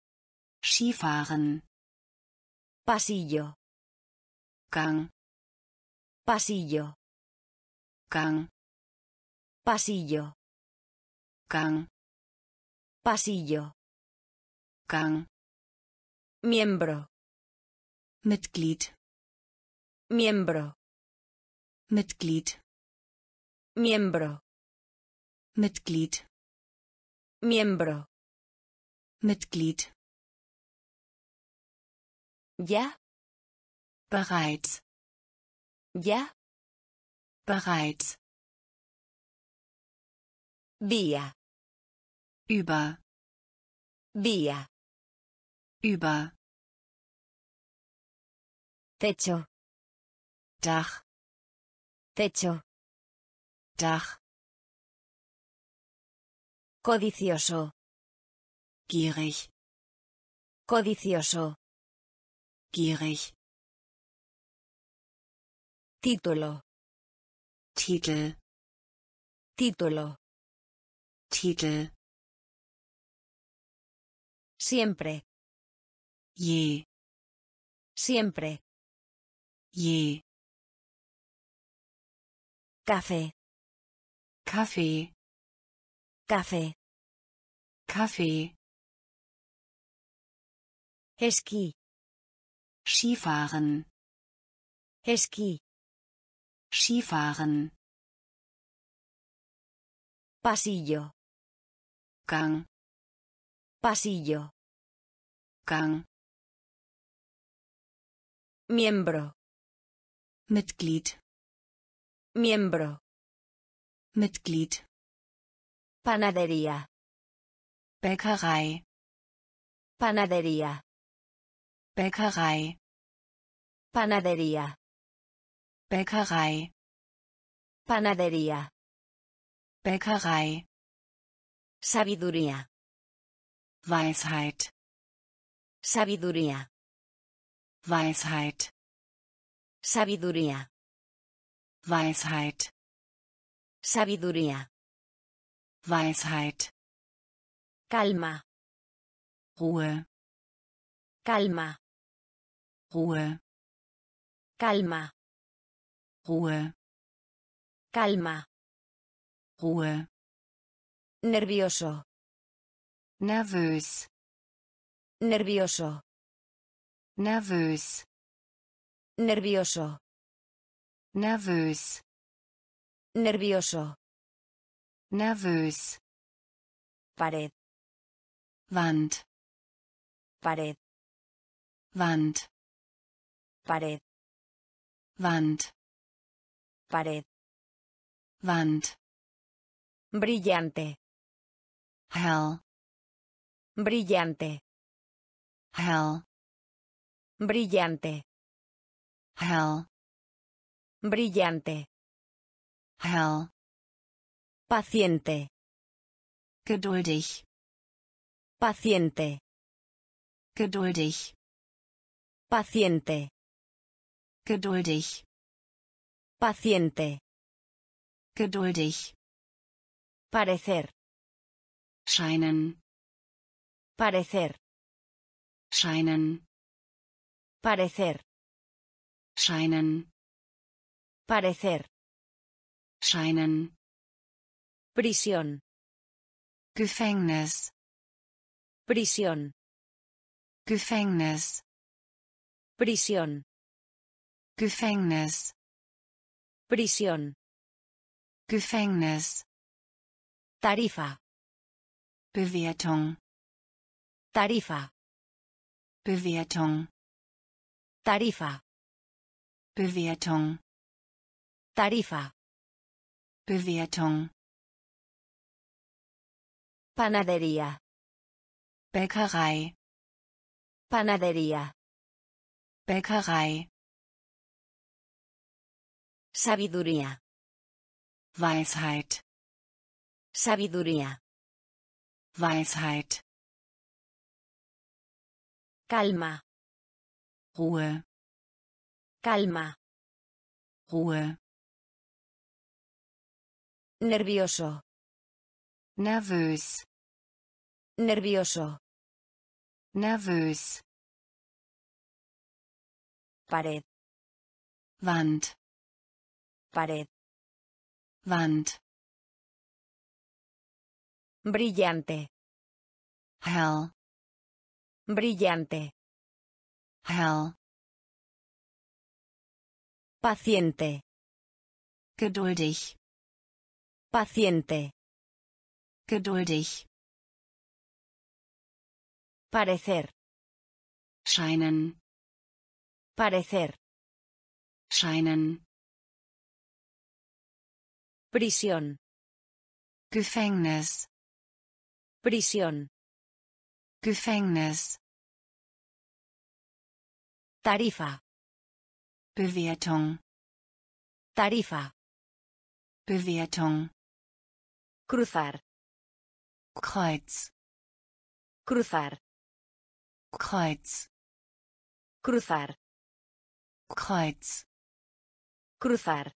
Skifahren. Pasillo. Gang. Pasillo. Gang. Pasillo. Gang. Pasillo. Gang. Miembro. Mitglied. Miembro. Mitglied. Miembro. Mitglied. Miembro. Mitglied. Ya. Bereits. Ya. Bereits. Día. Über. Día. Über. Techo. Dach. Techo. Dach. Codicioso. Gierig. Codicioso. Gierig. Título. Titel. Título. Titel. Siempre. Je. Siempre. Je. Café. Kaffee. Café. Kaffee. Esquí. Skifahren. Esquí. Skifahren. Pasillo. Gang. Pasillo. Gang. Miembro. Mitglied. Miembro. Mitglied. Panadería. Bäckerei. Panadería. Bäckerei. Panadería. Bäckerei. Panadería. Bäckerei. Sabiduría. Weisheit. Sabiduría. Weisheit. Sabiduría. Weisheit. Sabiduría. Weisheit. Calma. Ruhe. Calma. Ruhe. Calma. Ruhe. Calma. Ruhe. Nervioso. Nervös. Nervioso. Nervös. Nervioso. Nervös. Nervioso. Nervös. Pared. Wand. Pared. Wand. Pared. Wand. Pared. Wand. Brillante. Hell. Brillante. hell, brillante, hell, brillante, hell, paciente, geduldig, paciente, geduldig, paciente, geduldig, paciente, geduldig, parecer, scheinen, parecer, scheinen, parecer, scheinen, parecer, scheinen, prisión, Gefängnis, prisión, Gefängnis, prisión, Gefängnis, prisión, Gefängnis, tarifa, Bewertung, tarifa, Bewertung, tarifa, Bewertung, tarifa, Bewertung, panadería, Bäckerei, panadería, Bäckerei, sabiduría, Weisheit, sabiduría, Weisheit, calma, Ruhe, calma, Ruhe, nervioso, nervös, nervioso, nervös, pared, Wand, pared, Wand, brillante, hell, brillante, hell, paciente, geduldig, paciente, geduldig, parecer, scheinen, parecer, scheinen, prisión, Gefängnis, prisión, Gefängnis, tarifa, Bewertung, tarifa, Bewertung, cruzar, Kreuz, cruzar, Kreuz, cruzar, Kreuz, cruzar,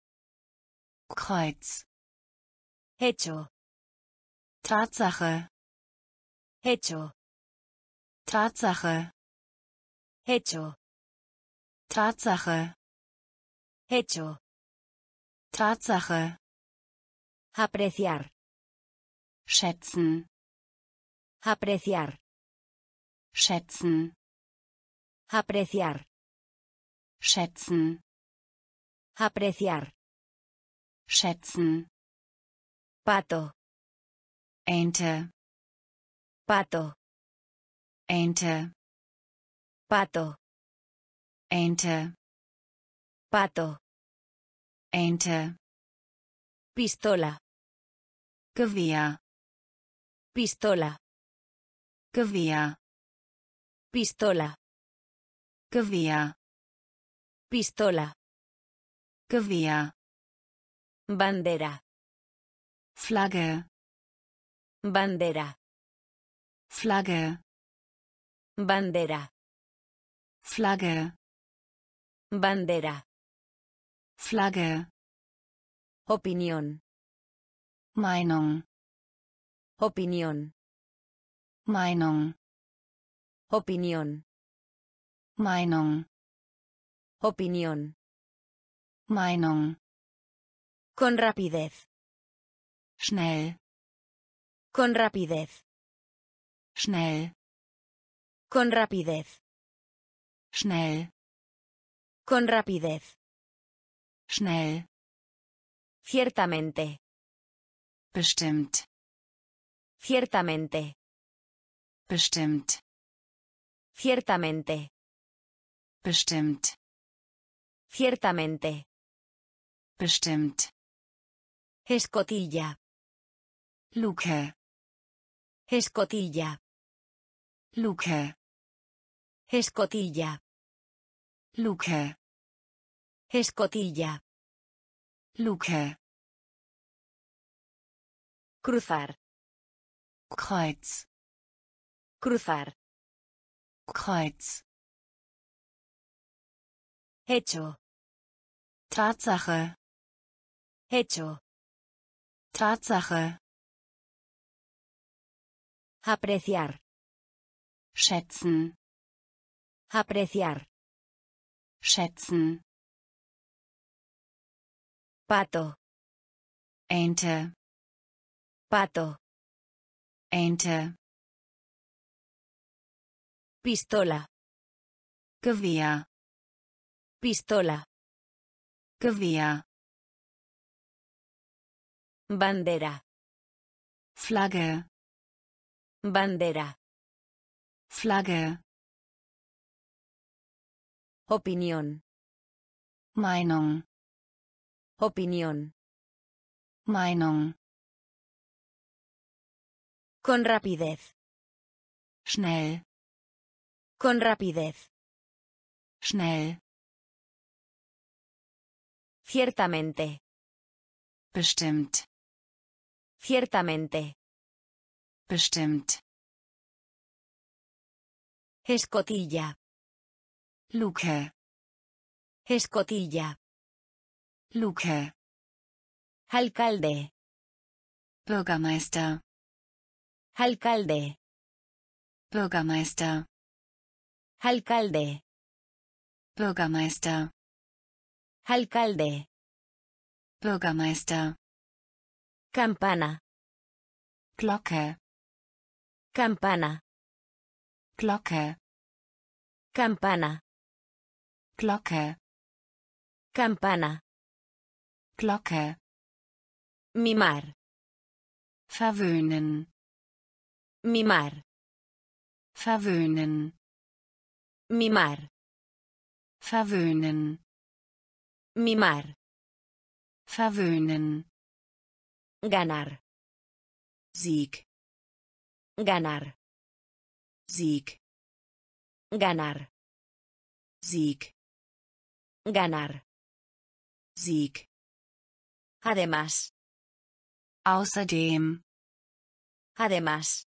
Kreuz, hecho, Tatsache, hecho, Tatsache, hecho, Tatsache, hecho, Tatsache, apreciar, schätzen, apreciar, schätzen, apreciar, schätzen, apreciar, schätzen, pato, Ente, pato, Ente, pato, Ente, pato, Ente, pistola, Gewehr, pistola, Gewehr, pistola, Gewehr, pistola, Gewehr, bandera, Flagge, bandera, Flagge, bandera, Flagge, bandera, Flagge, opinión, Meinung, opinión, Meinung, opinión, Meinung, opinión, Meinung, con rapidez, schnell, con rapidez, schnell, con rapidez, schnell, con rapidez, schnell, ciertamente, bestimmt, ciertamente, bestimmt, ciertamente, bestimmt, ciertamente, bestimmt, escotilla, Luke, escotilla, Luke, Escotilla. Luke. Escotilla. Luke. Cruzar. Kreuz. Cruzar. Kreuz. Hecho. Tatsache. Hecho. Tatsache. Apreciar. Schätzen. Apreciar. Schätzen. Pato. Ente. Pato. Ente. Pistola. Gewehr. Pistola. Gewehr. Bandera. Flagge. Bandera. Flagge. Opinión. Meinung. Opinión. Meinung. Con rapidez. Schnell. Con rapidez. Schnell. Ciertamente. Bestimmt. Ciertamente. Bestimmt. Escotilla. Luke. Escotilla. Luke. Alcalde. Bürgermeister. Alcalde. Bürgermeister. Alcalde. Bürgermeister. Alcalde. Bürgermeister. Campana. Glocke. Campana. Glocke. Campana. Glocke. Campana. Glocke. Mimar. Verwöhnen. Mimar. Verwöhnen. Mimar. Verwöhnen. Mimar. Verwöhnen. Ganar. Sieg. Ganar. Sieg. Ganar. Sieg. Ganar. Sieg. Además. Außerdem. Además.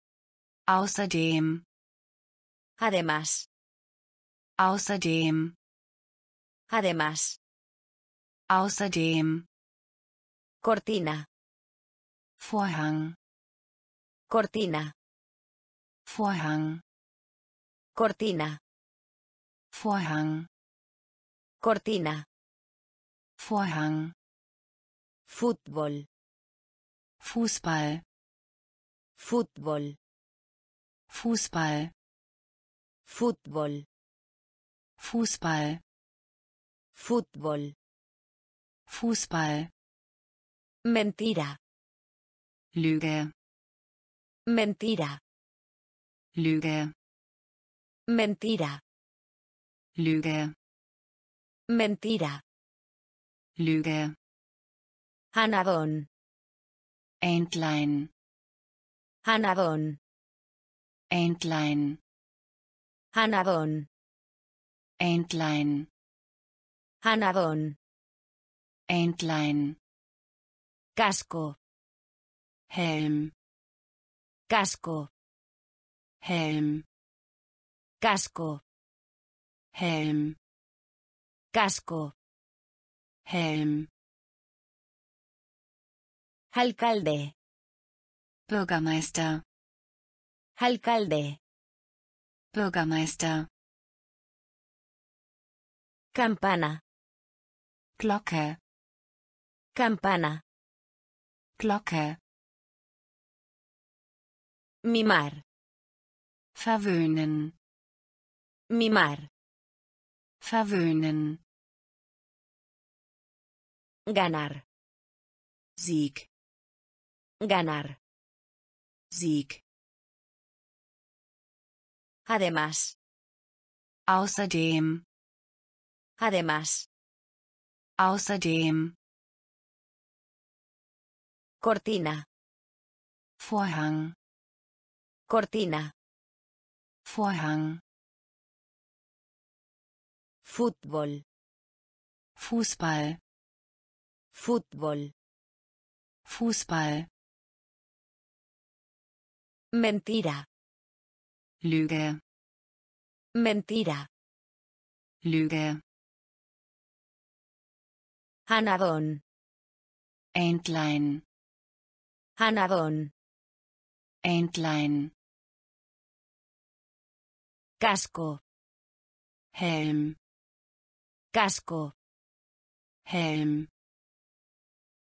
Außerdem. Además. Außerdem. Además. Außerdem. Cortina. Vorhang. Cortina. Vorhang. Cortina. Vorhang. Cortina. Vorhang. Fútbol. Fußball. Fútbol. Fußball. Fútbol. Fußball. Fútbol. Fußball. Mentira. Lüge. Mentira. Lüge. Mentira. Lüge. Mentira. Lüge. Anadón. Entlein. Anadón. Entlein. Anadón. Entlein. Anadón. Entlein. Casco. Helm. Casco. Helm. Casco. Helm. Casco. Helm. Alcalde. Bürgermeister. Alcalde. Bürgermeister. Campana. Glocke. Campana. Glocke. Mimar. Verwöhnen. Mimar. Verwöhnen. Ganar. Sieg. Ganar. Sieg. Además. Außerdem. Además. Außerdem. Cortina. Vorhang. Cortina. Vorhang. Fútbol. Fußball. Fútbol. Fußball. Mentira. Lüge. Mentira. Lüge. Anadón. Entlein. Anadón. Entlein. Casco. Helm. Casco. Helm.